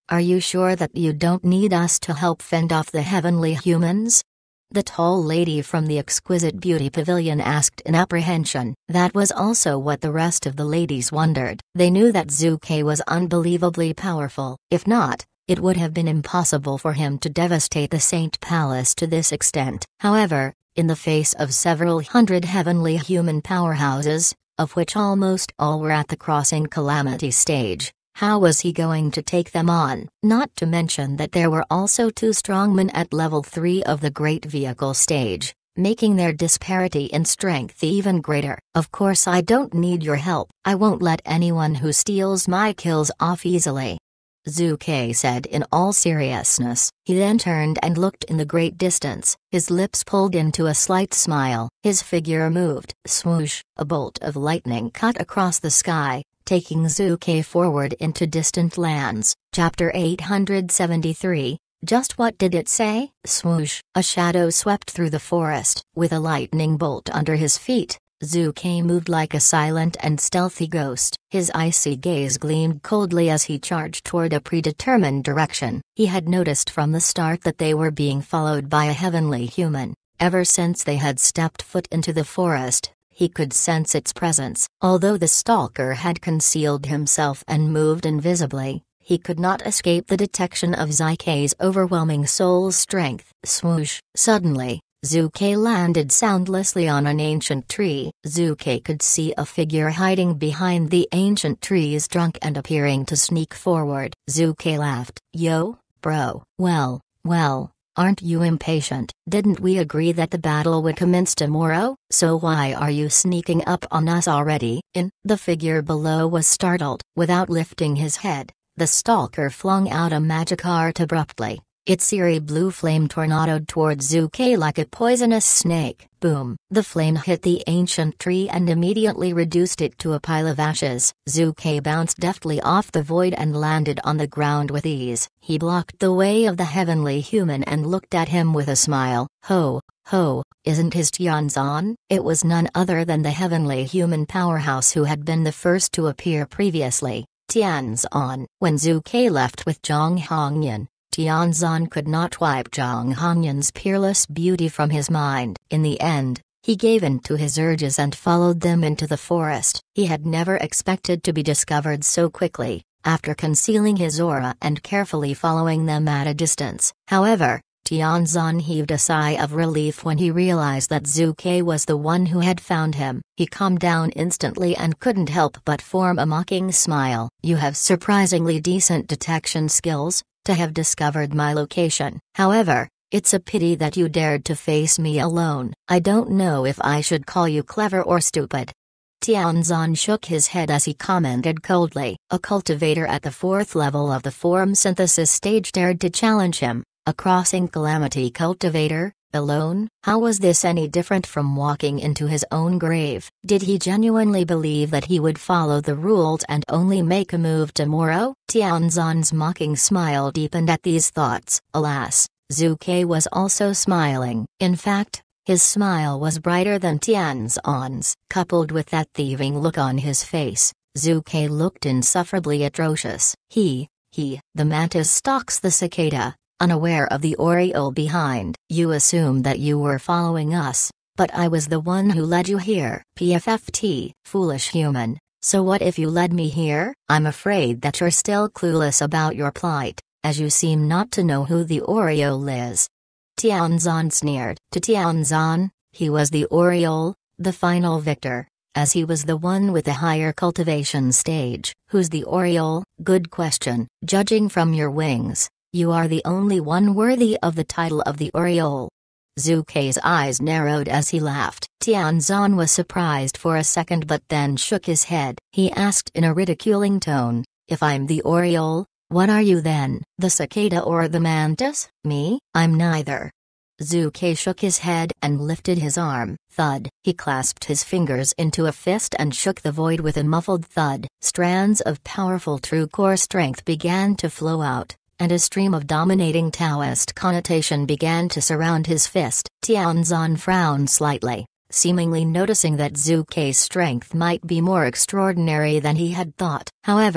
Are you sure that you don't need us to help fend off the heavenly humans? The tall lady from the exquisite beauty pavilion asked in apprehension. That was also what the rest of the ladies wondered. They knew that Zhu Ke was unbelievably powerful. If not, it would have been impossible for him to devastate the Saint Palace to this extent. However, in the face of several hundred heavenly human powerhouses, of which almost all were at the crossing calamity stage, how was he going to take them on? Not to mention that there were also two strongmen at level three of the great vehicle stage, making their disparity in strength even greater. Of course I don't need your help. I won't let anyone who steals my kills off easily, Zhu Ke said in all seriousness. He then turned and looked in the great distance, his lips pulled into a slight smile. His figure moved. Swoosh, a bolt of lightning cut across the sky, taking Zhu Ke forward into distant lands. Chapter eight hundred seventy-three, just what did it say? Swoosh, a shadow swept through the forest. With a lightning bolt under his feet, Zhu Ke moved like a silent and stealthy ghost. His icy gaze gleamed coldly as he charged toward a predetermined direction. He had noticed from the start that they were being followed by a heavenly human. Ever since they had stepped foot into the forest, he could sense its presence. Although the stalker had concealed himself and moved invisibly, he could not escape the detection of Zhu Ke's overwhelming soul strength. Swoosh! Suddenly, Zhu Ke landed soundlessly on an ancient tree. Zhu Ke could see a figure hiding behind the ancient tree's trunk and appearing to sneak forward. Zhu Ke laughed. Yo, bro. Well, well. Aren't you impatient? Didn't we agree that the battle would commence tomorrow? So why are you sneaking up on us already? In the figure below was startled. Without lifting his head, the stalker flung out a magic art abruptly. Its eerie blue flame tornadoed toward Zhu Ke like a poisonous snake. Boom! The flame hit the ancient tree and immediately reduced it to a pile of ashes. Zhu Ke bounced deftly off the void and landed on the ground with ease. He blocked the way of the heavenly human and looked at him with a smile. Ho, ho, isn't his Tianzan? It was none other than the heavenly human powerhouse who had been the first to appear previously. Tianzan. When Zhu Ke left with Zhang Hongyan, Tianzan could not wipe Zhang Hongyan's peerless beauty from his mind. In the end, he gave in to his urges and followed them into the forest. He had never expected to be discovered so quickly, after concealing his aura and carefully following them at a distance. However, Tianzan heaved a sigh of relief when he realized that Zhu Ke was the one who had found him. He calmed down instantly and couldn't help but form a mocking smile. You have surprisingly decent detection skills to have discovered my location. However, it's a pity that you dared to face me alone. I don't know if I should call you clever or stupid. Tianzan shook his head as he commented coldly. A cultivator at the fourth level of the form synthesis stage dared to challenge him. A crossing calamity cultivator, alone? How was this any different from walking into his own grave? Did he genuinely believe that he would follow the rules and only make a move tomorrow? Tianzan's mocking smile deepened at these thoughts. Alas, Zhu Ke was also smiling. In fact, his smile was brighter than Tianzan's. Coupled with that thieving look on his face, Zhu Ke looked insufferably atrocious. He, he, the mantis stalks the cicada, unaware of the aureole behind. You assumed that you were following us, but I was the one who led you here. P F F T, foolish human. So what if you led me here? I'm afraid that you're still clueless about your plight, as you seem not to know who the aureole is. Tianzan sneered. To Tianzan, he was the aureole, the final victor, as he was the one with the higher cultivation stage. Who's the aureole? Good question. Judging from your wings, you are the only one worthy of the title of the aureole. Zhu Ke's eyes narrowed as he laughed. Tianzan was surprised for a second but then shook his head. He asked in a ridiculing tone, if I'm the aureole, what are you then? The cicada or the mantis? Me? I'm neither. Zhu Ke shook his head and lifted his arm. Thud. He clasped his fingers into a fist and shook the void with a muffled thud. Strands of powerful true core strength began to flow out, and a stream of dominating Taoist connotation began to surround his fist. Tianzan frowned slightly, seemingly noticing that Zhu Ke's strength might be more extraordinary than he had thought. However,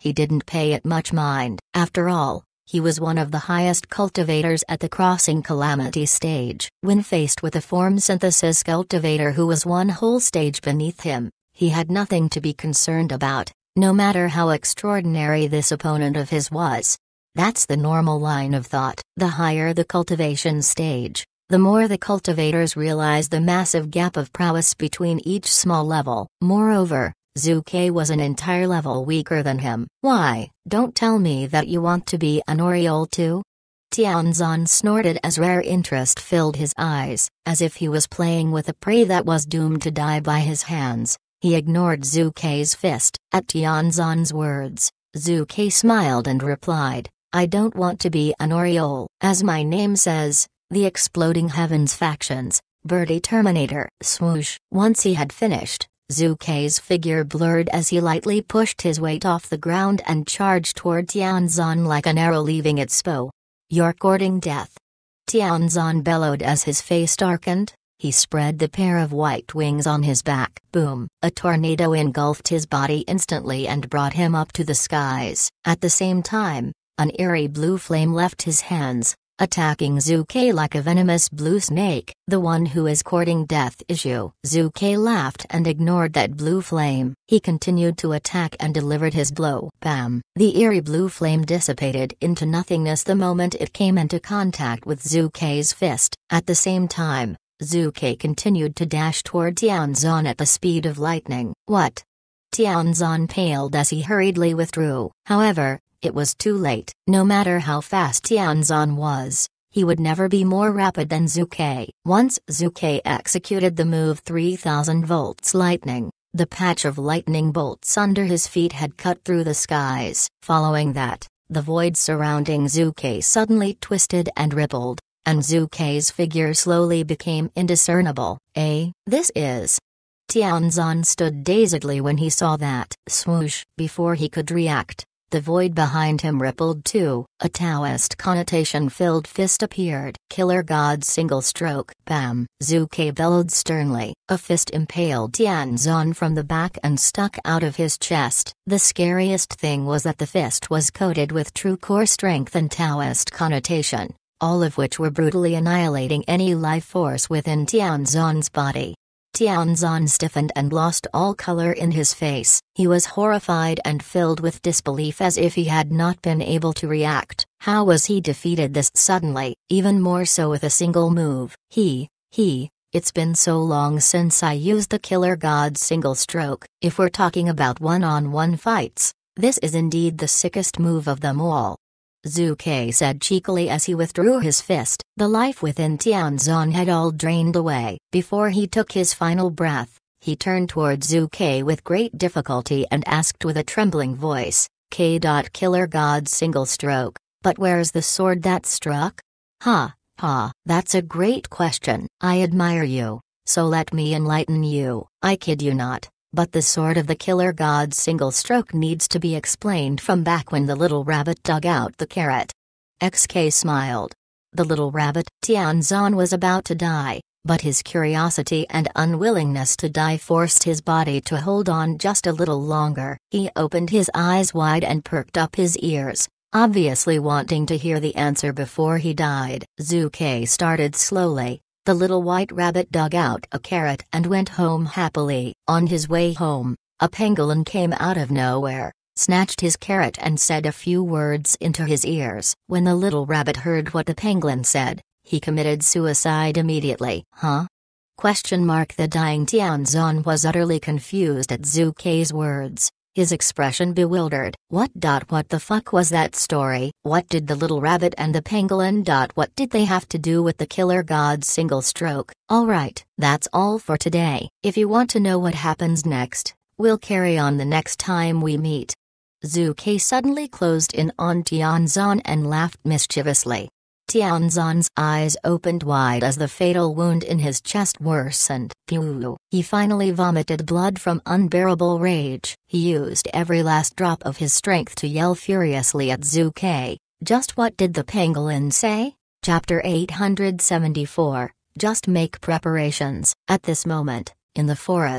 he didn't pay it much mind. After all, he was one of the highest cultivators at the crossing calamity stage. When faced with a form synthesis cultivator who was one whole stage beneath him, he had nothing to be concerned about, no matter how extraordinary this opponent of his was. That's the normal line of thought. The higher the cultivation stage, the more the cultivators realize the massive gap of prowess between each small level. Moreover, Zhu Ke was an entire level weaker than him. Why, don't tell me that you want to be an Oriole too? Tianzan snorted as rare interest filled his eyes, as if he was playing with a prey that was doomed to die by his hands. He ignored Zhu Ke's fist. At Tianzan's words, Zhu Ke smiled and replied, I don't want to be an Oriole. As my name says, the Exploding Heavens factions, Birdie Terminator. Swoosh. Once he had finished, Zhu Ke's figure blurred as he lightly pushed his weight off the ground and charged toward Tianzan like an arrow leaving its bow. You're courting death. Tianzan bellowed as his face darkened. He spread the pair of white wings on his back. Boom! A tornado engulfed his body instantly and brought him up to the skies. At the same time, an eerie blue flame left his hands, attacking Zhu Ke like a venomous blue snake. The one who is courting death is you. Zhu Ke laughed and ignored that blue flame. He continued to attack and delivered his blow. Bam! The eerie blue flame dissipated into nothingness the moment it came into contact with Zhu Ke's fist. At the same time, Zhu Ke continued to dash toward Tianzan at the speed of lightning. What? Tianzan paled as he hurriedly withdrew. However, it was too late. No matter how fast Tianzan was, he would never be more rapid than Zhu Ke. Once Zhu Ke executed the move three thousand volts lightning, the patch of lightning bolts under his feet had cut through the skies. Following that, the void surrounding Zhu Ke suddenly twisted and rippled, and Zhu Ke's figure slowly became indiscernible. Eh? This is... Tianzan stood dazedly when he saw that. Swoosh! Before he could react, the void behind him rippled too. A Taoist connotation-filled fist appeared. Killer God's single stroke. Bam! Zhu Ke bellowed sternly. A fist impaled Tianzan from the back and stuck out of his chest. The scariest thing was that the fist was coated with true core strength and Taoist connotation, all of which were brutally annihilating any life force within Tianzan's body. Tianzan stiffened and lost all color in his face. He was horrified and filled with disbelief as if he had not been able to react. How was he defeated this suddenly, even more so with a single move? He, he, it's been so long since I used the Killer God's single stroke. If we're talking about one-on-one fights, this is indeed the sickest move of them all. Zhu Ke said cheekily as he withdrew his fist. The life within Tianzan had all drained away. Before he took his final breath, he turned toward Zhu Ke with great difficulty and asked with a trembling voice, K. Killer God's single stroke, but where's the sword that struck? Ha, ha, that's a great question. I admire you, so let me enlighten you. I kid you not. But the sword of the Killer God's single stroke needs to be explained from back when the little rabbit dug out the carrot. X K smiled. The little rabbit. Tianzan was about to die, but his curiosity and unwillingness to die forced his body to hold on just a little longer. He opened his eyes wide and perked up his ears, obviously wanting to hear the answer before he died. Zhu Ke started slowly. The little white rabbit dug out a carrot and went home happily. On his way home, a pangolin came out of nowhere, snatched his carrot and said a few words into his ears. When the little rabbit heard what the pangolin said, he committed suicide immediately. Huh? Question mark. The dying Tianzan was utterly confused at Zhu Ke's words, his expression bewildered. What dot what the fuck was that story? What did the little rabbit and the pangolin dot what did they have to do with the Killer God's single stroke? Alright, that's all for today. If you want to know what happens next, we'll carry on the next time we meet. Zhu Ke suddenly closed in on Tianzan and laughed mischievously. Tianzan's eyes opened wide as the fatal wound in his chest worsened. Pew! He finally vomited blood from unbearable rage. He used every last drop of his strength to yell furiously at Zhu Ke. Just what did the pangolin say? Chapter eight hundred seventy-four, Just make preparations. At this moment, in the forest,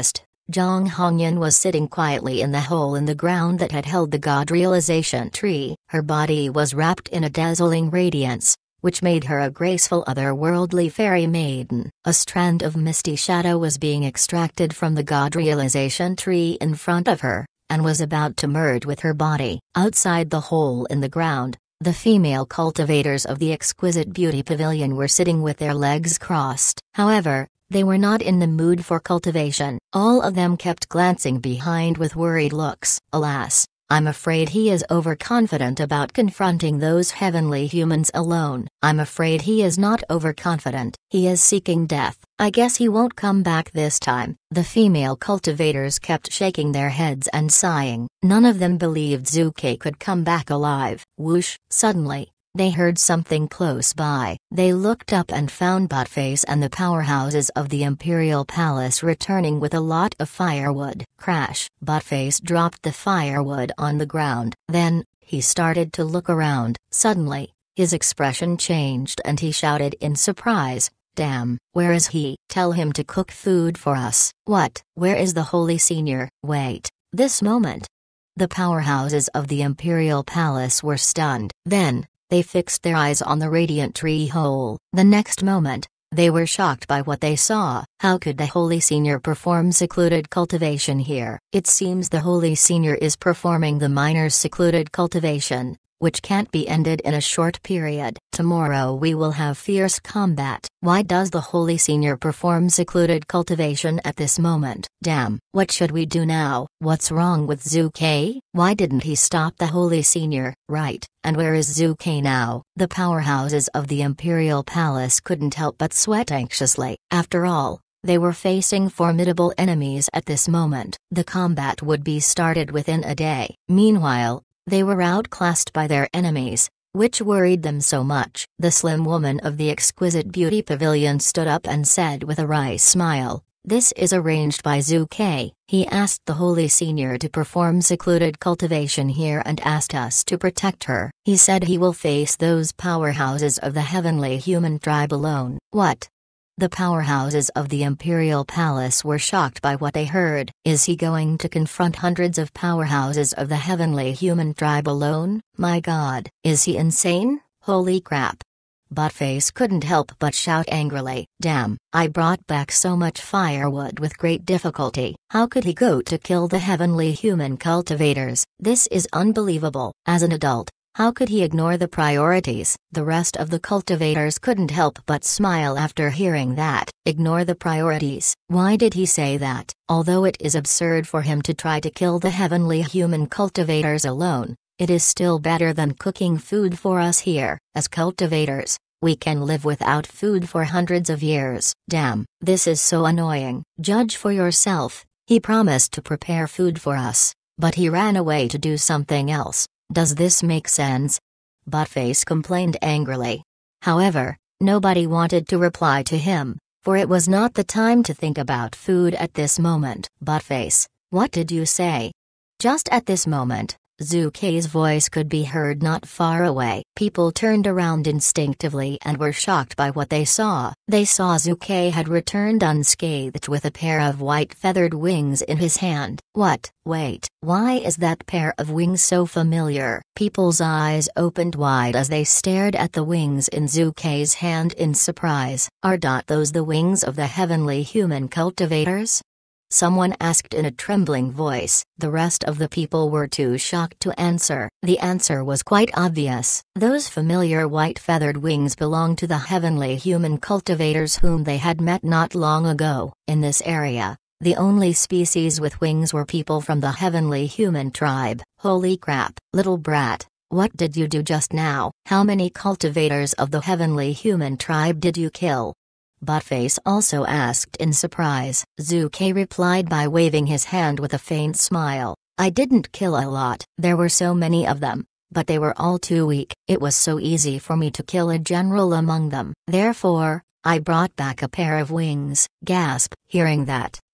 Zhang Hongyan was sitting quietly in the hole in the ground that had held the God Realization tree. Her body was wrapped in a dazzling radiance, which made her a graceful otherworldly fairy maiden. A strand of misty shadow was being extracted from the God Realization tree in front of her, and was about to merge with her body. Outside the hole in the ground, the female cultivators of the exquisite beauty pavilion were sitting with their legs crossed. However, they were not in the mood for cultivation. All of them kept glancing behind with worried looks. Alas, I'm afraid he is overconfident about confronting those heavenly humans alone. I'm afraid he is not overconfident. He is seeking death. I guess he won't come back this time. The female cultivators kept shaking their heads and sighing. None of them believed Zhu Ke could come back alive. Whoosh! Suddenly, they heard something close by. They looked up and found Buttface and the powerhouses of the Imperial Palace returning with a lot of firewood. Crash! Buttface dropped the firewood on the ground. Then, he started to look around. Suddenly, his expression changed and he shouted in surprise, "Damn, where is he? Tell him to cook food for us." What? Where is the Holy Senior? Wait, this moment. The powerhouses of the Imperial Palace were stunned. Then, they fixed their eyes on the radiant tree hole. The next moment, they were shocked by what they saw. How could the Holy Senior perform secluded cultivation here? It seems the Holy Senior is performing the miner's secluded cultivation, which can't be ended in a short period. Tomorrow we will have fierce combat. Why does the Holy Senior perform secluded cultivation at this moment? Damn, what should we do now? What's wrong with Zhu Ke? Why didn't he stop the Holy Senior? Right, and where is Zhu Ke now? The powerhouses of the Imperial Palace couldn't help but sweat anxiously. After all, they were facing formidable enemies at this moment. The combat would be started within a day. Meanwhile, they were outclassed by their enemies, which worried them so much. The slim woman of the exquisite beauty pavilion stood up and said with a wry smile, "This is arranged by Zhu Ke. He asked the Holy Senior to perform secluded cultivation here and asked us to protect her. He said he will face those powerhouses of the heavenly human tribe alone." What? The powerhouses of the Imperial Palace were shocked by what they heard. Is he going to confront hundreds of powerhouses of the heavenly human tribe alone? My God, is he insane? Holy crap. Buttface couldn't help but shout angrily, "Damn, I brought back so much firewood with great difficulty. How could he go to kill the heavenly human cultivators? This is unbelievable." As an adult, how could he ignore the priorities? The rest of the cultivators couldn't help but smile after hearing that. Ignore the priorities. Why did he say that? Although it is absurd for him to try to kill the heavenly human cultivators alone, it is still better than cooking food for us here. As cultivators, we can live without food for hundreds of years. Damn, this is so annoying. Judge for yourself. He promised to prepare food for us, but he ran away to do something else. Does this make sense? Buttface complained angrily. However, nobody wanted to reply to him, for it was not the time to think about food at this moment. Buttface, what did you say? Just at this moment, Zhu Ke's voice could be heard not far away. People turned around instinctively and were shocked by what they saw. They saw Zhu Ke had returned unscathed with a pair of white feathered wings in his hand. What? Wait, why is that pair of wings so familiar? People's eyes opened wide as they stared at the wings in Zhu Ke's hand in surprise. Are not those the wings of the heavenly human cultivators? Someone asked in a trembling voice. The rest of the people were too shocked to answer. The answer was quite obvious. Those familiar white feathered wings belonged to the heavenly human cultivators whom they had met not long ago. In this area, the only species with wings were people from the heavenly human tribe. Holy crap, little brat, what did you do just now? How many cultivators of the heavenly human tribe did you kill? Buttface also asked in surprise. Zhu Ke replied by waving his hand with a faint smile, "I didn't kill a lot. There were so many of them, but they were all too weak. It was so easy for me to kill a general among them. Therefore, I brought back a pair of wings." Gasp! Hearing that,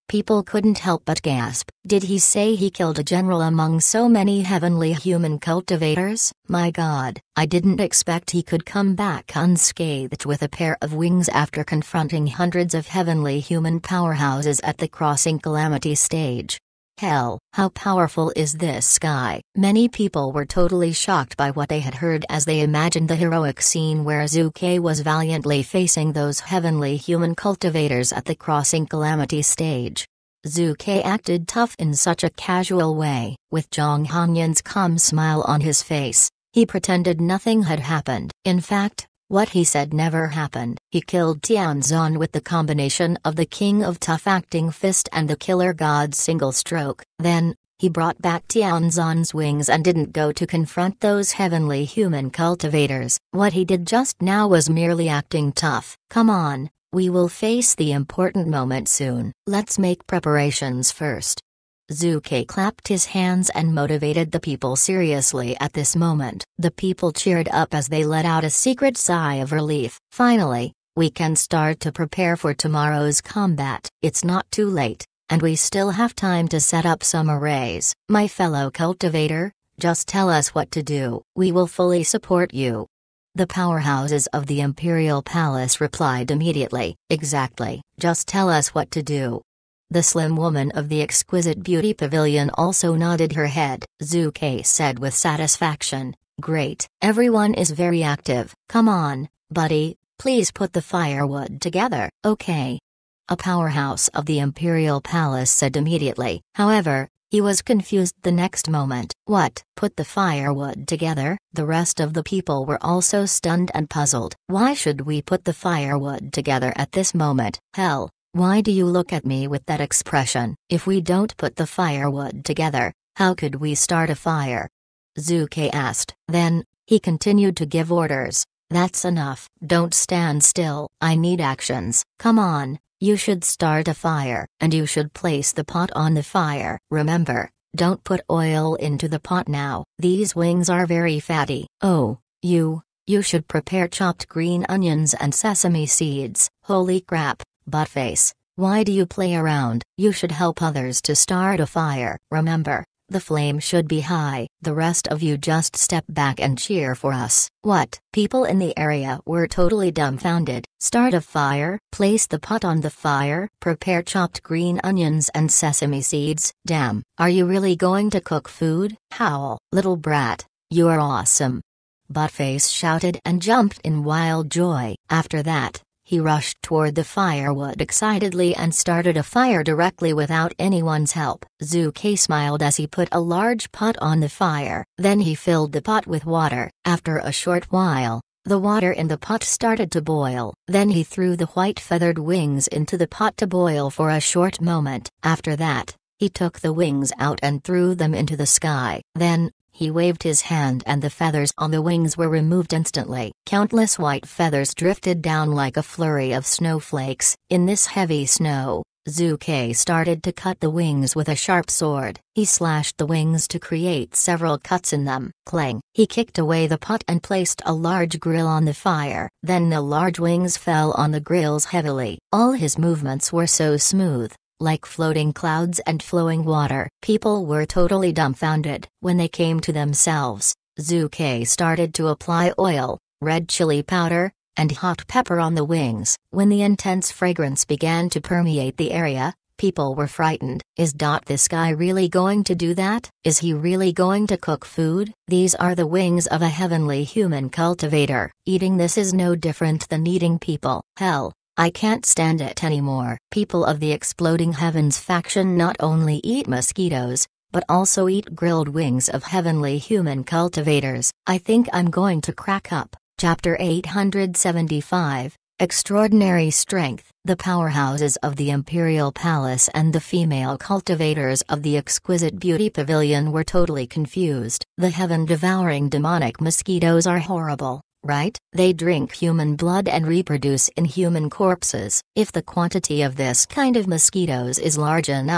People couldn't help but gasp. Did he say he killed a general among so many heavenly human cultivators? My God, I didn't expect he could come back unscathed with a pair of wings after confronting hundreds of heavenly human powerhouses at the Crossing Calamity stage. Hell, how powerful is this guy? Many people were totally shocked by what they had heard as they imagined the heroic scene where Zuke was valiantly facing those heavenly human cultivators at the Crossing Calamity stage. Zuke acted tough in such a casual way, with Zhang Hanyan's calm smile on his face. He pretended nothing had happened. In fact, what he said never happened. He killed Tianzan with the combination of the King of Tough Acting Fist and the Killer God's single stroke. Then, he brought back Tianzan's wings and didn't go to confront those heavenly human cultivators. What he did just now was merely acting tough. Come on, we will face the important moment soon. Let's make preparations first. Zuke clapped his hands and motivated the people seriously at this moment. The people cheered up as they let out a secret sigh of relief. Finally, we can start to prepare for tomorrow's combat. It's not too late, and we still have time to set up some arrays. My fellow cultivator, just tell us what to do. We will fully support you. The powerhouses of the Imperial Palace replied immediately. Exactly, just tell us what to do. The slim woman of the Exquisite Beauty Pavilion also nodded her head. Zuke said with satisfaction, "Great, everyone is very active. Come on, buddy, please put the firewood together." "Okay." A powerhouse of the Imperial Palace said immediately. However, he was confused the next moment. What? Put the firewood together? The rest of the people were also stunned and puzzled. Why should we put the firewood together at this moment? Hell! Why do you look at me with that expression? If we don't put the firewood together, how could we start a fire? Zuke asked. Then, he continued to give orders. That's enough. Don't stand still. I need actions. Come on, you should start a fire, and you should place the pot on the fire. Remember, don't put oil into the pot now. These wings are very fatty. Oh, you, you should prepare chopped green onions and sesame seeds. Holy crap. Buttface, why do you play around? You should help others to start a fire. Remember, the flame should be high. The rest of you just step back and cheer for us. What? People in the area were totally dumbfounded. Start a fire? Place the pot on the fire? Prepare chopped green onions and sesame seeds? Damn, are you really going to cook food? Howl, little brat, you are awesome. Buttface shouted and jumped in wild joy. After that, he rushed toward the firewood excitedly and started a fire directly without anyone's help. Zuke smiled as he put a large pot on the fire. Then he filled the pot with water. After a short while, the water in the pot started to boil. Then he threw the white feathered wings into the pot to boil for a short moment. After that, he took the wings out and threw them into the sky. Then, he waved his hand and the feathers on the wings were removed instantly. Countless white feathers drifted down like a flurry of snowflakes. In this heavy snow, Zuke started to cut the wings with a sharp sword. He slashed the wings to create several cuts in them. Clang! He kicked away the pot and placed a large grill on the fire. Then the large wings fell on the grills heavily. All his movements were so smooth, like floating clouds and flowing water. People were totally dumbfounded. When they came to themselves, Zuke started to apply oil, red chili powder, and hot pepper on the wings. When the intense fragrance began to permeate the area, people were frightened. Is this guy really going to do that? Is he really going to cook food? These are the wings of a heavenly human cultivator. Eating this is no different than eating people. Hell! I can't stand it anymore. People of the Exploding Heavens faction not only eat mosquitoes, but also eat grilled wings of heavenly human cultivators. I think I'm going to crack up. Chapter eight hundred seventy-five, Extraordinary Strength. The powerhouses of the Imperial Palace and the female cultivators of the Exquisite Beauty Pavilion were totally confused. The heaven-devouring demonic mosquitoes are horrible, right? They drink human blood and reproduce in human corpses. If the quantity of this kind of mosquitoes is large enough,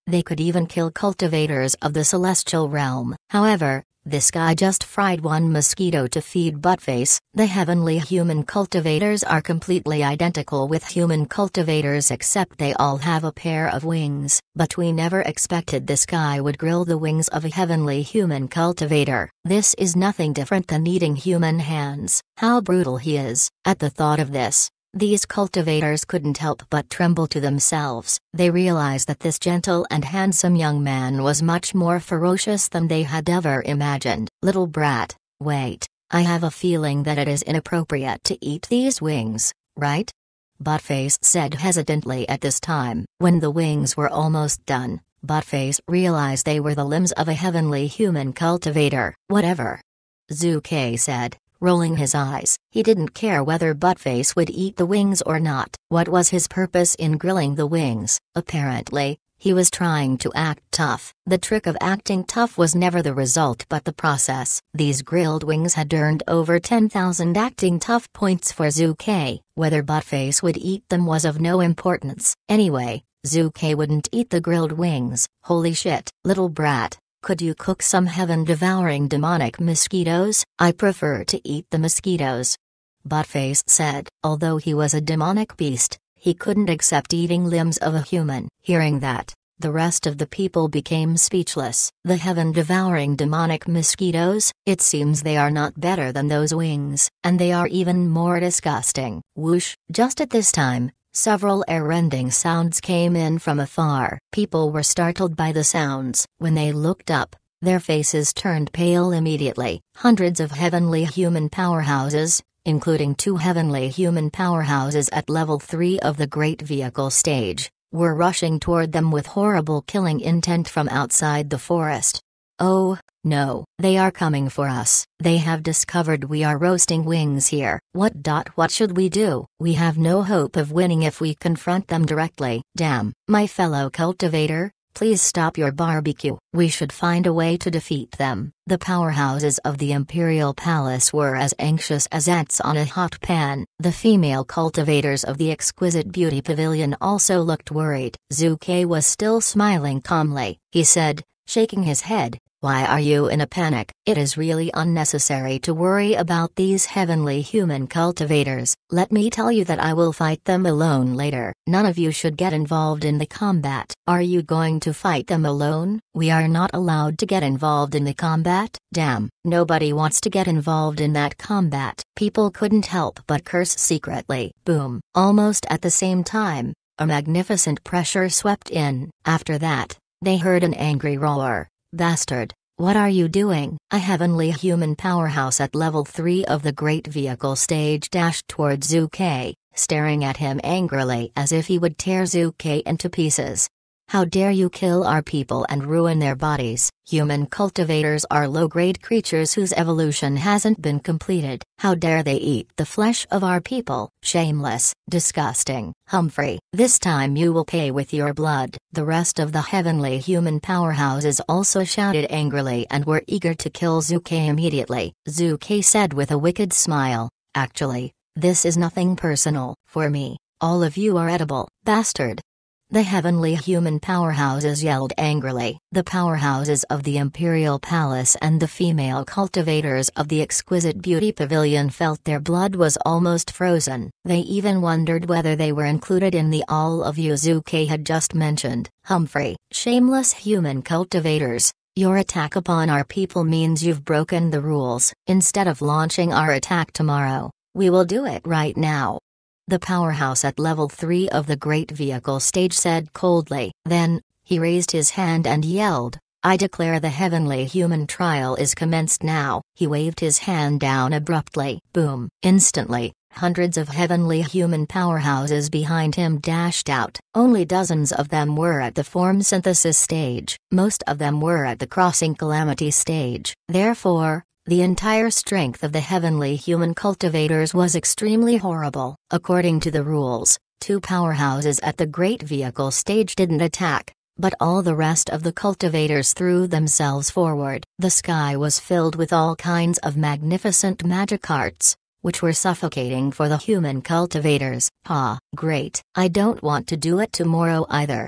They could even kill cultivators of the celestial realm. However, this guy just fried one mosquito to feed Buttface. The heavenly human cultivators are completely identical with human cultivators except they all have a pair of wings. But we never expected this guy would grill the wings of a heavenly human cultivator. This is nothing different than eating human hands. How brutal he is. At the thought of this, these cultivators couldn't help but tremble to themselves. They realized that this gentle and handsome young man was much more ferocious than they had ever imagined. Little brat, wait, I have a feeling that it is inappropriate to eat these wings, right? Buttface said hesitantly at this time. When the wings were almost done, Buttface realized they were the limbs of a heavenly human cultivator. Whatever. Zuke said, rolling his eyes. He didn't care whether Buttface would eat the wings or not. What was his purpose in grilling the wings? Apparently, he was trying to act tough. The trick of acting tough was never the result but the process. These grilled wings had earned over ten thousand acting tough points for Zuke. Whether Buttface would eat them was of no importance. Anyway, Zuke wouldn't eat the grilled wings. Holy shit. Little brat. Could you cook some heaven-devouring demonic mosquitoes? I prefer to eat the mosquitoes. Buttface said. Although he was a demonic beast, he couldn't accept eating limbs of a human. Hearing that, the rest of the people became speechless. The heaven-devouring demonic mosquitoes? It seems they are not better than those wings, and they are even more disgusting. Whoosh! Just at this time, several ear-rending sounds came in from afar. People were startled by the sounds. When they looked up, their faces turned pale immediately. Hundreds of heavenly human powerhouses, including two heavenly human powerhouses at level three of the Great Vehicle stage, were rushing toward them with horrible killing intent from outside the forest. Oh, no, they are coming for us. They have discovered we are roasting wings here. What dot what should we do? We have no hope of winning if we confront them directly. Damn, my fellow cultivator, please stop your barbecue. We should find a way to defeat them. The powerhouses of the Imperial Palace were as anxious as ants on a hot pan. The female cultivators of the Exquisite Beauty Pavilion also looked worried. Zuke was still smiling calmly. He said, shaking his head, "Why are you in a panic? It is really unnecessary to worry about these heavenly human cultivators. Let me tell you that I will fight them alone later. None of you should get involved in the combat." Are you going to fight them alone? We are not allowed to get involved in the combat? Damn, nobody wants to get involved in that combat. People couldn't help but curse secretly. Boom. Almost at the same time, a magnificent pressure swept in. After that, they heard an angry roar. "Bastard, what are you doing?" A heavenly human powerhouse at level three of the Great Vehicle stage dashed toward Zuke, staring at him angrily as if he would tear Zuke into pieces. "How dare you kill our people and ruin their bodies? Human cultivators are low-grade creatures whose evolution hasn't been completed. How dare they eat the flesh of our people? Shameless, disgusting. Humphrey, this time you will pay with your blood." The rest of the heavenly human powerhouses also shouted angrily and were eager to kill Zuke immediately. Zuke said with a wicked smile, "Actually, this is nothing personal. For me, all of you are edible." Bastard. The heavenly human powerhouses yelled angrily. The powerhouses of the Imperial Palace and the female cultivators of the Exquisite Beauty Pavilion felt their blood was almost frozen. They even wondered whether they were included in the all of you Zuke had just mentioned. Humphrey, shameless human cultivators, your attack upon our people means you've broken the rules. Instead of launching our attack tomorrow, we will do it right now. The powerhouse at level three of the Great Vehicle stage said coldly. Then, he raised his hand and yelled, "I declare the heavenly human trial is commenced now." He waved his hand down abruptly. Boom. Instantly, hundreds of heavenly human powerhouses behind him dashed out. Only dozens of them were at the form synthesis stage. Most of them were at the crossing calamity stage. Therefore, the entire strength of the heavenly human cultivators was extremely horrible. According to the rules, two powerhouses at the Great Vehicle stage didn't attack, but all the rest of the cultivators threw themselves forward. The sky was filled with all kinds of magnificent magic arts, which were suffocating for the human cultivators. Ha, great. I don't want to do it tomorrow either.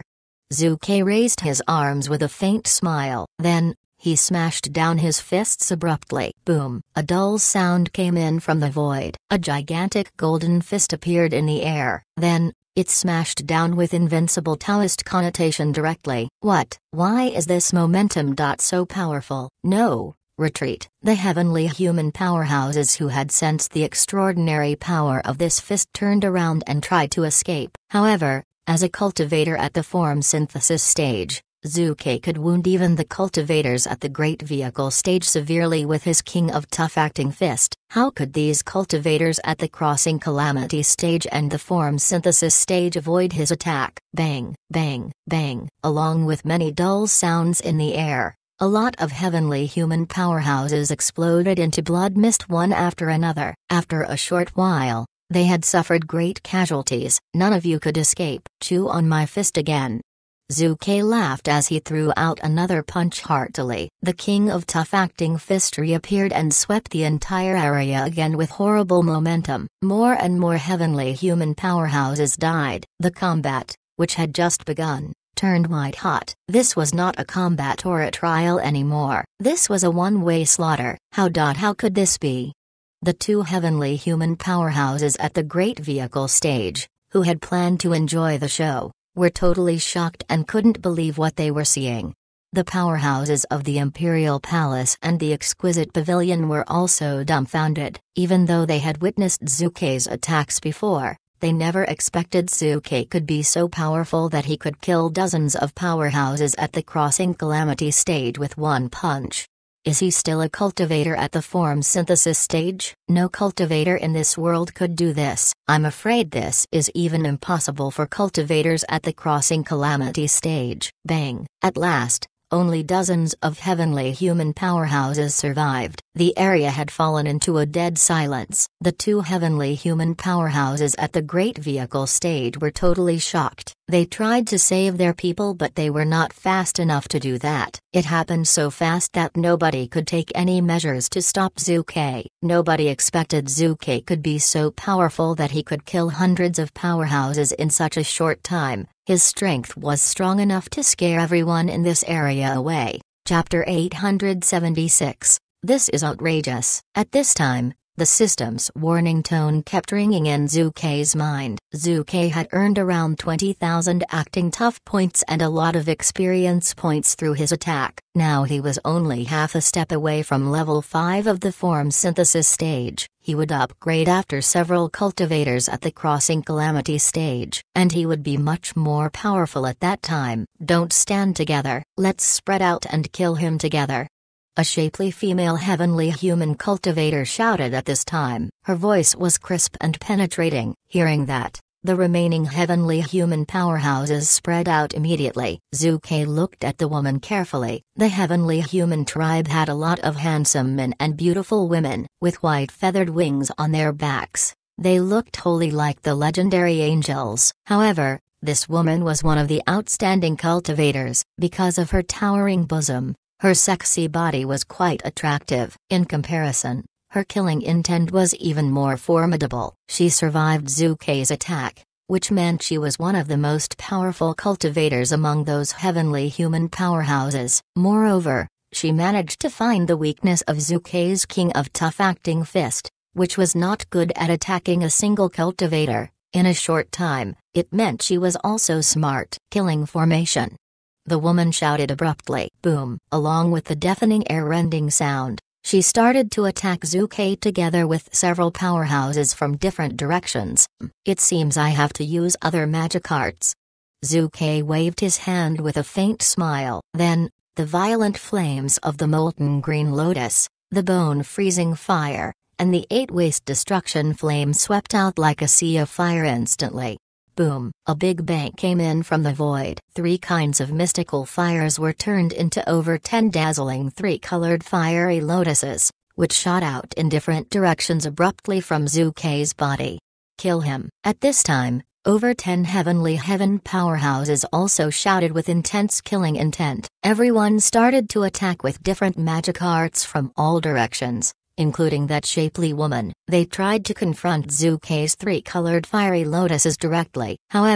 Zuke raised his arms with a faint smile. Then, he smashed down his fists abruptly. Boom! A dull sound came in from the void. A gigantic golden fist appeared in the air. Then, it smashed down with invincible Taoist connotation directly. What? Why is this momentum dot so powerful? No! Retreat. The heavenly human powerhouses who had sensed the extraordinary power of this fist turned around and tried to escape. However, as a cultivator at the form synthesis stage, Zuke could wound even the cultivators at the great vehicle stage severely with his King of Tough Acting Fist. How could these cultivators at the crossing calamity stage and the form synthesis stage avoid his attack? Bang, bang, bang, along with many dull sounds in the air. A lot of heavenly human powerhouses exploded into blood mist one after another. After a short while, they had suffered great casualties. None of you could escape. Chew on my fist again. Zuke laughed as he threw out another punch heartily. The King of Tough Acting Fist reappeared and swept the entire area again with horrible momentum. More and more heavenly human powerhouses died. The combat, which had just begun, turned white hot. This was not a combat or a trial anymore. This was a one-way slaughter. How dot how could this be? The two heavenly human powerhouses at the great vehicle stage, who had planned to enjoy the show, were totally shocked and couldn't believe what they were seeing. The powerhouses of the Imperial Palace and the exquisite pavilion were also dumbfounded. Even though they had witnessed Zuke's attacks before, they never expected Zuke could be so powerful that he could kill dozens of powerhouses at the crossing calamity stage with one punch. Is he still a cultivator at the form synthesis stage? No cultivator in this world could do this. I'm afraid this is even impossible for cultivators at the crossing calamity stage. Bang! At last, only dozens of heavenly human powerhouses survived. The area had fallen into a dead silence. The two heavenly human powerhouses at the great vehicle stage were totally shocked. They tried to save their people, but they were not fast enough to do that. It happened so fast that nobody could take any measures to stop Zuke. Nobody expected Zuke could be so powerful that he could kill hundreds of powerhouses in such a short time. His strength was strong enough to scare everyone in this area away. Chapter eight hundred seventy-six. This is outrageous. At this time, the system's warning tone kept ringing in Zuke's mind. Zuke had earned around twenty thousand acting tough points and a lot of experience points through his attack. Now he was only half a step away from level five of the form synthesis stage. He would upgrade after several cultivators at the crossing calamity stage, and he would be much more powerful at that time. Don't stand together. Let's spread out and kill him together. A shapely female heavenly human cultivator shouted at this time. Her voice was crisp and penetrating. Hearing that, the remaining heavenly human powerhouses spread out immediately. Zuke looked at the woman carefully. The heavenly human tribe had a lot of handsome men and beautiful women, with white feathered wings on their backs. They looked wholly like the legendary angels. However, this woman was one of the outstanding cultivators, because of her towering bosom. Her sexy body was quite attractive. In comparison, her killing intent was even more formidable. She survived Zuke's attack, which meant she was one of the most powerful cultivators among those heavenly human powerhouses. Moreover, she managed to find the weakness of Zuke's King of Tough Acting Fist, which was not good at attacking a single cultivator. In a short time, it meant she was also smart. Killing formation. The woman shouted abruptly. Boom! Along with the deafening air-rending sound, she started to attack Zuke together with several powerhouses from different directions. It seems I have to use other magic arts. Zuke waved his hand with a faint smile. Then, the violent flames of the molten green lotus, the bone-freezing fire, and the eight-waste destruction flame swept out like a sea of fire instantly. Boom! A big bang came in from the void. Three kinds of mystical fires were turned into over ten dazzling three-colored fiery lotuses, which shot out in different directions abruptly from Zuke's body. Kill him. At this time, over ten heavenly heaven powerhouses also shouted with intense killing intent. Everyone started to attack with different magic arts from all directions, including that shapely woman. They tried to confront Zuke's three-colored fiery lotuses directly. However,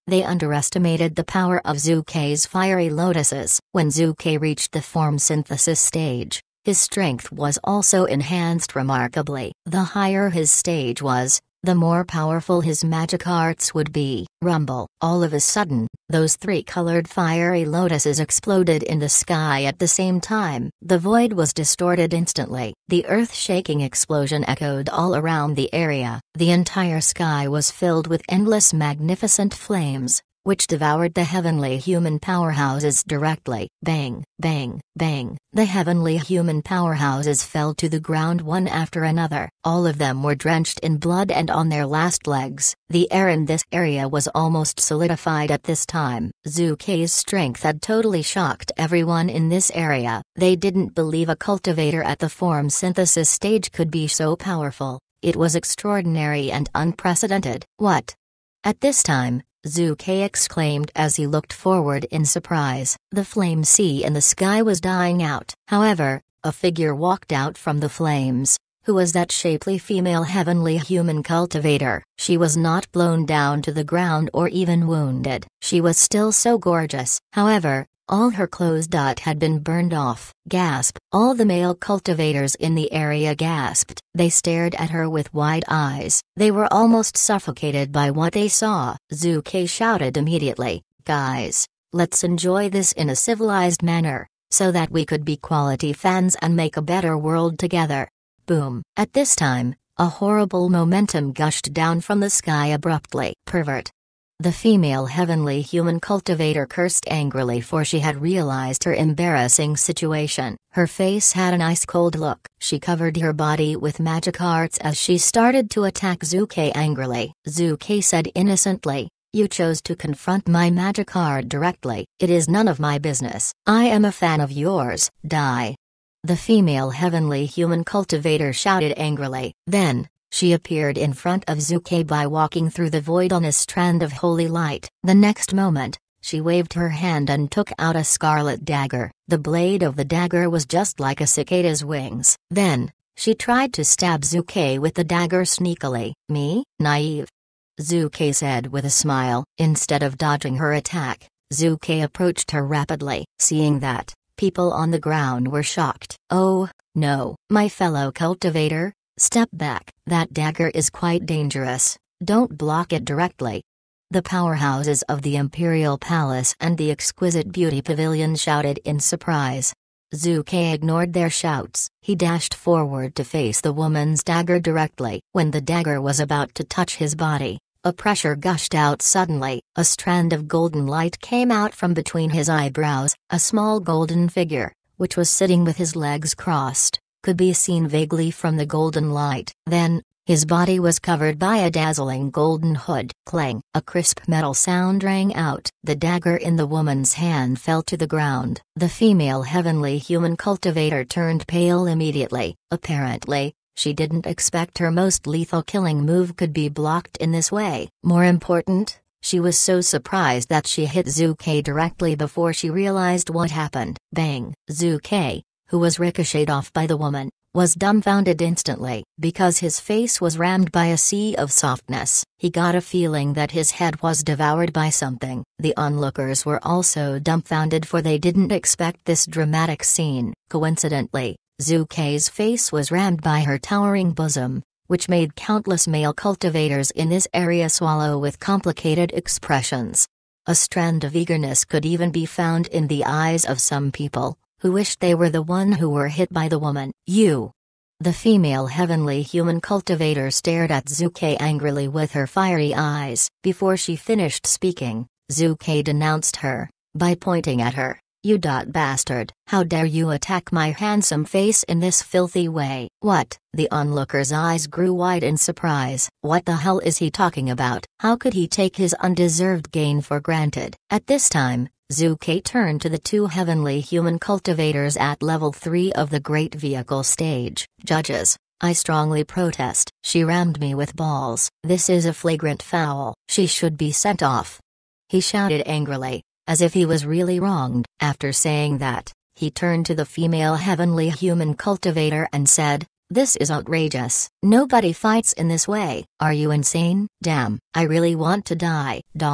They underestimated the power of Zukei's fiery lotuses. When Zukei reached the form synthesis stage, his strength was also enhanced remarkably. The higher his stage was, the more powerful his magic arts would be. Rumble. All of a sudden, those three-colored fiery lotuses exploded in the sky at the same time. The void was distorted instantly. The earth-shaking explosion echoed all around the area. The entire sky was filled with endless magnificent flames, which devoured the heavenly human powerhouses directly. Bang, bang, bang. The heavenly human powerhouses fell to the ground one after another. All of them were drenched in blood and on their last legs. The air in this area was almost solidified at this time. Zukei's strength had totally shocked everyone in this area. They didn't believe a cultivator at the form synthesis stage could be so powerful. It was extraordinary and unprecedented. What? At this time, Zukei exclaimed as he looked forward in surprise. The flame sea in the sky was dying out. However, a figure walked out from the flames. Who was that shapely female heavenly human cultivator? She was not blown down to the ground or even wounded. She was still so gorgeous. However, all her clothes had been burned off. Gasp! All the male cultivators in the area gasped. They stared at her with wide eyes. They were almost suffocated by what they saw. Zukei shouted immediately, "Guys, let's enjoy this in a civilized manner, so that we could be quality fans and make a better world together." Boom. At this time, a horrible momentum gushed down from the sky abruptly. Pervert. The female heavenly human cultivator cursed angrily, for she had realized her embarrassing situation. Her face had an ice-cold look. She covered her body with magic arts as she started to attack Zukei angrily. Zukei said innocently, "You chose to confront my magic art directly. It is none of my business. I am a fan of yours. Die." The female heavenly human cultivator shouted angrily. Then, she appeared in front of Zukei by walking through the void on a strand of holy light. The next moment, she waved her hand and took out a scarlet dagger. The blade of the dagger was just like a cicada's wings. Then, she tried to stab Zukei with the dagger sneakily. "Me? Naive?" Zukei said with a smile. Instead of dodging her attack, Zukei approached her rapidly. Seeing that, people on the ground were shocked. "Oh, no, my fellow cultivator. Step back. That dagger is quite dangerous. Don't block it directly." The powerhouses of the Imperial Palace and the Exquisite Beauty Pavilion shouted in surprise. Zukei ignored their shouts. He dashed forward to face the woman's dagger directly. When the dagger was about to touch his body, a pressure gushed out suddenly. A strand of golden light came out from between his eyebrows. A small golden figure, which was sitting with his legs crossed, could be seen vaguely from the golden light. Then, his body was covered by a dazzling golden hood. Clang! A crisp metal sound rang out. The dagger in the woman's hand fell to the ground. The female heavenly human cultivator turned pale immediately. Apparently, she didn't expect her most lethal killing move could be blocked in this way. More important, she was so surprised that she hit Zukei directly before she realized what happened. Bang! Zukei, who was ricocheted off by the woman, was dumbfounded instantly. Because his face was rammed by a sea of softness, he got a feeling that his head was devoured by something. The onlookers were also dumbfounded, for they didn't expect this dramatic scene. Coincidentally, Zukei's face was rammed by her towering bosom, which made countless male cultivators in this area swallow with complicated expressions. A strand of eagerness could even be found in the eyes of some people, who wished they were the one who were hit by the woman. "You!" The female heavenly human cultivator stared at Zukei angrily with her fiery eyes. Before she finished speaking, Zukei denounced her, by pointing at her. "You dot bastard! How dare you attack my handsome face in this filthy way?" "What?" The onlooker's eyes grew wide in surprise. What the hell is he talking about? How could he take his undeserved gain for granted? At this time, Zukei turned to the two heavenly human cultivators at level three of the Great Vehicle stage. "Judges, I strongly protest. She rammed me with balls. This is a flagrant foul. She should be sent off." He shouted angrily, as if he was really wronged. After saying that, he turned to the female heavenly human cultivator and said, "This is outrageous. Nobody fights in this way. Are you insane? Damn, I really want to die." Dot.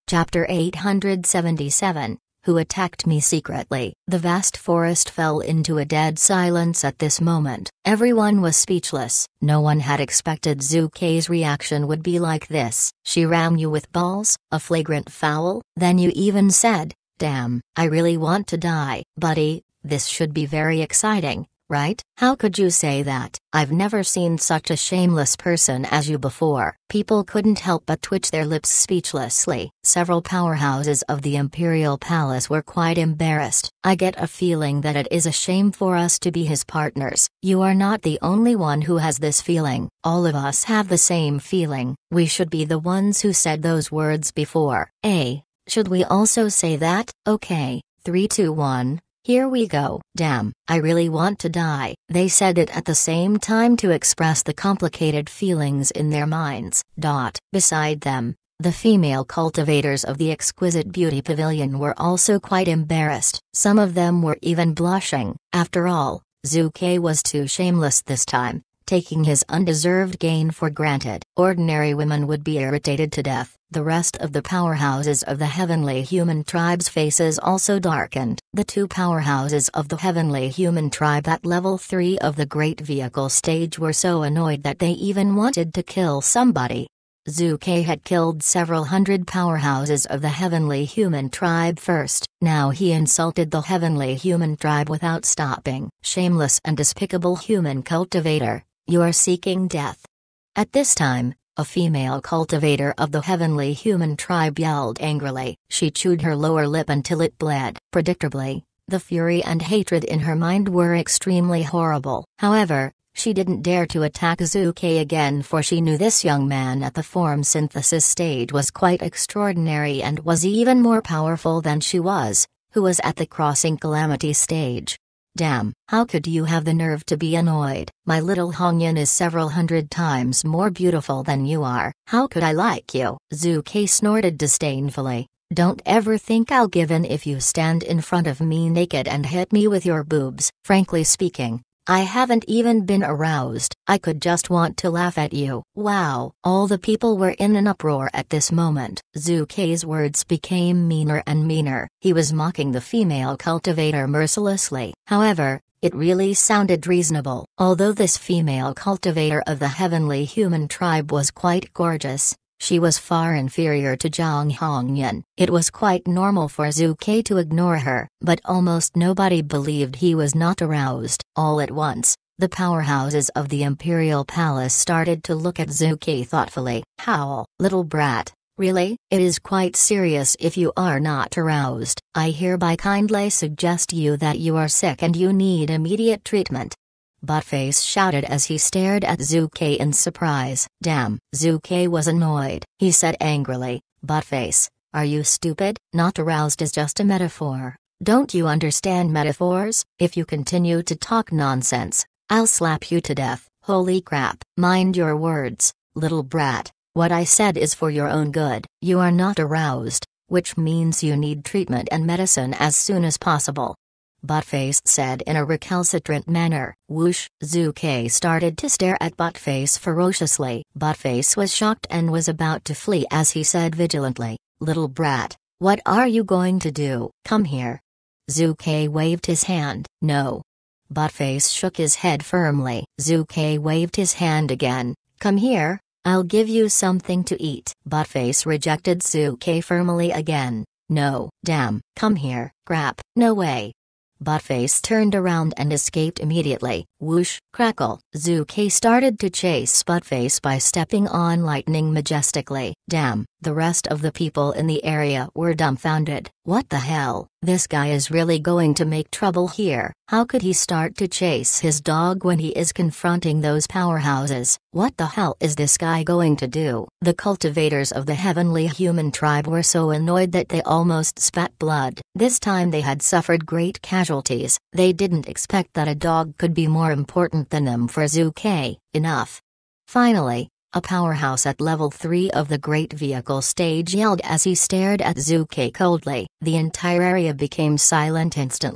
Chapter eight hundred seventy-seven. Who attacked me secretly? The vast forest fell into a dead silence at this moment. Everyone was speechless. No one had expected Zukei's reaction would be like this. She rammed you with balls, a flagrant foul? Then you even said, "Damn, I really want to die." Buddy, this should be very exciting, right? How could you say that? I've never seen such a shameless person as you before. People couldn't help but twitch their lips speechlessly. Several powerhouses of the Imperial Palace were quite embarrassed. I get a feeling that it is a shame for us to be his partners. You are not the only one who has this feeling. All of us have the same feeling. We should be the ones who said those words before. Eh? Should we also say that? Okay, three two one. Here we go. Damn, I really want to die. They said it at the same time to express the complicated feelings in their minds. Dot. Beside them, the female cultivators of the exquisite beauty pavilion were also quite embarrassed. Some of them were even blushing. After all, Zukei was too shameless this time, taking his undeserved gain for granted. Ordinary women would be irritated to death. The rest of the powerhouses of the heavenly human tribe's faces also darkened. The two powerhouses of the heavenly human tribe at level three of the great vehicle stage were so annoyed that they even wanted to kill somebody. Zukei had killed several hundred powerhouses of the heavenly human tribe first. Now he insulted the heavenly human tribe without stopping. Shameless and despicable human cultivator, you are seeking death. At this time, a female cultivator of the heavenly human tribe yelled angrily. She chewed her lower lip until it bled. Predictably, the fury and hatred in her mind were extremely horrible. However, she didn't dare to attack Zukei again, for she knew this young man at the form synthesis stage was quite extraordinary and was even more powerful than she was, who was at the crossing calamity stage. Damn, how could you have the nerve to be annoyed? My little Hongyan is several hundred times more beautiful than you are. How could I like you? Zukei snorted disdainfully. Don't ever think I'll give in if you stand in front of me naked and hit me with your boobs. Frankly speaking, I haven't even been aroused. I could just want to laugh at you. Wow. All the people were in an uproar at this moment. Zukei's words became meaner and meaner. He was mocking the female cultivator mercilessly. However, it really sounded reasonable. Although this female cultivator of the heavenly human tribe was quite gorgeous, she was far inferior to Zhang Hongyan. It was quite normal for Zukei to ignore her, but almost nobody believed he was not aroused. All at once, the powerhouses of the Imperial Palace started to look at Zukei thoughtfully. Howl, little brat. Really? It is quite serious if you are not aroused. I hereby kindly suggest you that you are sick and you need immediate treatment. Buttface shouted as he stared at Zukei in surprise. Damn. Zukei was annoyed. He said angrily, Buttface, are you stupid? Not aroused is just a metaphor. Don't you understand metaphors? If you continue to talk nonsense, I'll slap you to death. Holy crap. Mind your words, little brat. What I said is for your own good. You are not aroused, which means you need treatment and medicine as soon as possible. Buttface said in a recalcitrant manner. Whoosh. Zukei started to stare at Buttface ferociously. Buttface was shocked and was about to flee as he said vigilantly, Little brat, what are you going to do? Come here. Zukei waved his hand. No. Buttface shook his head firmly. Zukei waved his hand again. Come here, I'll give you something to eat. Buttface rejected Zukei firmly again. No. Damn. Come here. Crap. No way. Buttface turned around and escaped immediately. Whoosh, crackle. Zukei started to chase Buttface by stepping on lightning majestically. Damn, the rest of the people in the area were dumbfounded. What the hell? This guy is really going to make trouble here. How could he start to chase his dog when he is confronting those powerhouses? What the hell is this guy going to do? The cultivators of the heavenly human tribe were so annoyed that they almost spat blood. This time they had suffered great casualties. They didn't expect that a dog could be more important than them. For Zukei, enough. Finally, a powerhouse at level three of the great vehicle stage yelled as he stared at Zukei coldly. The entire area became silent instantly.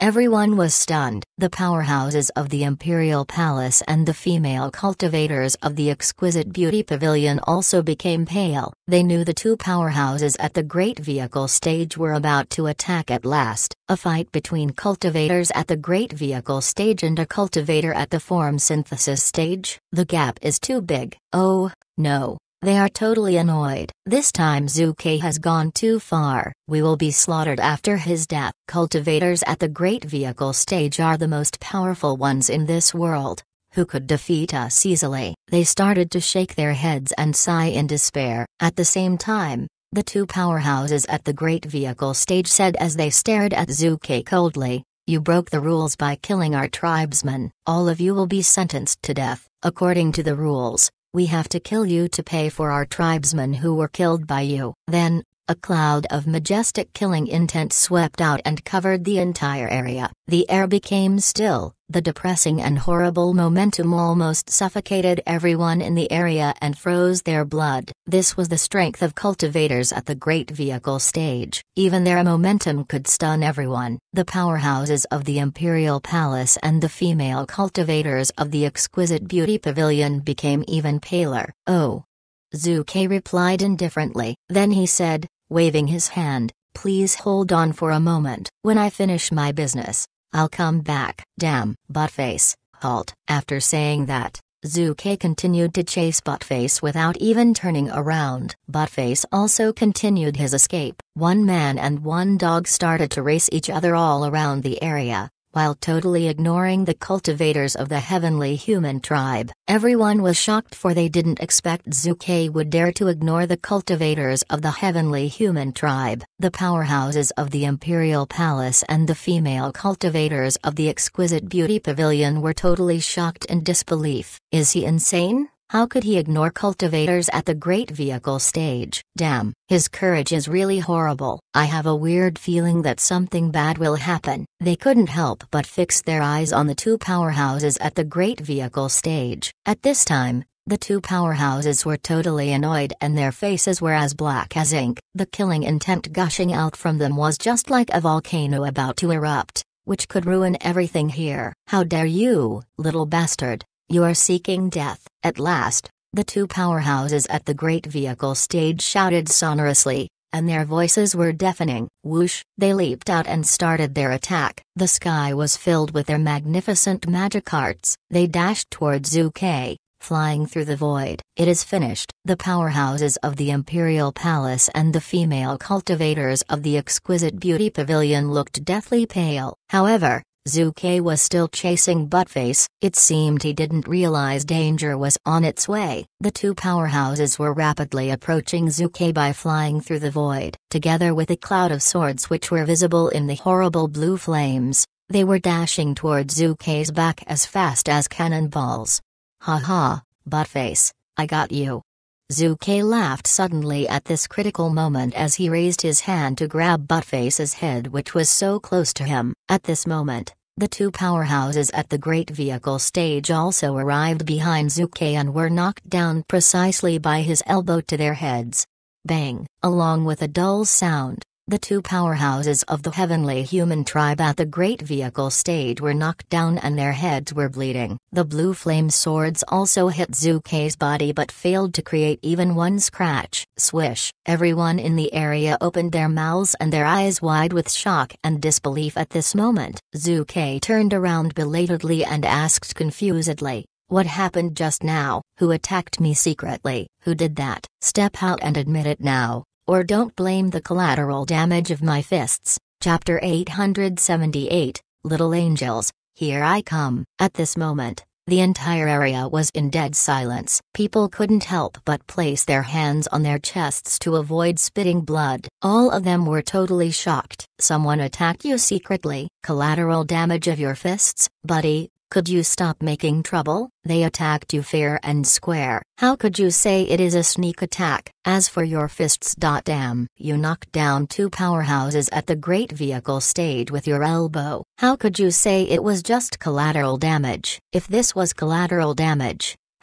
Everyone was stunned. The powerhouses of the Imperial Palace and the female cultivators of the Exquisite Beauty Pavilion also became pale. They knew the two powerhouses at the Great Vehicle Stage were about to attack at last. A fight between cultivators at the Great Vehicle Stage and a cultivator at the Form Synthesis Stage? The gap is too big. Oh, no. They are totally annoyed. This time Zuke has gone too far. We will be slaughtered after his death. Cultivators at the Great Vehicle Stage are the most powerful ones in this world. Who could defeat us easily? They started to shake their heads and sigh in despair. At the same time, the two powerhouses at the Great Vehicle Stage said as they stared at Zuke coldly, "You broke the rules by killing our tribesmen. All of you will be sentenced to death. According to the rules, we have to kill you to pay for our tribesmen who were killed by you." Then, a cloud of majestic killing intent swept out and covered the entire area. The air became still. The depressing and horrible momentum almost suffocated everyone in the area and froze their blood. This was the strength of cultivators at the Great Vehicle Stage. Even their momentum could stun everyone. The powerhouses of the Imperial Palace and the female cultivators of the Exquisite Beauty Pavilion became even paler. "Oh." Zuke replied indifferently. Then he said, waving his hand, "Please hold on for a moment. When I finish my business, I'll come back." "Damn, Buttface, halt." After saying that, Zuke continued to chase Buttface without even turning around. Buttface also continued his escape. One man and one dog started to race each other all around the area, while totally ignoring the cultivators of the heavenly human tribe. Everyone was shocked, for they didn't expect Zuke would dare to ignore the cultivators of the heavenly human tribe. The powerhouses of the Imperial Palace and the female cultivators of the Exquisite Beauty Pavilion were totally shocked in disbelief. Is he insane? How could he ignore cultivators at the Great Vehicle Stage? Damn, his courage is really horrible. I have a weird feeling that something bad will happen. They couldn't help but fix their eyes on the two powerhouses at the Great Vehicle Stage. At this time, the two powerhouses were totally annoyed and their faces were as black as ink. The killing intent gushing out from them was just like a volcano about to erupt, which could ruin everything here. "How dare you, little bastard! You are seeking death." At last, the two powerhouses at the Great Vehicle Stage shouted sonorously, and their voices were deafening. Whoosh! They leaped out and started their attack. The sky was filled with their magnificent magic arts. They dashed toward Zuke, flying through the void. "It is finished." The powerhouses of the Imperial Palace and the female cultivators of the Exquisite Beauty Pavilion looked deathly pale. However, Zuke was still chasing Buttface. It seemed he didn't realize danger was on its way. The two powerhouses were rapidly approaching Zuke by flying through the void. Together with a cloud of swords which were visible in the horrible blue flames, they were dashing toward Zuke's back as fast as cannonballs. "Ha ha, Buttface, I got you." Zuke laughed suddenly at this critical moment as he raised his hand to grab Buttface's head, which was so close to him. At this moment, the two powerhouses at the Great Vehicle Stage also arrived behind Zuke and were knocked down precisely by his elbow to their heads. Bang! Along with a dull sound, the two powerhouses of the heavenly human tribe at the Great Vehicle Stage were knocked down and their heads were bleeding. The blue flame swords also hit Zuke's body but failed to create even one scratch. Swish! Everyone in the area opened their mouths and their eyes wide with shock and disbelief at this moment. Zuke turned around belatedly and asked confusedly, "What happened just now? Who attacked me secretly? Who did that? Step out and admit it now, or don't blame the collateral damage of my fists." Chapter eight hundred seventy-eight, Little Angels, Here I Come. At this moment, the entire area was in dead silence. People couldn't help but place their hands on their chests to avoid spitting blood. All of them were totally shocked. "Someone attacked you secretly? Collateral damage of your fists? Buddy, could you stop making trouble? They attacked you fair and square. How could you say it is a sneak attack? As for your fists, damn, you knocked down two powerhouses at the Great Vehicle Stage with your elbow. How could you say it was just collateral damage? If this was collateral damage,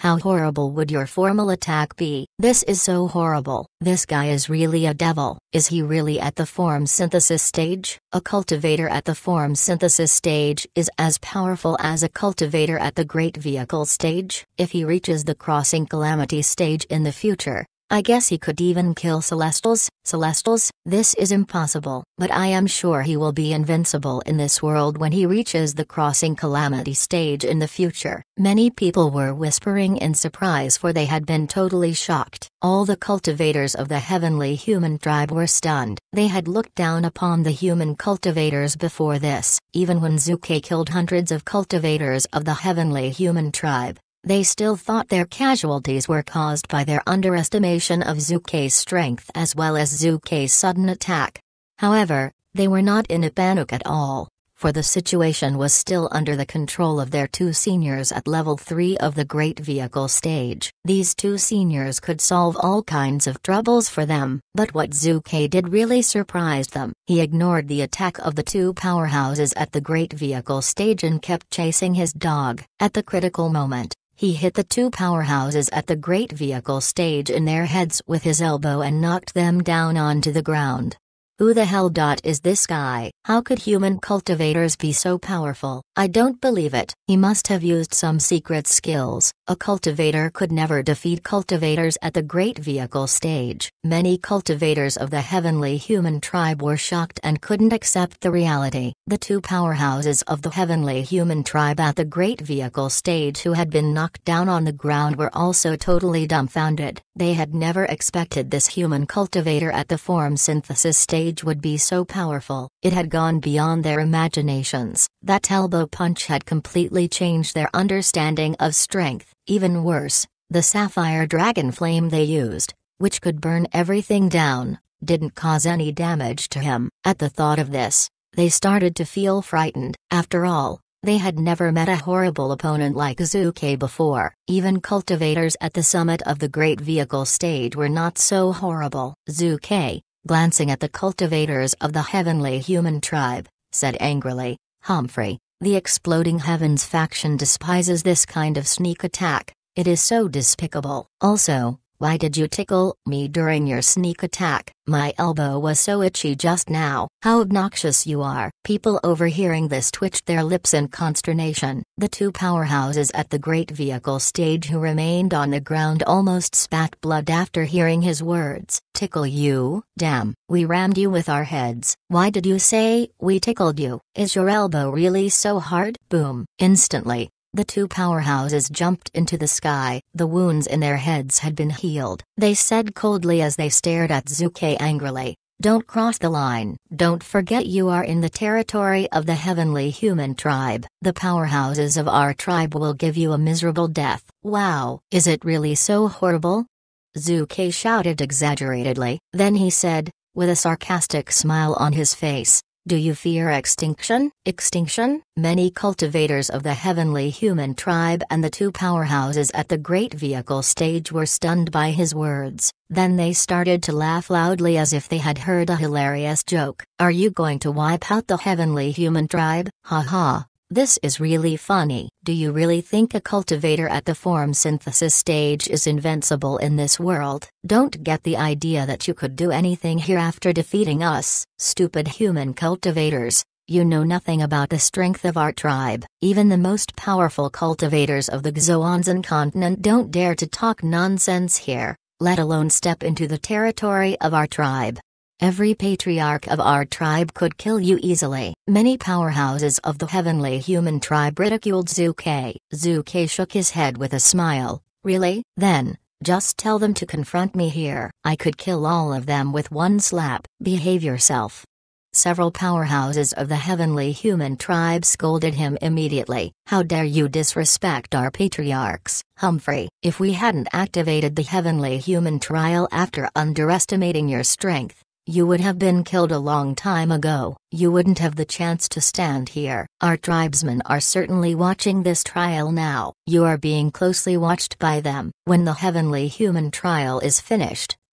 How horrible would your formal attack be? This is so horrible. This guy is really a devil. Is he really at the form synthesis stage? A cultivator at the form synthesis stage is as powerful as a cultivator at the great vehicle stage. If he reaches the crossing calamity stage in the future, I guess he could even kill Celestials. Celestials? This is impossible, but I am sure he will be invincible in this world when he reaches the crossing calamity stage in the future. Many people were whispering in surprise, for they had been totally shocked. All the cultivators of the heavenly human tribe were stunned. They had looked down upon the human cultivators before this. Even when Zuke killed hundreds of cultivators of the heavenly human tribe, they still thought their casualties were caused by their underestimation of Zuke's strength as well as Zuke's sudden attack. However, they were not in a panic at all, for the situation was still under the control of their two seniors at level three of the great vehicle stage. These two seniors could solve all kinds of troubles for them, but what Zuke did really surprised them. He ignored the attack of the two powerhouses at the great vehicle stage and kept chasing his dog. At the critical moment, he hit the two powerhouses at the great vehicle stage in their heads with his elbow and knocked them down onto the ground. Who the hell dot is this guy? How could human cultivators be so powerful? I don't believe it. He must have used some secret skills. A cultivator could never defeat cultivators at the great vehicle stage. Many cultivators of the heavenly human tribe were shocked and couldn't accept the reality. The two powerhouses of the heavenly human tribe at the great vehicle stage who had been knocked down on the ground were also totally dumbfounded. They had never expected this human cultivator at the form synthesis stage would be so powerful. It had gone beyond their imaginations. That elbow punch had completely changed their understanding of strength. Even worse, the sapphire dragon flame they used, which could burn everything down, didn't cause any damage to him. At the thought of this, they started to feel frightened. After all, they had never met a horrible opponent like Zuke before. Even cultivators at the summit of the great vehicle stage were not so horrible. Zuke, glancing at the cultivators of the heavenly human tribe, said angrily, "Humphrey, the Exploding Heavens faction despises this kind of sneak attack. It is so despicable. Also, why did you tickle me during your sneak attack? My elbow was so itchy just now." "How obnoxious you are." People overhearing this twitched their lips in consternation. The two powerhouses at the great vehicle stage who remained on the ground almost spat blood after hearing his words. "Tickle you? Damn, we rammed you with our heads." "Why did you say we tickled you? Is your elbow really so hard?" Boom. Instantly, the two powerhouses jumped into the sky. The wounds in their heads had been healed. They said coldly as they stared at Zuke angrily, "Don't cross the line. Don't forget you are in the territory of the heavenly human tribe. The powerhouses of our tribe will give you a miserable death." "Wow, is it really so horrible?" Zuke shouted exaggeratedly. Then he said, with a sarcastic smile on his face, "Do you fear extinction?" Extinction? Many cultivators of the heavenly human tribe and the two powerhouses at the great vehicle stage were stunned by his words. Then they started to laugh loudly as if they had heard a hilarious joke. "Are you going to wipe out the heavenly human tribe? Ha ha. This is really funny. Do you really think a cultivator at the form synthesis stage is invincible in this world? Don't get the idea that you could do anything here after defeating us. Stupid human cultivators, you know nothing about the strength of our tribe. Even the most powerful cultivators of the Xoanzan continent don't dare to talk nonsense here, let alone step into the territory of our tribe. Every patriarch of our tribe could kill you easily." Many powerhouses of the heavenly human tribe ridiculed Zuke. Zuke shook his head with a smile. "Really? Then, just tell them to confront me here. I could kill all of them with one slap." "Behave yourself." Several powerhouses of the heavenly human tribe scolded him immediately. "How dare you disrespect our patriarchs, Humphrey? If we hadn't activated the heavenly human trial after underestimating your strength, you would have been killed a long time ago. You wouldn't have the chance to stand here. Our tribesmen are certainly watching this trial now. You are being closely watched by them. When the heavenly human trial is finished,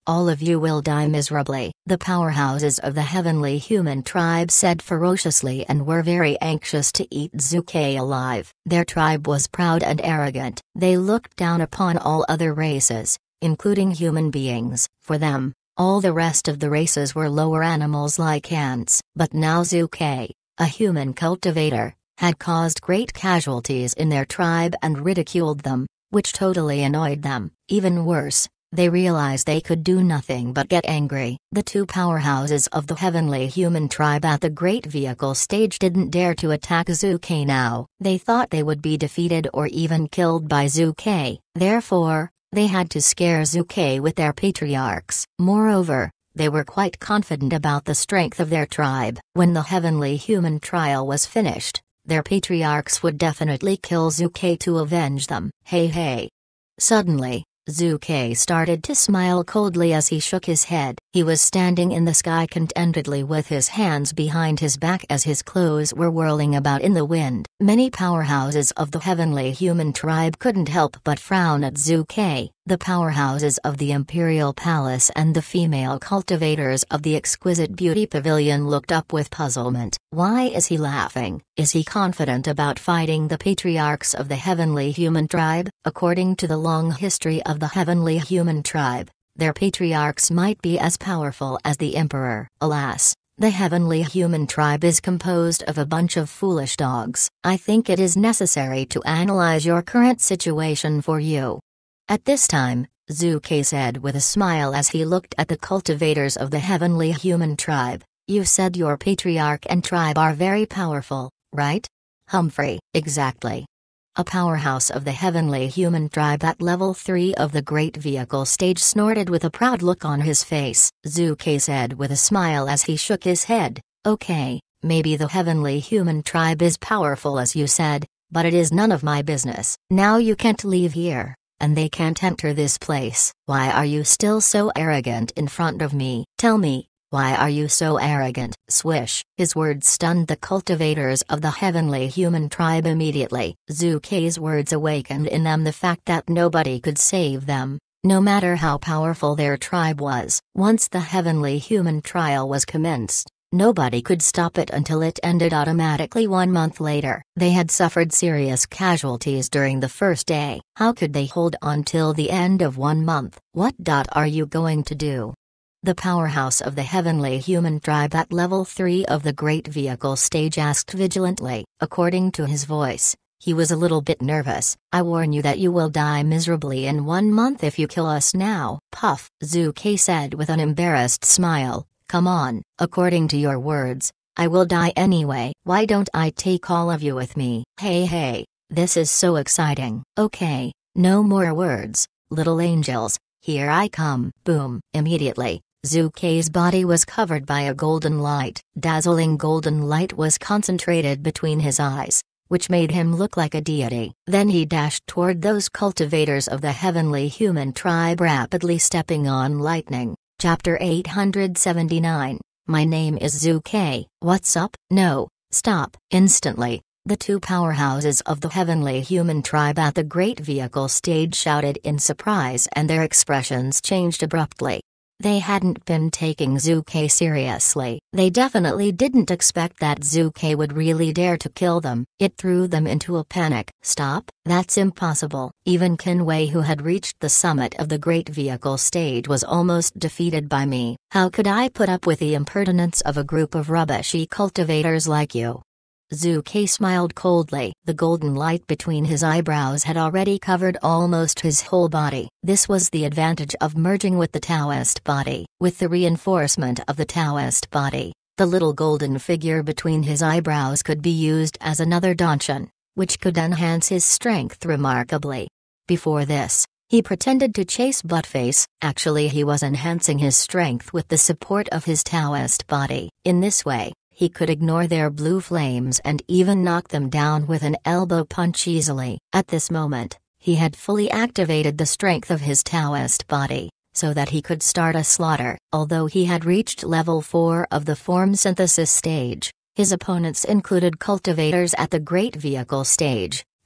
All of you will die miserably. The powerhouses of the heavenly human tribe said ferociously and were very anxious to eat Zuke alive. Their tribe was proud and arrogant. They looked down upon all other races, including human beings. For them, all the rest of the races were lower animals like ants. But now Zuke, a human cultivator, had caused great casualties in their tribe and ridiculed them, which totally annoyed them. Even worse, they realized they could do nothing but get angry. The two powerhouses of the heavenly human tribe at the great vehicle stage didn't dare to attack Zuke now. They thought they would be defeated or even killed by Zuke. Therefore, they had to scare Zuke with their patriarchs. Moreover, they were quite confident about the strength of their tribe. When the heavenly human trial was finished, their patriarchs would definitely kill Zuke to avenge them. Hey hey. Suddenly, Zuke started to smile coldly as he shook his head. He was standing in the sky contentedly with his hands behind his back as his clothes were whirling about in the wind. Many powerhouses of the heavenly human tribe couldn't help but frown at Zuke. The powerhouses of the Imperial Palace and the female cultivators of the Exquisite Beauty Pavilion looked up with puzzlement. Why is he laughing? Is he confident about fighting the patriarchs of the heavenly human tribe? According to the long history of the heavenly human tribe, their patriarchs might be as powerful as the emperor. Alas, the heavenly human tribe is composed of a bunch of foolish dogs. I think it is necessary to analyze your current situation for you. At this time, Zuke said with a smile as he looked at the cultivators of the heavenly human tribe, "You said your patriarch and tribe are very powerful, right?" Humphrey: "Exactly." A powerhouse of the heavenly human tribe at level three of the great vehicle stage snorted with a proud look on his face. Zuke said with a smile as he shook his head, "Okay, maybe the heavenly human tribe is powerful as you said, but it is none of my business. Now you can't leave here, and they can't enter this place. Why are you still so arrogant in front of me? Tell me, why are you so arrogant?" Swish. His words stunned the cultivators of the heavenly human tribe immediately. Zuke's words awakened in them the fact that nobody could save them, no matter how powerful their tribe was. Once the heavenly human trial was commenced, nobody could stop it until it ended automatically one month later. They had suffered serious casualties during the first day. How could they hold on till the end of one month? What are you going to do? The powerhouse of the heavenly human tribe at level three of the great vehicle stage asked vigilantly. According to his voice, he was a little bit nervous. "I warn you that you will die miserably in one month if you kill us now." Puff. Zuke said with an embarrassed smile, "Come on, according to your words, I will die anyway. Why don't I take all of you with me?" Hey hey, this is so exciting. Okay, no more words, little angels, here I come. Boom. Immediately, Zuke's body was covered by a golden light. Dazzling golden light was concentrated between his eyes, which made him look like a deity. Then he dashed toward those cultivators of the heavenly human tribe, rapidly stepping on lightning. Chapter eight hundred seventy-nine. My name is Zuke. What's up? No, stop. Instantly, the two powerhouses of the heavenly human tribe at the great vehicle stage shouted in surprise, and their expressions changed abruptly. They hadn't been taking Zuke seriously. They definitely didn't expect that Zuke would really dare to kill them. It threw them into a panic. Stop? That's impossible. Even Kinwei, who had reached the summit of the great vehicle stage, was almost defeated by me. How could I put up with the impertinence of a group of rubbishy cultivators like you? Zuke smiled coldly. The golden light between his eyebrows had already covered almost his whole body. This was the advantage of merging with the Taoist body. With the reinforcement of the Taoist body, the little golden figure between his eyebrows could be used as another Danshan, which could enhance his strength remarkably. Before this, he pretended to chase Buttface. Actually, he was enhancing his strength with the support of his Taoist body. In this way, he could ignore their blue flames and even knock them down with an elbow punch easily. At this moment, he had fully activated the strength of his Taoist body, so that he could start a slaughter. Although he had reached level four of the form synthesis stage, his opponents included cultivators at the great vehicle stage,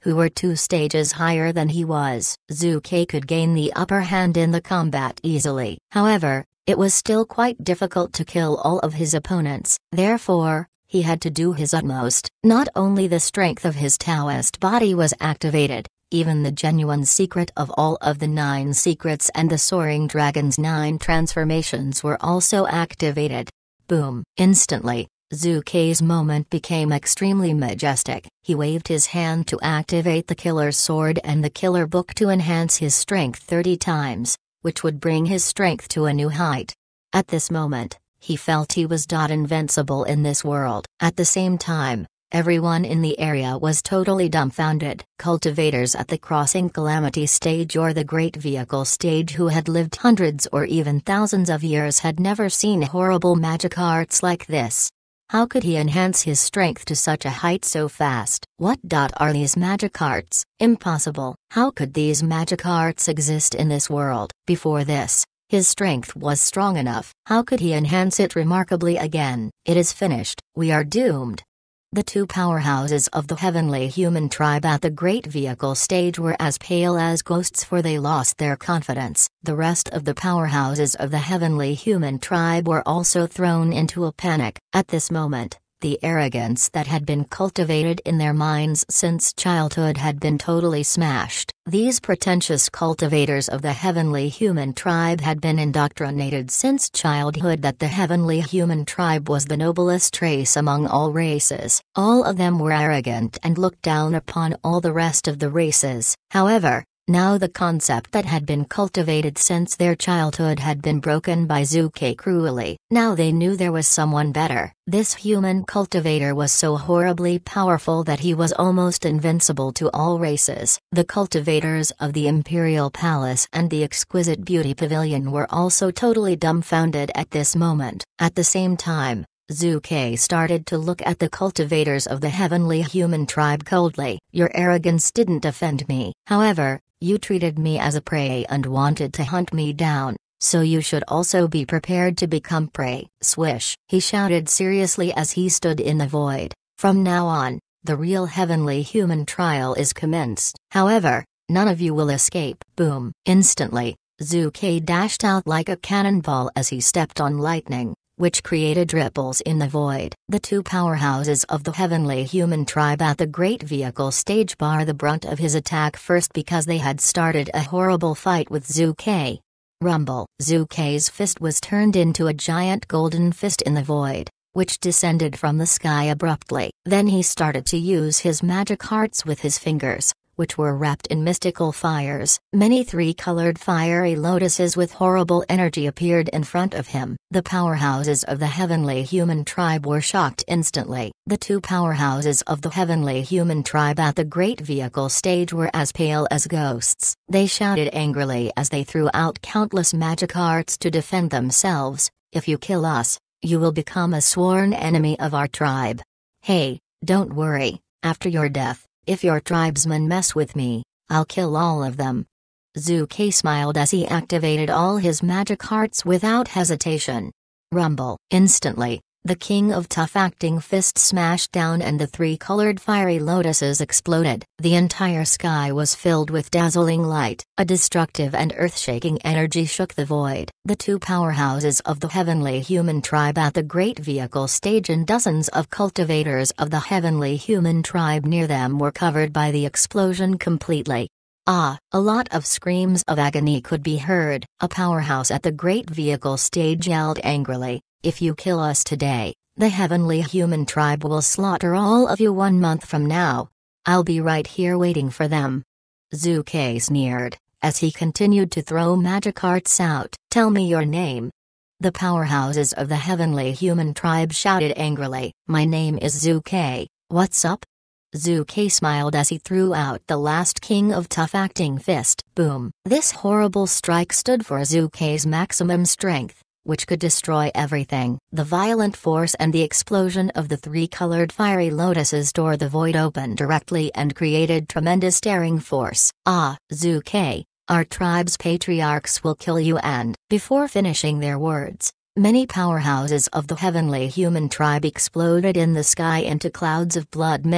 who were two stages higher than he was. Zhu Kai could gain the upper hand in the combat easily. However, it was still quite difficult to kill all of his opponents. Therefore, he had to do his utmost. Not only the strength of his Taoist body was activated, even the genuine secret of all of the nine secrets and the Soaring Dragon's nine transformations were also activated. Boom! Instantly, Zhu Kai's moment became extremely majestic. He waved his hand to activate the Killer's Sword and the Killer Book to enhance his strength thirty times, which would bring his strength to a new height. At this moment, he felt he was not invincible in this world. At the same time, everyone in the area was totally dumbfounded. Cultivators at the Crossing Calamity stage or the Great Vehicle stage who had lived hundreds or even thousands of years had never seen horrible magic arts like this. How could he enhance his strength to such a height so fast? What are these magic arts? Impossible. How could these magic arts exist in this world? Before this, his strength was strong enough. How could he enhance it remarkably again? It is finished. We are doomed. The two powerhouses of the heavenly human tribe at the Great Vehicle stage were as pale as ghosts, for they lost their confidence. The rest of the powerhouses of the heavenly human tribe were also thrown into a panic. At this moment, the arrogance that had been cultivated in their minds since childhood had been totally smashed. These pretentious cultivators of the heavenly human tribe had been indoctrinated since childhood that the heavenly human tribe was the noblest race among all races. All of them were arrogant and looked down upon all the rest of the races. However, now the concept that had been cultivated since their childhood had been broken by Zhu Kai cruelly. Now they knew there was someone better. This human cultivator was so horribly powerful that he was almost invincible to all races. The cultivators of the Imperial Palace and the Exquisite Beauty Pavilion were also totally dumbfounded at this moment. At the same time, Zhu Kai started to look at the cultivators of the heavenly human tribe coldly. Your arrogance didn't offend me. However, you treated me as a prey and wanted to hunt me down, so you should also be prepared to become prey. Swish! He shouted seriously as he stood in the void. From now on, the real heavenly human trial is commenced. However, none of you will escape. Boom! Instantly, Zhu Kai dashed out like a cannonball as he stepped on lightning, which created ripples in the void. The two powerhouses of the heavenly human tribe at the Great Vehicle stage bar the brunt of his attack first because they had started a horrible fight with Zhu Kai. Rumble! Zhu Kai's fist was turned into a giant golden fist in the void, which descended from the sky abruptly. Then he started to use his magic arts with his fingers, which were wrapped in mystical fires. Many three-colored fiery lotuses with horrible energy appeared in front of him. The powerhouses of the heavenly human tribe were shocked instantly. The two powerhouses of the heavenly human tribe at the Great Vehicle stage were as pale as ghosts. They shouted angrily as they threw out countless magic arts to defend themselves. If you kill us, you will become a sworn enemy of our tribe. Hey, don't worry, after your death, if your tribesmen mess with me, I'll kill all of them. Zhu Kai smiled as he activated all his magic arts without hesitation. Rumble! Instantly, the king of tough-acting fists smashed down and the three-colored fiery lotuses exploded. The entire sky was filled with dazzling light. A destructive and earth-shaking energy shook the void. The two powerhouses of the heavenly human tribe at the Great Vehicle stage and dozens of cultivators of the heavenly human tribe near them were covered by the explosion completely. Ah, a lot of screams of agony could be heard. A powerhouse at the Great Vehicle stage yelled angrily, "If you kill us today, the heavenly human tribe will slaughter all of you one month from now. I'll be right here waiting for them." Zhu Kai sneered, as he continued to throw magic arts out. "Tell me your name." The powerhouses of the heavenly human tribe shouted angrily, "My name is Zhu Kai, what's up?" Zhu Kai smiled as he threw out the last king of tough-acting fist. Boom! This horrible strike stood for Zhu Kai's maximum strength, which could destroy everything. The violent force and the explosion of the three-colored fiery lotuses tore the void open directly and created tremendous tearing force. "Ah, Zhu Kai, our tribe's patriarchs will kill you," and, before finishing their words, many powerhouses of the heavenly human tribe exploded in the sky into clouds of blood mist.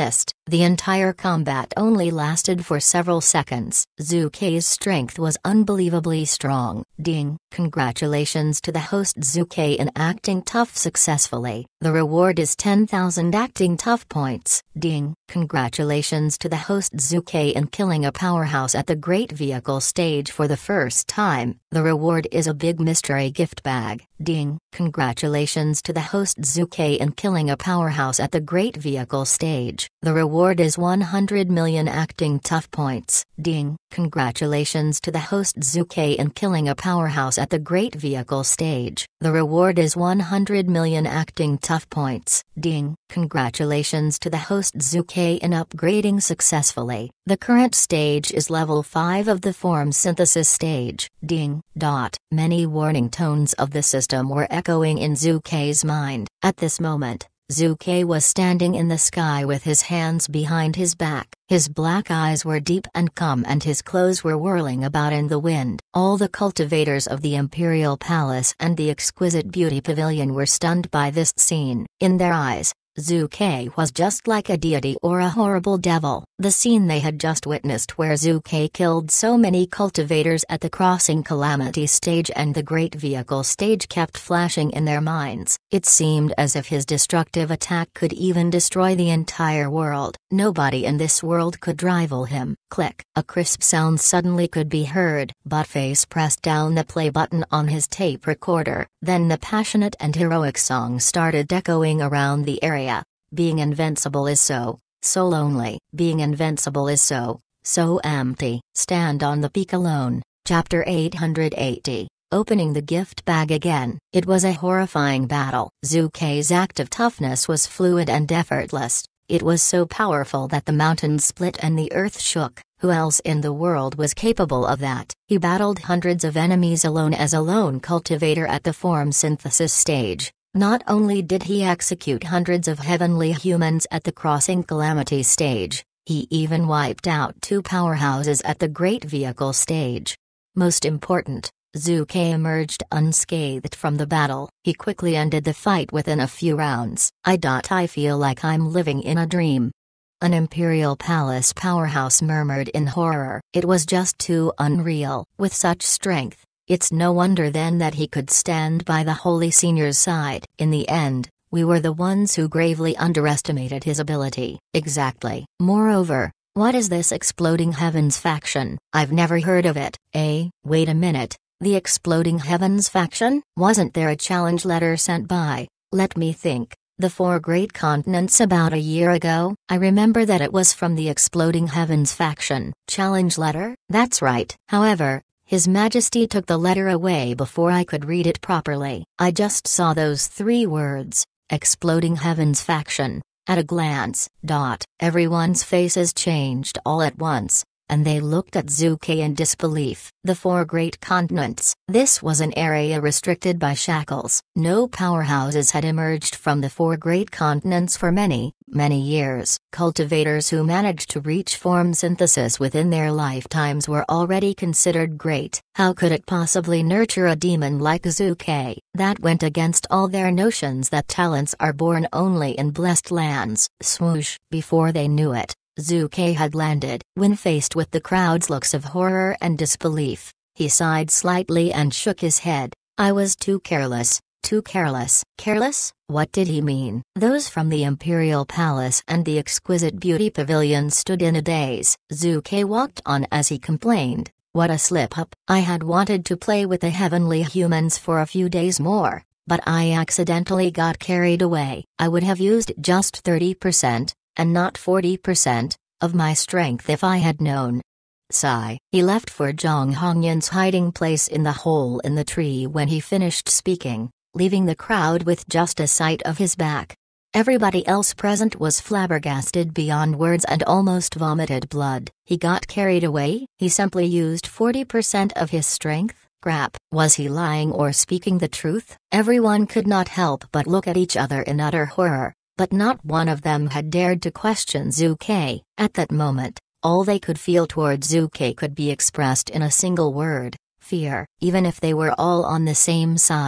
The entire combat only lasted for several seconds. Zhu Kei's strength was unbelievably strong. Ding. Congratulations to the host Zhu Kei in acting tough successfully. The reward is ten thousand acting tough points. Ding. Congratulations to the host Zhu Kei in killing a powerhouse at the Great Vehicle stage for the first time. The reward is a big mystery gift bag. Ding. Congratulations to the host Zhu Kei in killing a powerhouse at the Great Vehicle stage. The reward is one hundred million acting tough points. Ding. Congratulations to the host Zhu Kei in killing a powerhouse at the Great Vehicle stage. The reward is one hundred million acting tough points. Ding. Congratulations to the host Zhu Kei in upgrading successfully. The current stage is level five of the form synthesis stage. Ding. Dot. Many warning tones of the system were echoing in Zhu Kei's mind. At this moment, Zhu Kei was standing in the sky with his hands behind his back. His black eyes were deep and calm and his clothes were whirling about in the wind. All the cultivators of the Imperial Palace and the exquisite beauty pavilion were stunned by this scene. In their eyes, Zhu Kei was just like a deity or a horrible devil. The scene they had just witnessed where Zhu Kei killed so many cultivators at the Crossing Calamity stage and the Great Vehicle stage kept flashing in their minds. It seemed as if his destructive attack could even destroy the entire world. Nobody in this world could rival him. Click. A crisp sound suddenly could be heard. Buttface pressed down the play button on his tape recorder. Then the passionate and heroic song started echoing around the area. Being invincible is so, so lonely. Being invincible is so, so empty. Stand on the peak alone. Chapter eight hundred eighty. Opening the gift bag again. It was a horrifying battle. Zhu Kei's act of toughness was fluid and effortless. It was so powerful that the mountains split and the earth shook. Who else in the world was capable of that? He battled hundreds of enemies alone as a lone cultivator at the form synthesis stage. Not only did he execute hundreds of heavenly humans at the Crossing Calamity stage, he even wiped out two powerhouses at the Great Vehicle stage. Most important, Zhu Kei emerged unscathed from the battle. He quickly ended the fight within a few rounds. I. I feel like I'm living in a dream. An Imperial Palace powerhouse murmured in horror. It was just too unreal. With such strength, it's no wonder then that he could stand by the Holy Senior's side. In the end, we were the ones who gravely underestimated his ability. Exactly. Moreover, what is this Exploding Heavens faction? I've never heard of it. Eh, wait a minute. The Exploding Heavens faction? Wasn't there a challenge letter sent by, let me think, the four great continents about a year ago? I remember that it was from the Exploding Heavens faction. Challenge letter? That's right. However, His Majesty took the letter away before I could read it properly. I just saw those three words, Exploding Heavens faction, at a glance. Dot. Everyone's faces changed all at once, and they looked at Zhu Kei in disbelief. The four great continents. This was an area restricted by shackles. No powerhouses had emerged from the four great continents for many, many years. Cultivators who managed to reach form synthesis within their lifetimes were already considered great. How could it possibly nurture a demon like Zhu Kei? That went against all their notions that talents are born only in blessed lands. Swoosh. Before they knew it, Zhu Kei had landed. When faced with the crowd's looks of horror and disbelief, he sighed slightly and shook his head. I was too careless, too careless. Careless? What did he mean? Those from the Imperial Palace and the exquisite beauty pavilion stood in a daze. Zhu Kei walked on as he complained, what a slip-up. I had wanted to play with the heavenly humans for a few days more, but I accidentally got carried away. I would have used just thirty percent, and not forty percent, of my strength if I had known. Sigh. He left for Zhang Hongyan's hiding place in the hole in the tree when he finished speaking, leaving the crowd with just a sight of his back. Everybody else present was flabbergasted beyond words and almost vomited blood. He got carried away? He simply used forty percent of his strength? Crap. Was he lying or speaking the truth? Everyone could not help but look at each other in utter horror. But not one of them had dared to question Zhu Kei. At that moment, all they could feel toward Zhu Kei could be expressed in a single word, fear. Even if they were all on the same side,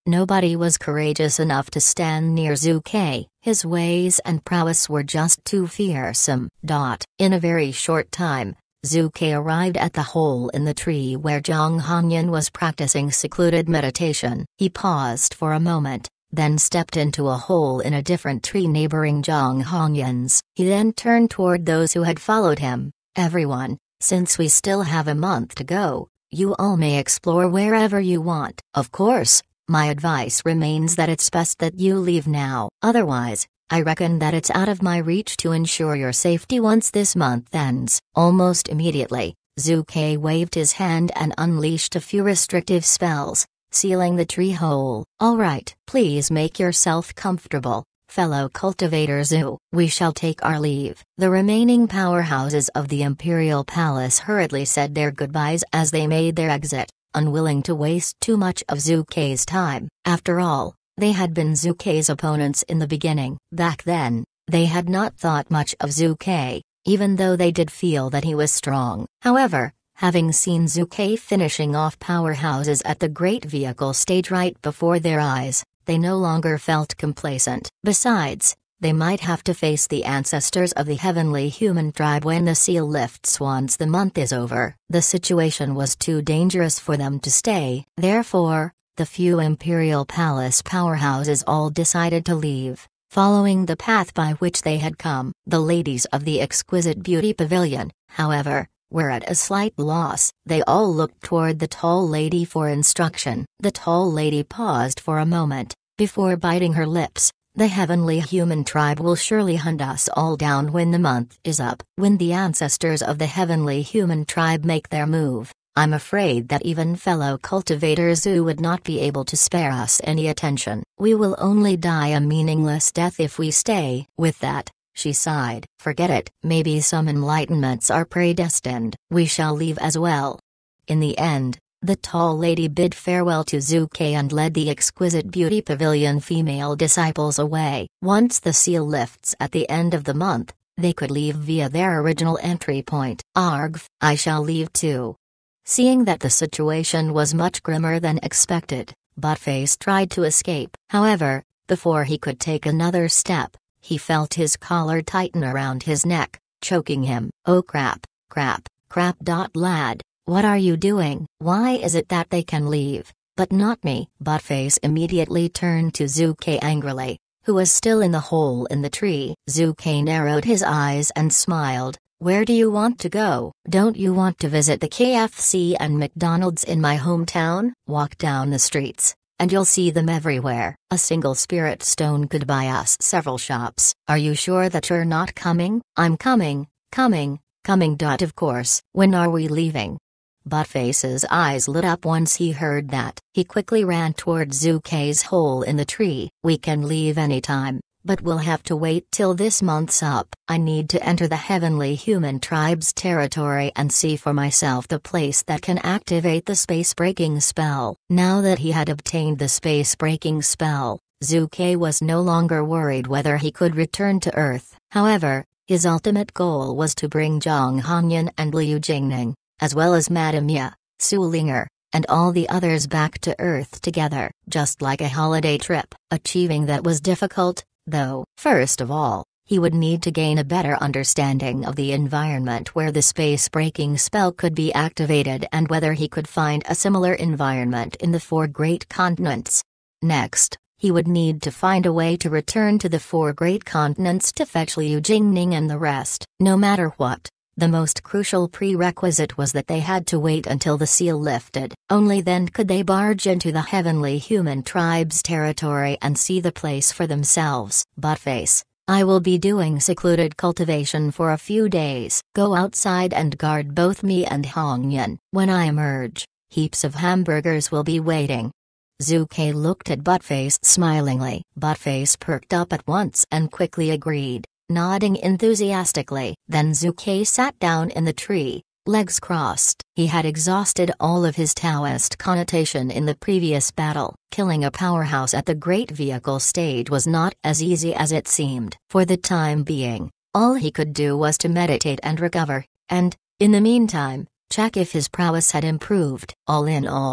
Nobody was courageous enough to stand near Zuke. His ways and prowess were just too fearsome. Dot. In a very short time, Zuke arrived at the hole in the tree where Zhang Hongyan was practicing secluded meditation. He paused for a moment, then stepped into a hole in a different tree neighboring Zhang Hongyan's. He then turned toward those who had followed him. Everyone, since we still have a month to go, you all may explore wherever you want. Of course, my advice remains that it's best that you leave now. Otherwise, I reckon that it's out of my reach to ensure your safety once this month ends. Almost immediately, Zuke waved his hand and unleashed a few restrictive spells, sealing the tree hole. All right, please make yourself comfortable, fellow cultivator Zhu. We shall take our leave. The remaining powerhouses of the Imperial Palace hurriedly said their goodbyes as they made their exit, unwilling to waste too much of Zuke's time. After all, they had been Zuke's opponents in the beginning. Back then, they had not thought much of Zuke, even though they did feel that he was strong. However, having seen Zuke finishing off powerhouses at the great vehicle stage right before their eyes, they no longer felt complacent. Besides, they might have to face the ancestors of the heavenly human tribe when the seal lifts once the month is over. The situation was too dangerous for them to stay. Therefore, the few Imperial Palace powerhouses all decided to leave, following the path by which they had come. The ladies of the Exquisite Beauty Pavilion, however, were at a slight loss. They all looked toward the tall lady for instruction. The tall lady paused for a moment, before biting her lips. The heavenly human tribe will surely hunt us all down when the month is up. When the ancestors of the heavenly human tribe make their move, I'm afraid that even fellow cultivator Zhu would not be able to spare us any attention. We will only die a meaningless death if we stay. With that, she sighed. Forget it. Maybe some enlightenments are predestined. We shall leave as well. In the end, the tall lady bid farewell to Zuke and led the Exquisite Beauty Pavilion female disciples away. Once the seal lifts at the end of the month, they could leave via their original entry point. Argv, I shall leave too. Seeing that the situation was much grimmer than expected, Buttface tried to escape. However, before he could take another step, he felt his collar tighten around his neck, choking him. Oh crap, crap, crap. Lad, what are you doing? Why is it that they can leave, but not me? Buttface immediately turned to Zuke angrily, who was still in the hole in the tree. Zuke narrowed his eyes and smiled. Where do you want to go? Don't you want to visit the K F C and McDonald's in my hometown? Walk down the streets, and you'll see them everywhere. A single spirit stone could buy us several shops. Are you sure that you're not coming? I'm coming, coming, coming. Of course. When are we leaving? Buttface's eyes lit up once he heard that. He quickly ran toward Zuke's hole in the tree. We can leave anytime, but we'll have to wait till this month's up. I need to enter the heavenly human tribe's territory and see for myself the place that can activate the space-breaking spell. Now that he had obtained the space-breaking spell, Zuke was no longer worried whether he could return to Earth. However, his ultimate goal was to bring Zhang Hongyan and Liu Jingning, as well as Madame Ye, Sulinger, and all the others back to Earth together. Just like a holiday trip. Achieving that was difficult, though. First of all, he would need to gain a better understanding of the environment where the space-breaking spell could be activated and whether he could find a similar environment in the four great continents. Next, he would need to find a way to return to the four great continents to fetch Liu Jingning and the rest. No matter what, the most crucial prerequisite was that they had to wait until the seal lifted. Only then could they barge into the heavenly human tribe's territory and see the place for themselves. Buttface, I will be doing secluded cultivation for a few days. Go outside and guard both me and Hongyan. When I emerge, heaps of hamburgers will be waiting. Zuke looked at Buttface smilingly. Buttface perked up at once and quickly agreed, nodding enthusiastically. Then Zuke sat down in the tree, legs crossed. He had exhausted all of his Taoist connotation in the previous battle. Killing a powerhouse at the great vehicle stage was not as easy as it seemed. For the time being, all he could do was to meditate and recover, and, in the meantime, check if his prowess had improved. All in all,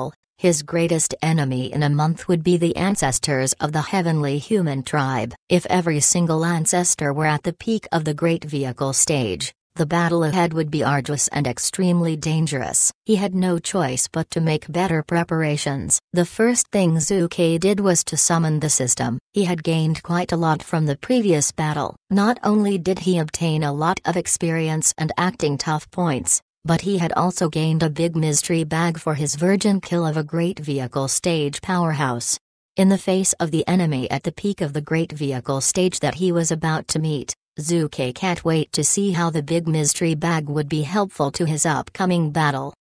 His greatest enemy in a month would be the ancestors of the heavenly human tribe. If every single ancestor were at the peak of the great vehicle stage, the battle ahead would be arduous and extremely dangerous. He had no choice but to make better preparations. The first thing Zuke did was to summon the system. He had gained quite a lot from the previous battle. Not only did he obtain a lot of experience and acting tough points, but he had also gained a big mystery bag for his virgin kill of a great vehicle stage powerhouse. In the face of the enemy at the peak of the great vehicle stage that he was about to meet, Zuke can't wait to see how the big mystery bag would be helpful to his upcoming battle.